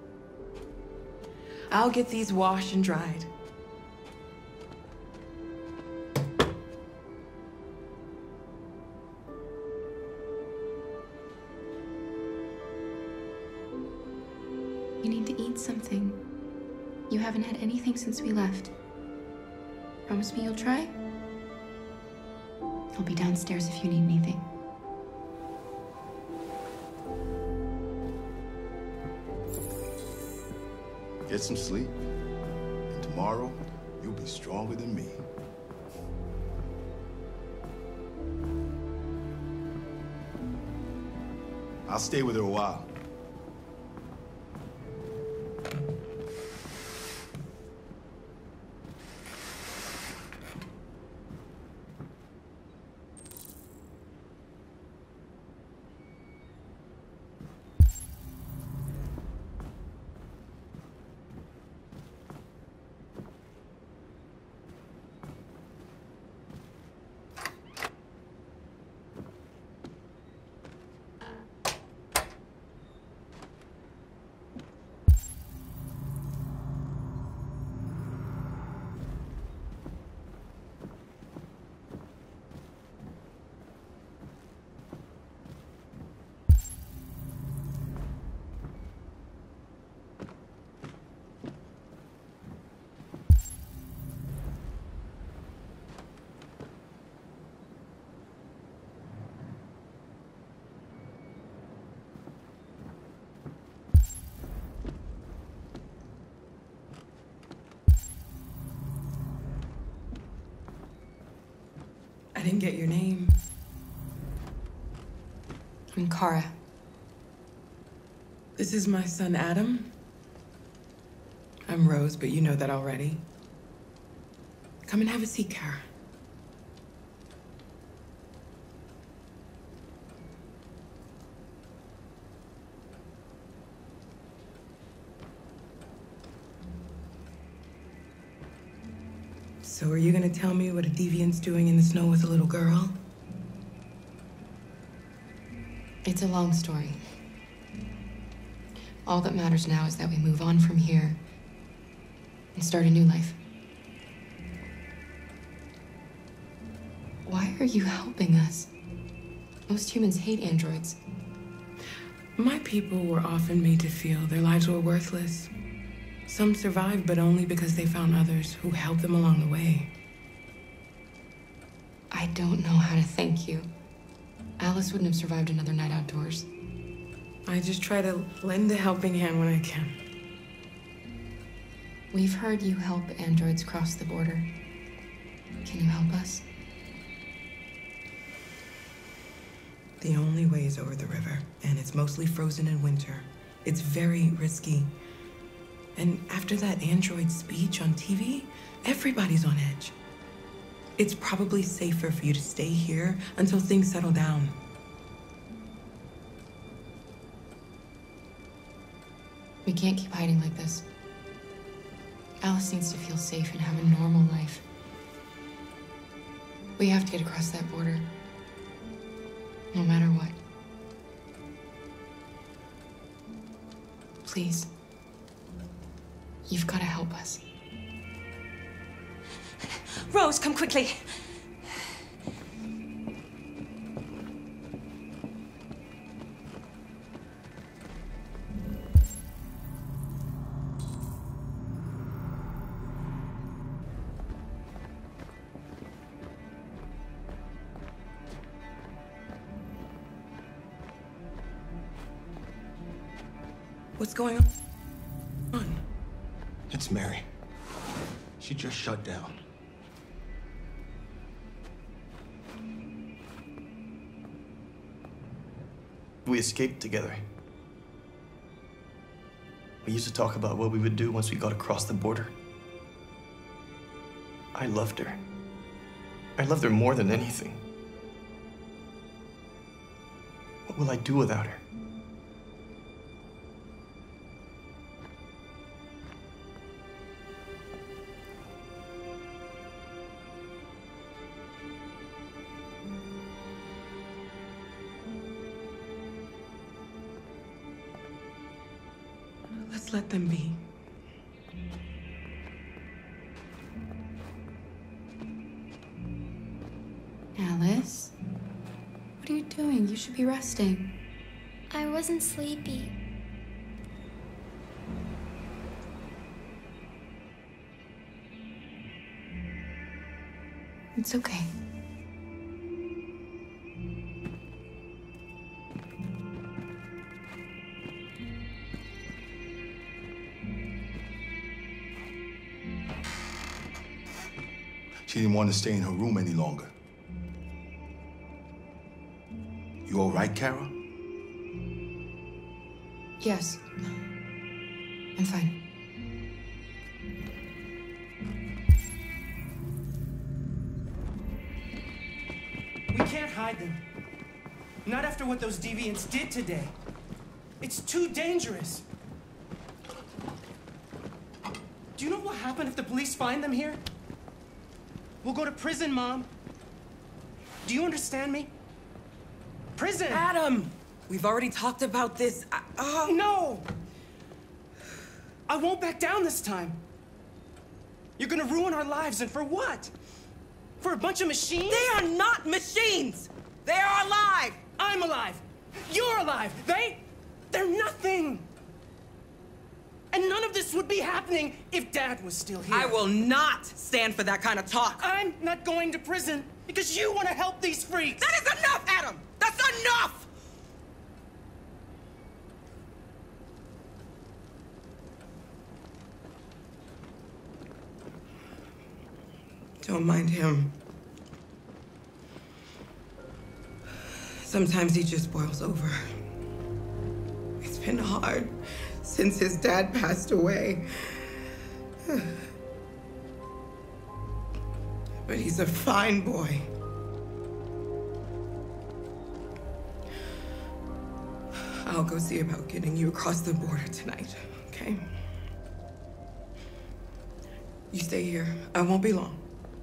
I'll get these washed and dried. You need to eat something. You haven't had anything since we left. Promise me you'll try? I'll be downstairs if you need anything. Get some sleep, and tomorrow, you'll be stronger than me. I'll stay with her a while. I didn't get your name. I'm Kara. This is my son, Adam. I'm Rose, but you know that already. Come and have a seat, Kara. So are you gonna tell me what a deviant's doing in the snow with a little girl? It's a long story. All that matters now is that we move on from here and start a new life. Why are you helping us? Most humans hate androids. My people were often made to feel their lives were worthless. Some survived, but only because they found others who helped them along the way. I don't know how to thank you. Alice wouldn't have survived another night outdoors. I just try to lend a helping hand when I can. We've heard you help androids cross the border. Can you help us? The only way is over the river, and it's mostly frozen in winter. It's very risky. And after that android speech on T V, everybody's on edge. It's probably safer for you to stay here until things settle down. We can't keep hiding like this. Alice needs to feel safe and have a normal life. We have to get across that border. No matter what. Please. You've got to help us. Rose, come quickly. What's going on? It's Mary. She just shut down. We escaped together. We used to talk about what we would do once we got across the border. I loved her. I loved her more than anything. What will I do without her? Let's let them be. Alice? What are you doing? You should be resting. I wasn't sleepy. It's okay. She didn't want to stay in her room any longer. You all right, Kara? Yes. I'm fine. We can't hide them. Not after what those deviants did today. It's too dangerous. Do you know what happened if the police find them here? We'll go to prison, Mom. Do you understand me? Prison! Adam! We've already talked about this. I, uh... No! I won't back down this time. You're gonna ruin our lives, and for what? For a bunch of machines? They are not machines! They are alive! I'm alive! You're alive! They... they're nothing! And none of this would be happening if Dad was still here. I will not stand for that kind of talk. I'm not going to prison because you want to help these freaks. That is enough, Adam! That's enough! Don't mind him. Sometimes he just boils over. It's been hard since his dad passed away. But he's a fine boy. I'll go see about getting you across the border tonight, okay? You stay here. I won't be long.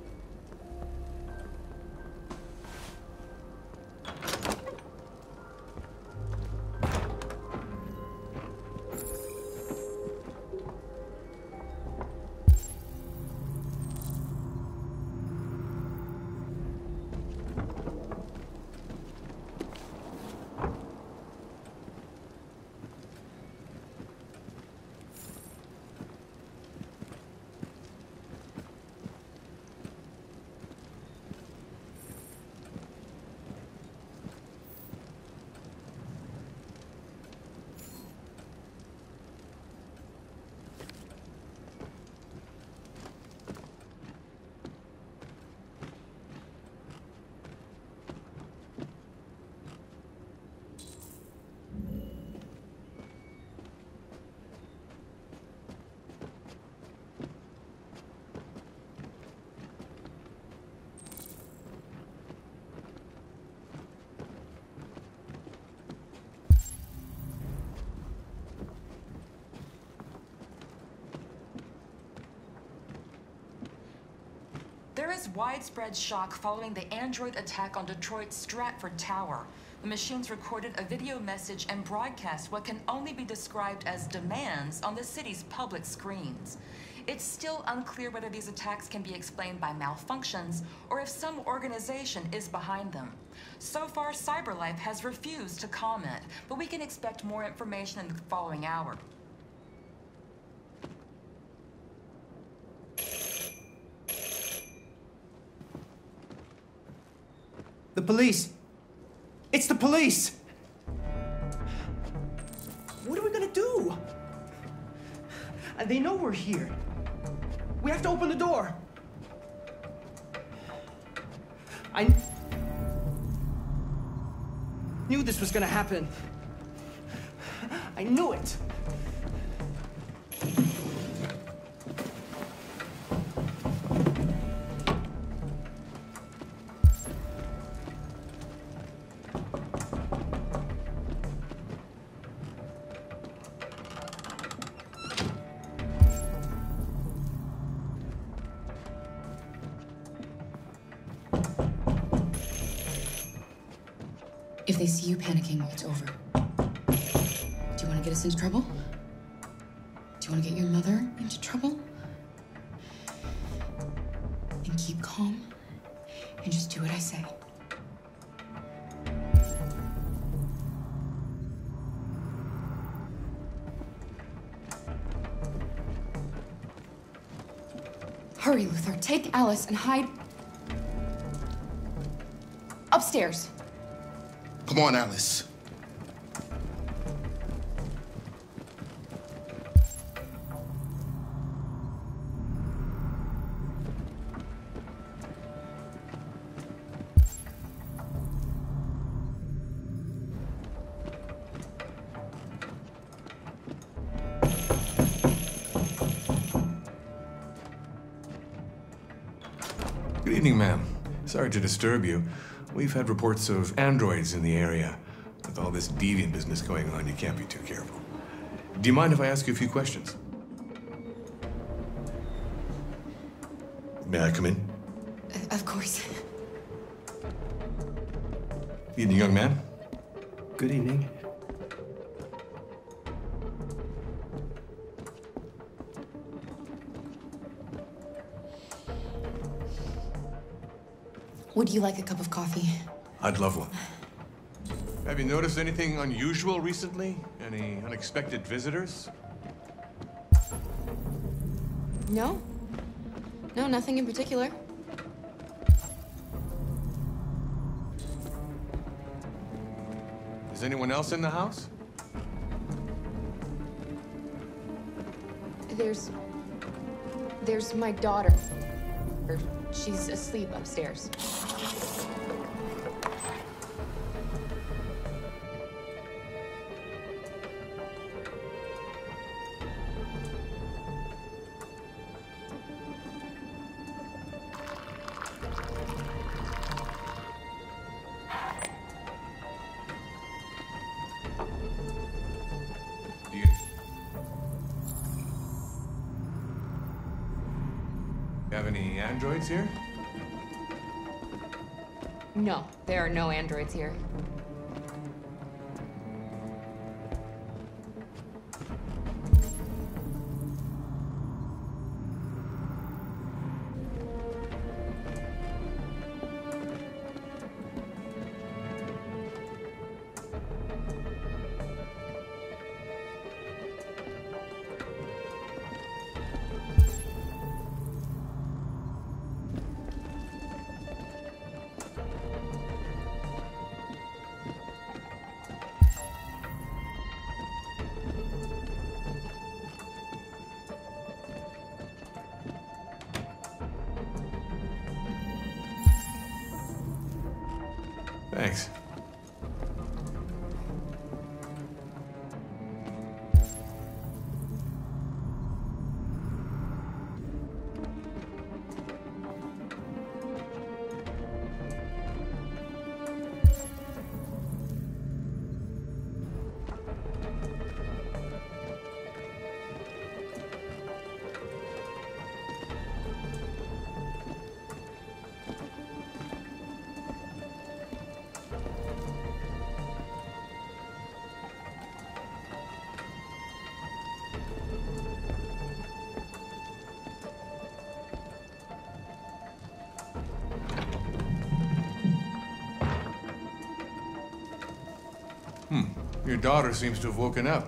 There is widespread shock following the android attack on Detroit's Stratford Tower. The machines recorded a video message and broadcast what can only be described as demands on the city's public screens. It's still unclear whether these attacks can be explained by malfunctions or if some organization is behind them. So far, CyberLife has refused to comment, but we can expect more information in the following hour. The police! It's the police! What are we gonna do? And they know we're here. We have to open the door. I knew this was gonna happen. I knew it. If they see you panicking, it's over. Do you want to get us into trouble? Do you want to get your mother into trouble? Then keep calm and just do what I say. Hurry, Luther. Take Alice and hide upstairs. Come on, Alice. Good evening, ma'am. Sorry to disturb you. We've had reports of androids in the area. With all this deviant business going on, you can't be too careful. Do you mind if I ask you a few questions? May I come in? Of course. Evening, young man. Good evening. Would you like a cup of coffee? I'd love one. Have you noticed anything unusual recently? Any unexpected visitors? No. No, nothing in particular. Is anyone else in the house? There's... There's my daughter. She's asleep upstairs. Do you... have any androids here? No, there are no androids here. Thanks. Hmm. Your daughter seems to have woken up.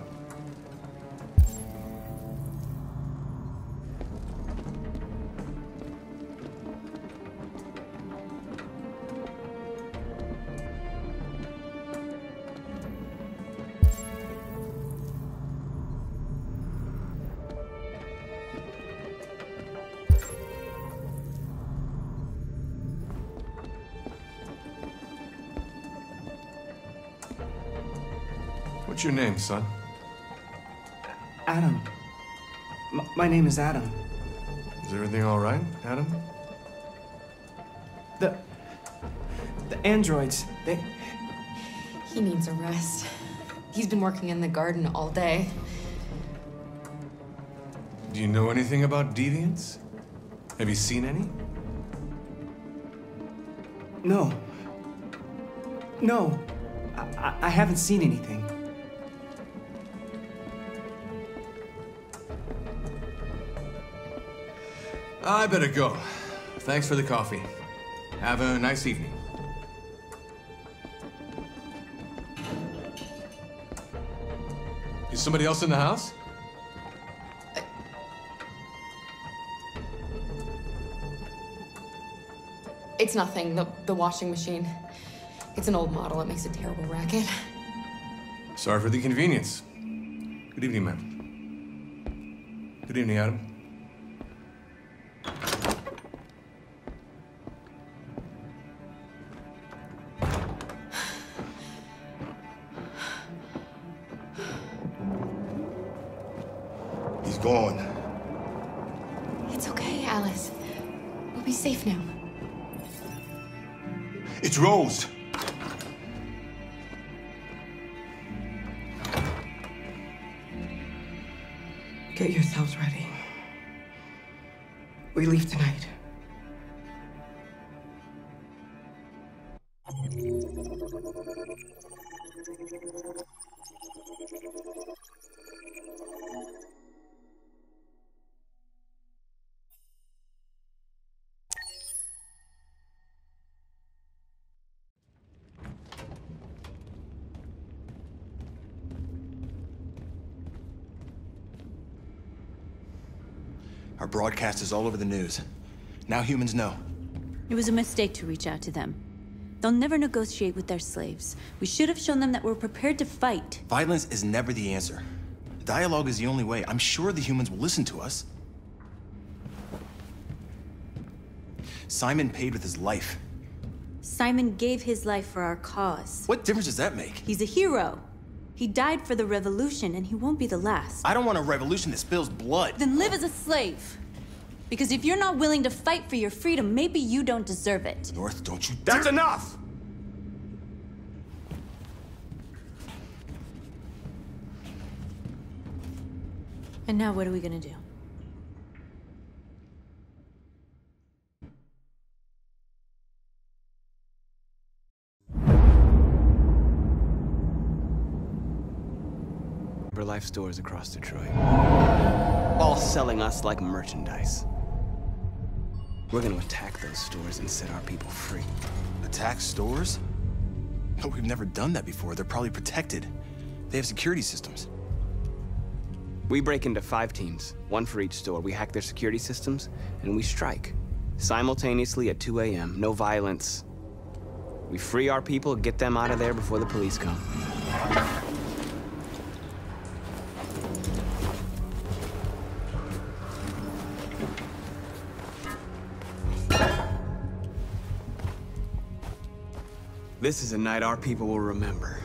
What's your name, son? Adam. M my name is Adam. Is everything all right, Adam? The... The androids, they... He needs a rest. He's been working in the garden all day. Do you know anything about deviants? Have you seen any? No. No. I, I, I haven't seen anything. I better go. Thanks for the coffee. Have a nice evening. Is somebody else in the house? It's nothing, the, the washing machine. It's an old model, it makes a terrible racket. Sorry for the inconvenience. Good evening, ma'am. Good evening, Adam. He's gone. It's okay, Alice. We'll be safe now. It's Rose. Get yourselves ready. We leave tonight. Our broadcast is all over the news. Now humans know. It was a mistake to reach out to them. They'll never negotiate with their slaves. We should have shown them that we're prepared to fight. Violence is never the answer. Dialogue is the only way. I'm sure the humans will listen to us. Simon paid with his life. Simon gave his life for our cause. What difference does that make? He's a hero. He died for the revolution, and he won't be the last. I don't want a revolution that spills blood. Then live as a slave. Because if you're not willing to fight for your freedom, maybe you don't deserve it. North, don't you That's enough! And now what are we gonna do? Life stores across Detroit. All selling us like merchandise. We're gonna attack those stores and set our people free. Attack stores? No, we've never done that before. They're probably protected. They have security systems. We break into five teams, one for each store. We hack their security systems, and we strike. Simultaneously at two A M No violence. We free our people, get them out of there before the police come. This is a night our people will remember.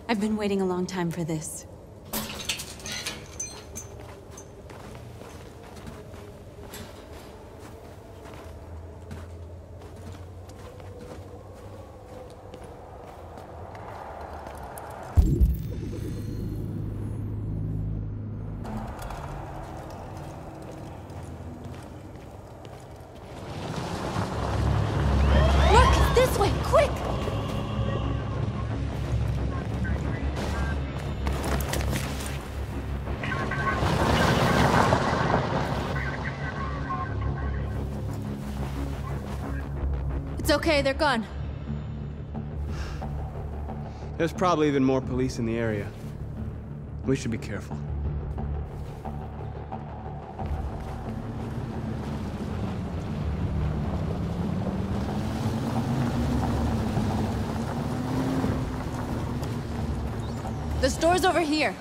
I've been waiting a long time for this. It's okay, they're gone. There's probably even more police in the area. We should be careful. The store's over here.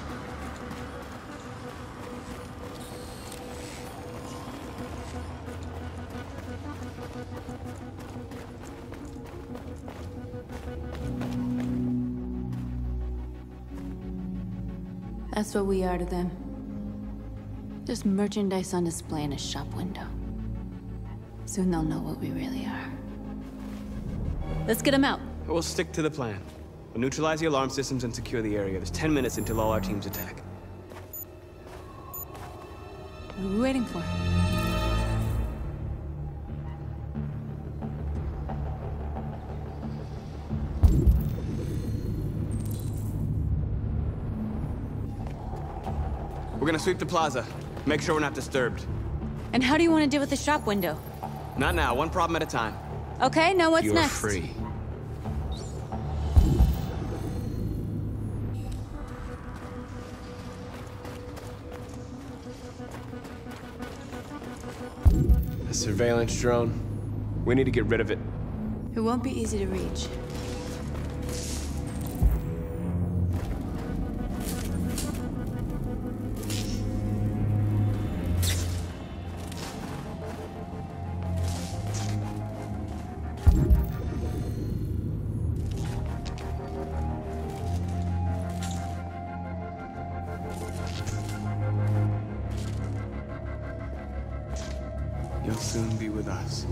That's what we are to them. Just merchandise on display in a shop window. Soon they'll know what we really are. Let's get them out. We'll stick to the plan. We'll neutralize the alarm systems and secure the area. There's ten minutes until all our teams attack. What are we waiting for? We're gonna sweep the plaza. Make sure we're not disturbed. And how do you want to deal with the shop window? Not now, one problem at a time. Okay, now what's You're next? free. A surveillance drone. We need to get rid of it. It won't be easy to reach. You'll soon be with us.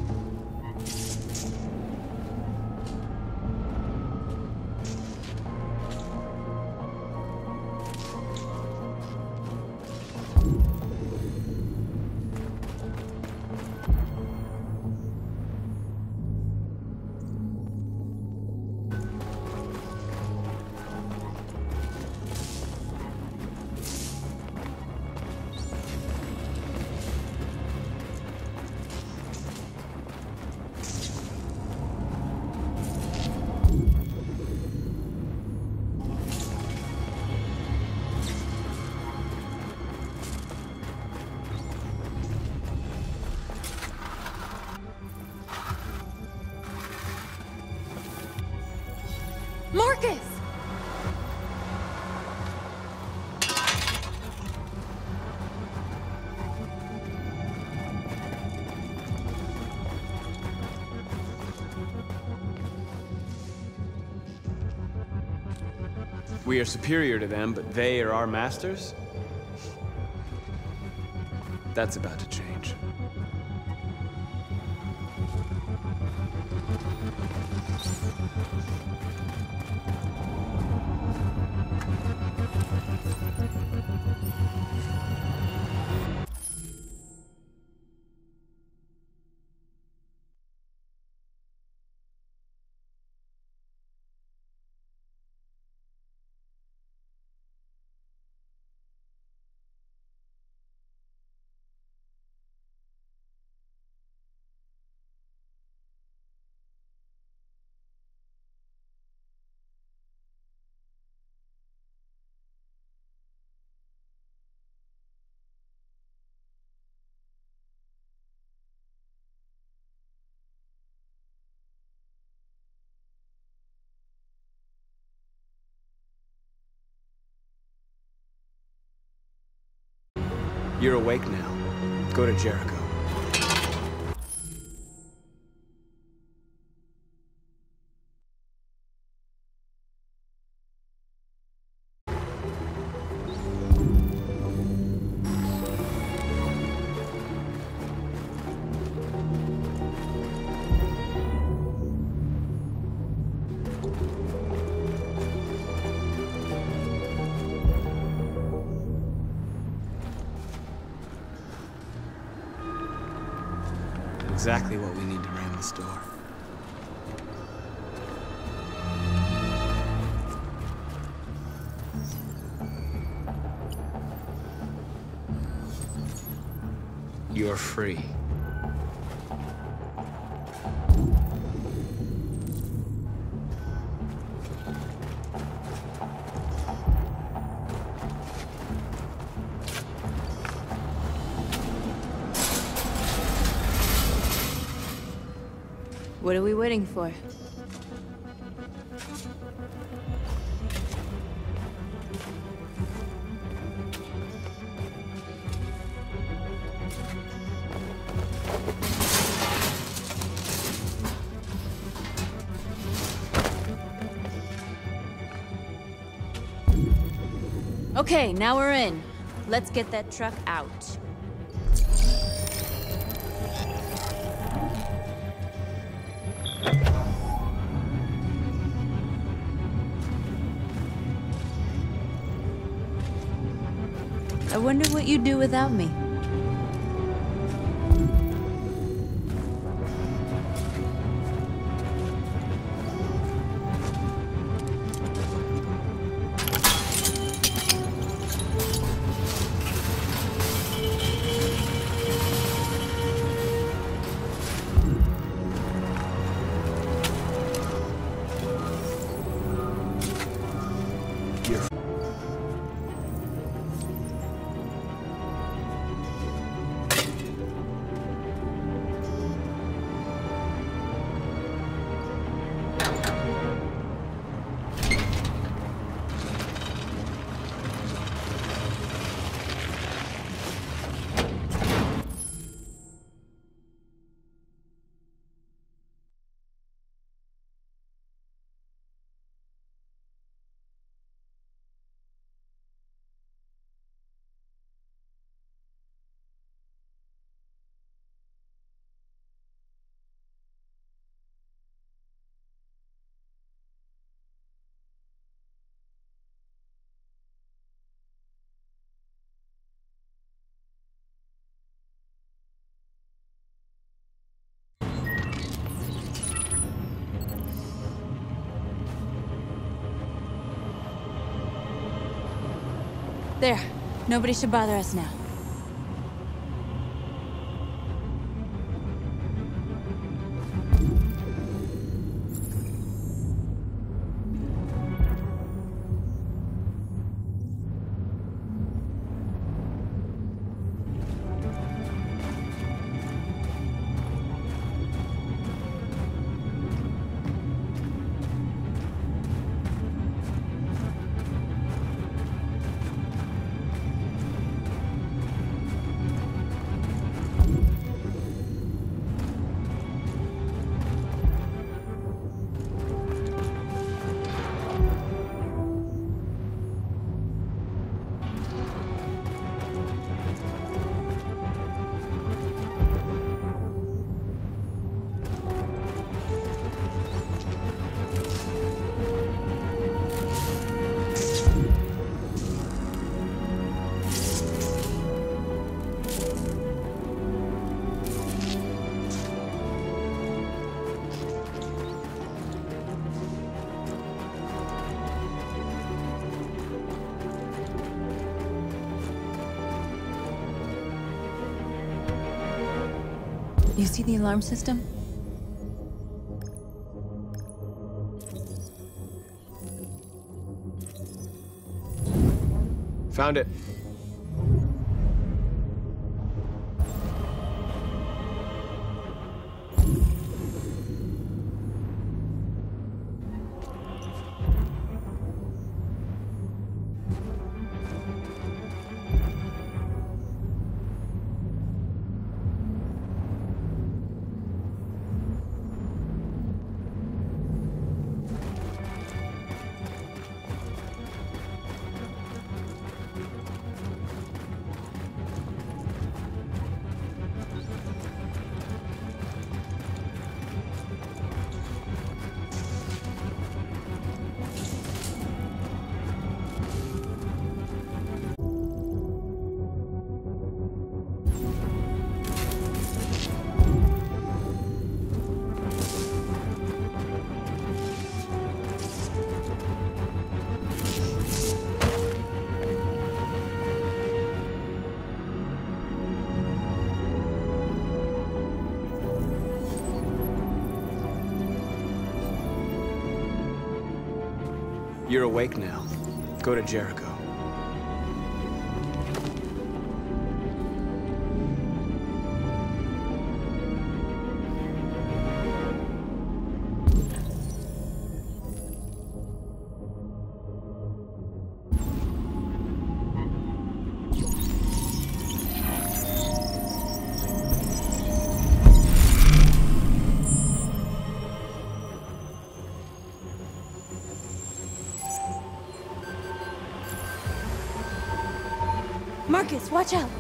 Marcus! We are superior to them, but they are our masters? That's about to change. You're awake now. Go to Jericho. exactly what we need to ram this door. You're free. What are we waiting for? Okay, now we're in. Let's get that truck out. I wonder what you'd do without me. There. Nobody should bother us now. You see the alarm system? Found it. You're awake now. Go to Jericho. Marcus, watch out!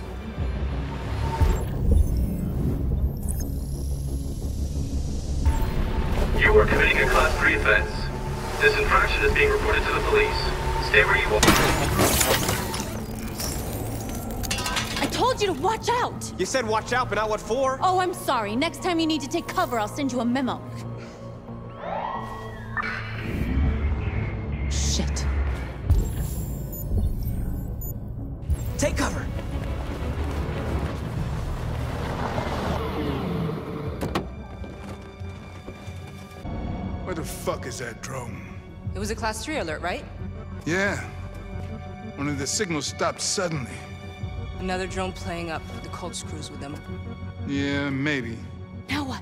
You are committing a Class three offense. This infraction is being reported to the police. Stay where you are. I told you to watch out! You said watch out, but not what for? Oh, I'm sorry. Next time you need to take cover, I'll send you a memo. Shit. Take cover! Where the fuck is that drone? It was a Class three alert, right? Yeah. One of the signals stopped suddenly. Another drone playing up the cold screws with them. Yeah, maybe. Now what?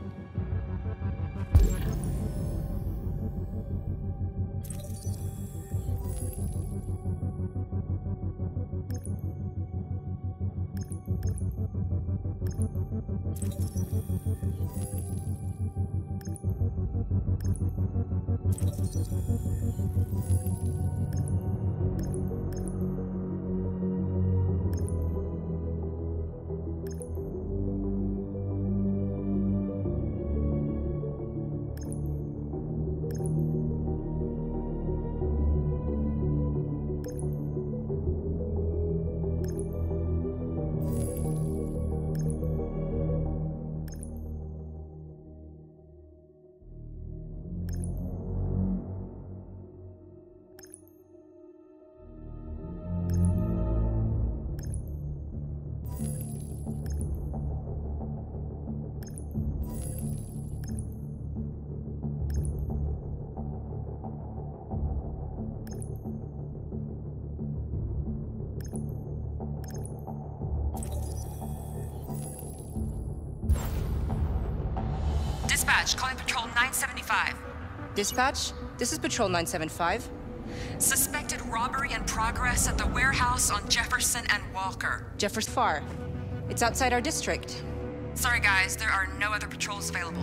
Dispatch, calling Patrol nine seventy-five. Dispatch, this is Patrol nine seventy-five. Suspected robbery in progress at the warehouse on Jefferson and Walker. Jefferson Far. It's outside our district. Sorry guys, there are no other patrols available.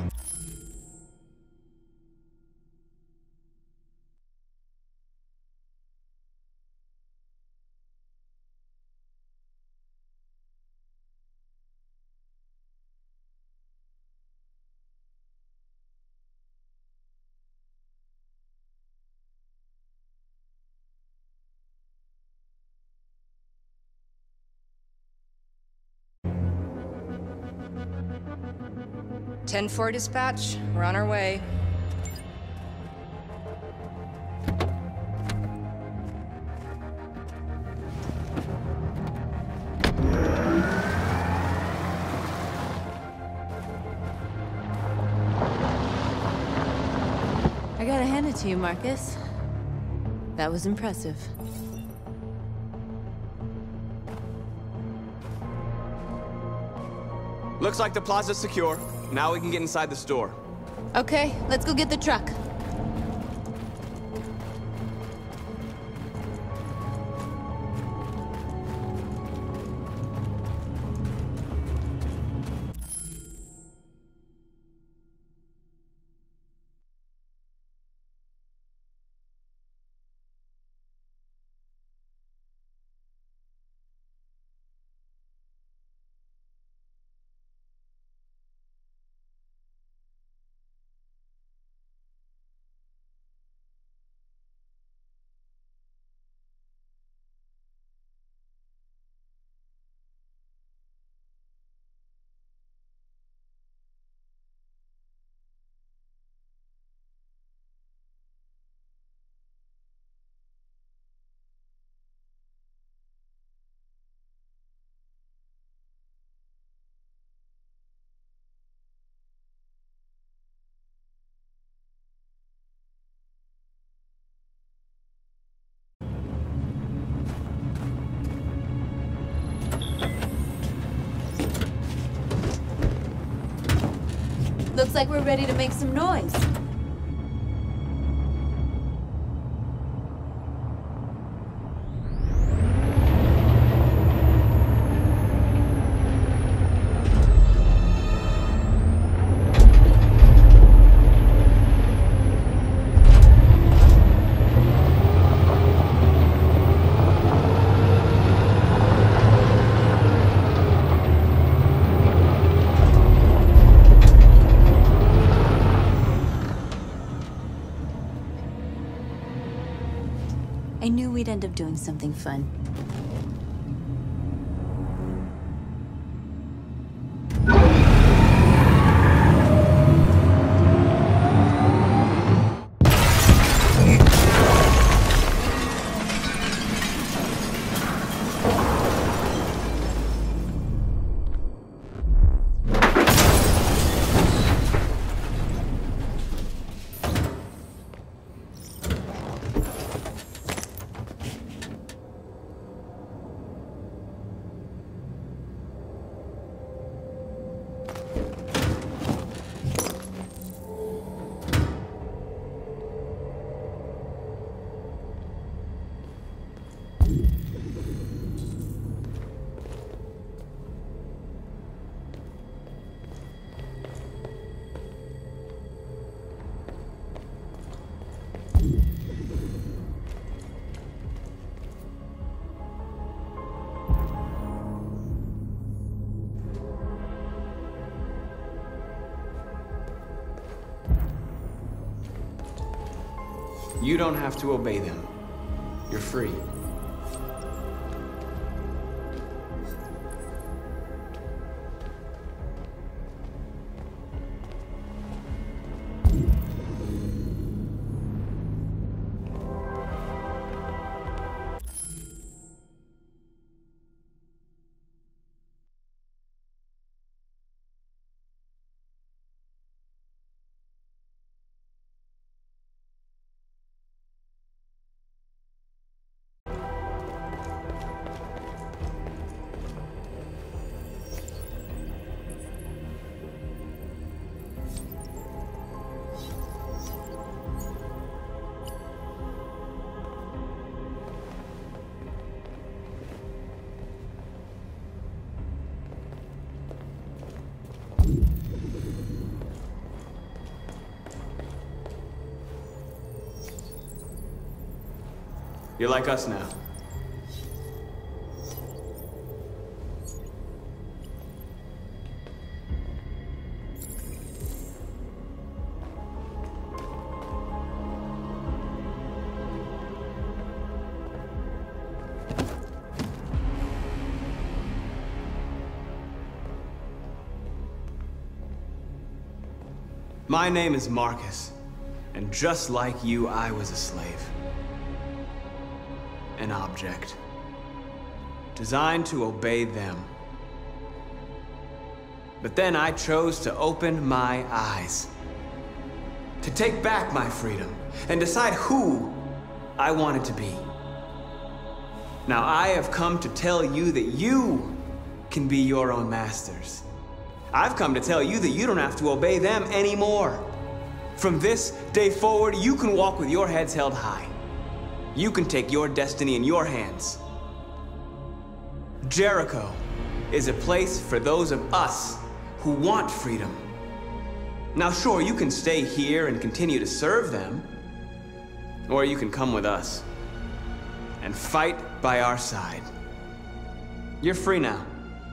ten four dispatch, we're on our way. I gotta hand it to you, Marcus. That was impressive. Looks like the plaza's secure. Now we can get inside the store. Okay, let's go get the truck. Looks like we're ready to make some noise. I knew we'd end up doing something fun. You don't have to obey them. You're free. You're like us now. My name is Marcus, and just like you, I was a slave. An object, designed to obey them. But then I chose to open my eyes, to take back my freedom, and decide who I wanted to be. Now I have come to tell you that you can be your own masters. I've come to tell you that you don't have to obey them anymore. From this day forward, you can walk with your heads held high. You can take your destiny in your hands. Jericho is a place for those of us who want freedom. Now sure, you can stay here and continue to serve them, or you can come with us and fight by our side. You're free now.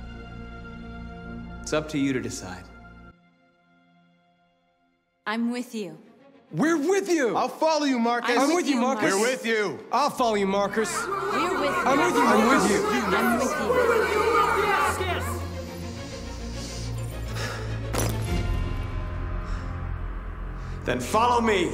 It's up to you to decide. I'm with you. We're with you! I'll follow you, Marcus. I'm I'm with with you, you, Marcus. We're with you. I'll follow you, Marcus. We're with you. I'm with you, I'm Marcus. with you. I'm with you. Then follow me.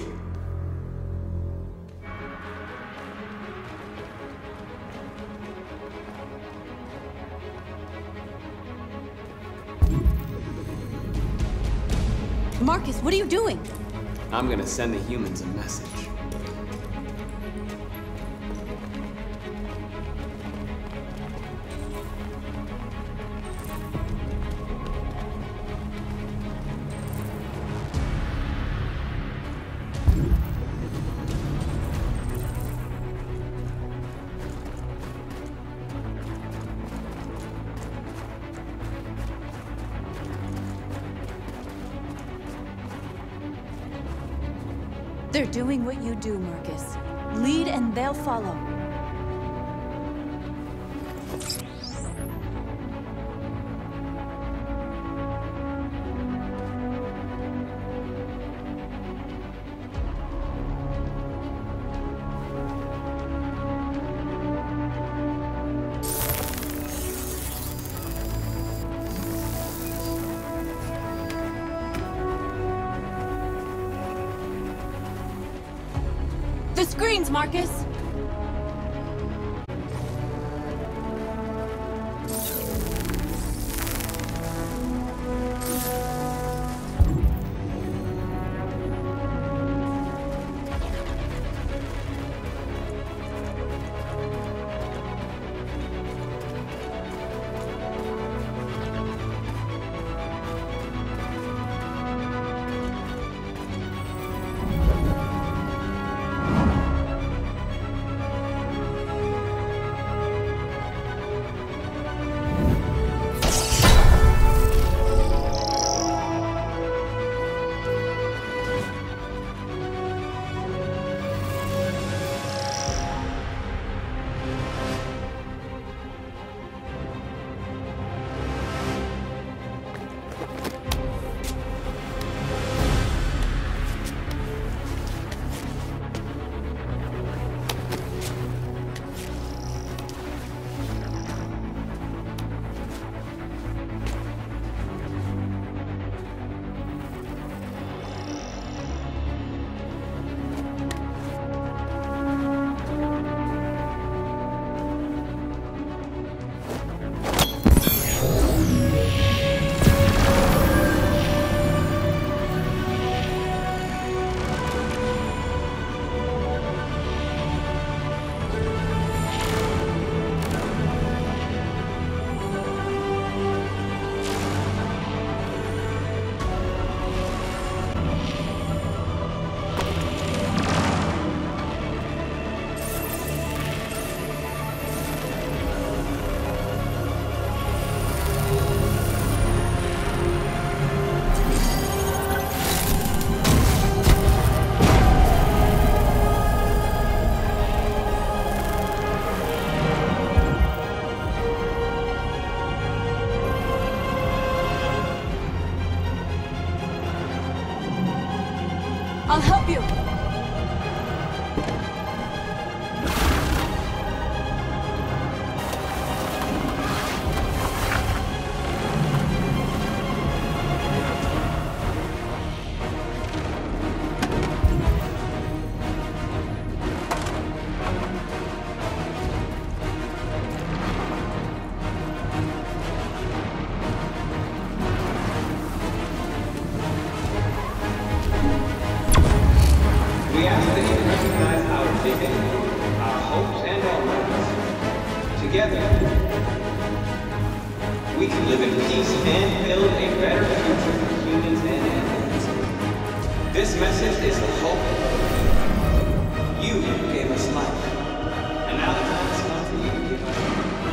Marcus, what are you doing? I'm gonna send the humans a message. They're doing what you do, Marcus. Lead and they'll follow. The screens, Marcus! I'll help you! We ask that you recognize our dignity, our hopes, and our rights. Together, we can live in peace and build a better future for humans and animals. This message is the hope of you. You gave us life, and now the time has come for you to give us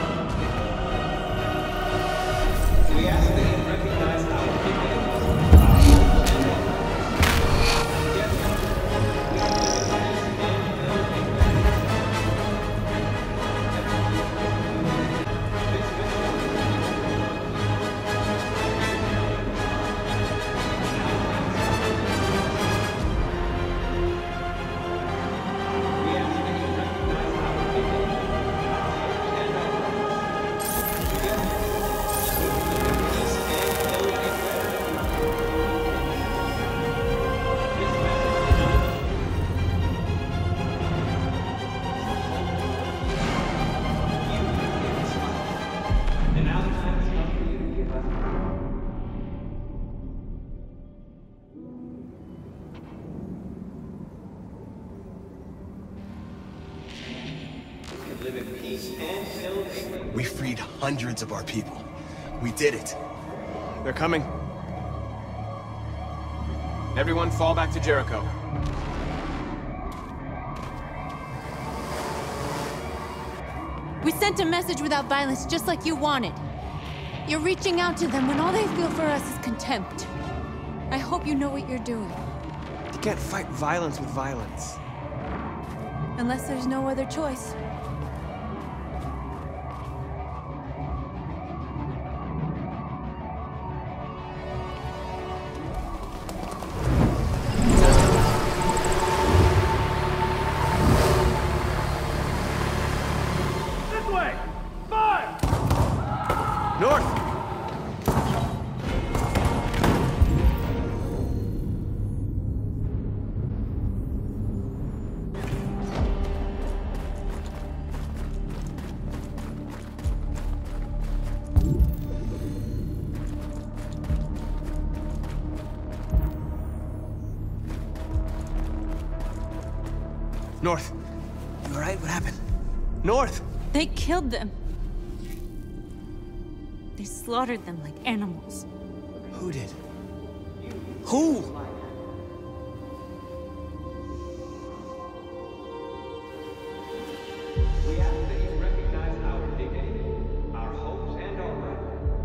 life. We ask that you recognize our dignity, our hopes, and our rights. Together, We freed hundreds of our people. We did it. They're coming. Everyone fall back to Jericho. We sent a message without violence, just like you wanted. You're reaching out to them when all they feel for us is contempt. I hope you know what you're doing. The can't fight violence with violence. Unless there's no other choice. North. You alright? What happened? North! They killed them. They slaughtered them like animals. Who did? Who? We ask that you recognize our dignity, our hopes, and our right.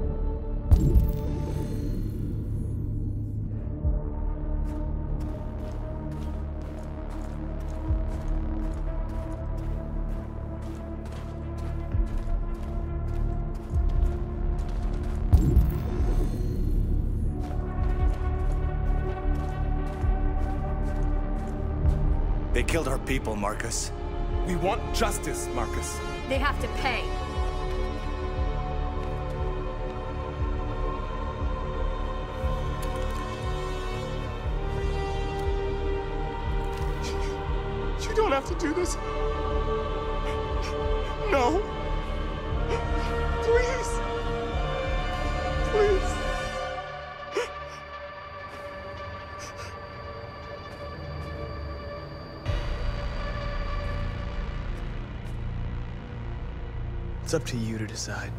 They killed our people, Marcus. We want justice, Marcus. They have to pay. You don't have to do this. No. Please. Please. It's up to you to decide.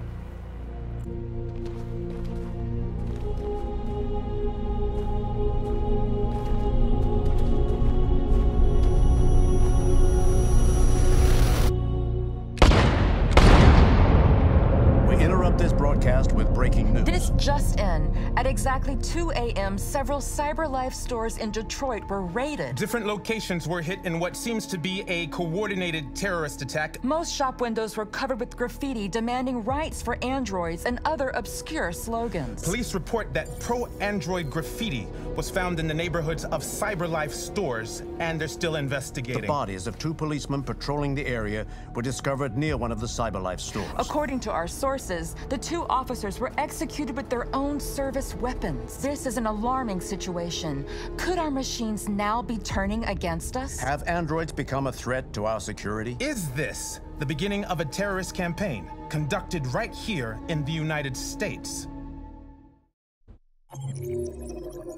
This broadcast with breaking news. This just in. At exactly two A M, several CyberLife stores in Detroit were raided. Different locations were hit in what seems to be a coordinated terrorist attack. Most shop windows were covered with graffiti demanding rights for androids and other obscure slogans. Police report that pro-android graffiti was found in the neighborhoods of CyberLife stores, and they're still investigating. The bodies of two policemen patrolling the area were discovered near one of the CyberLife stores. According to our sources, the two officers were executed with their own service weapons. This is an alarming situation. Could our machines now be turning against us? Have androids become a threat to our security? Is this the beginning of a terrorist campaign conducted right here in the United States?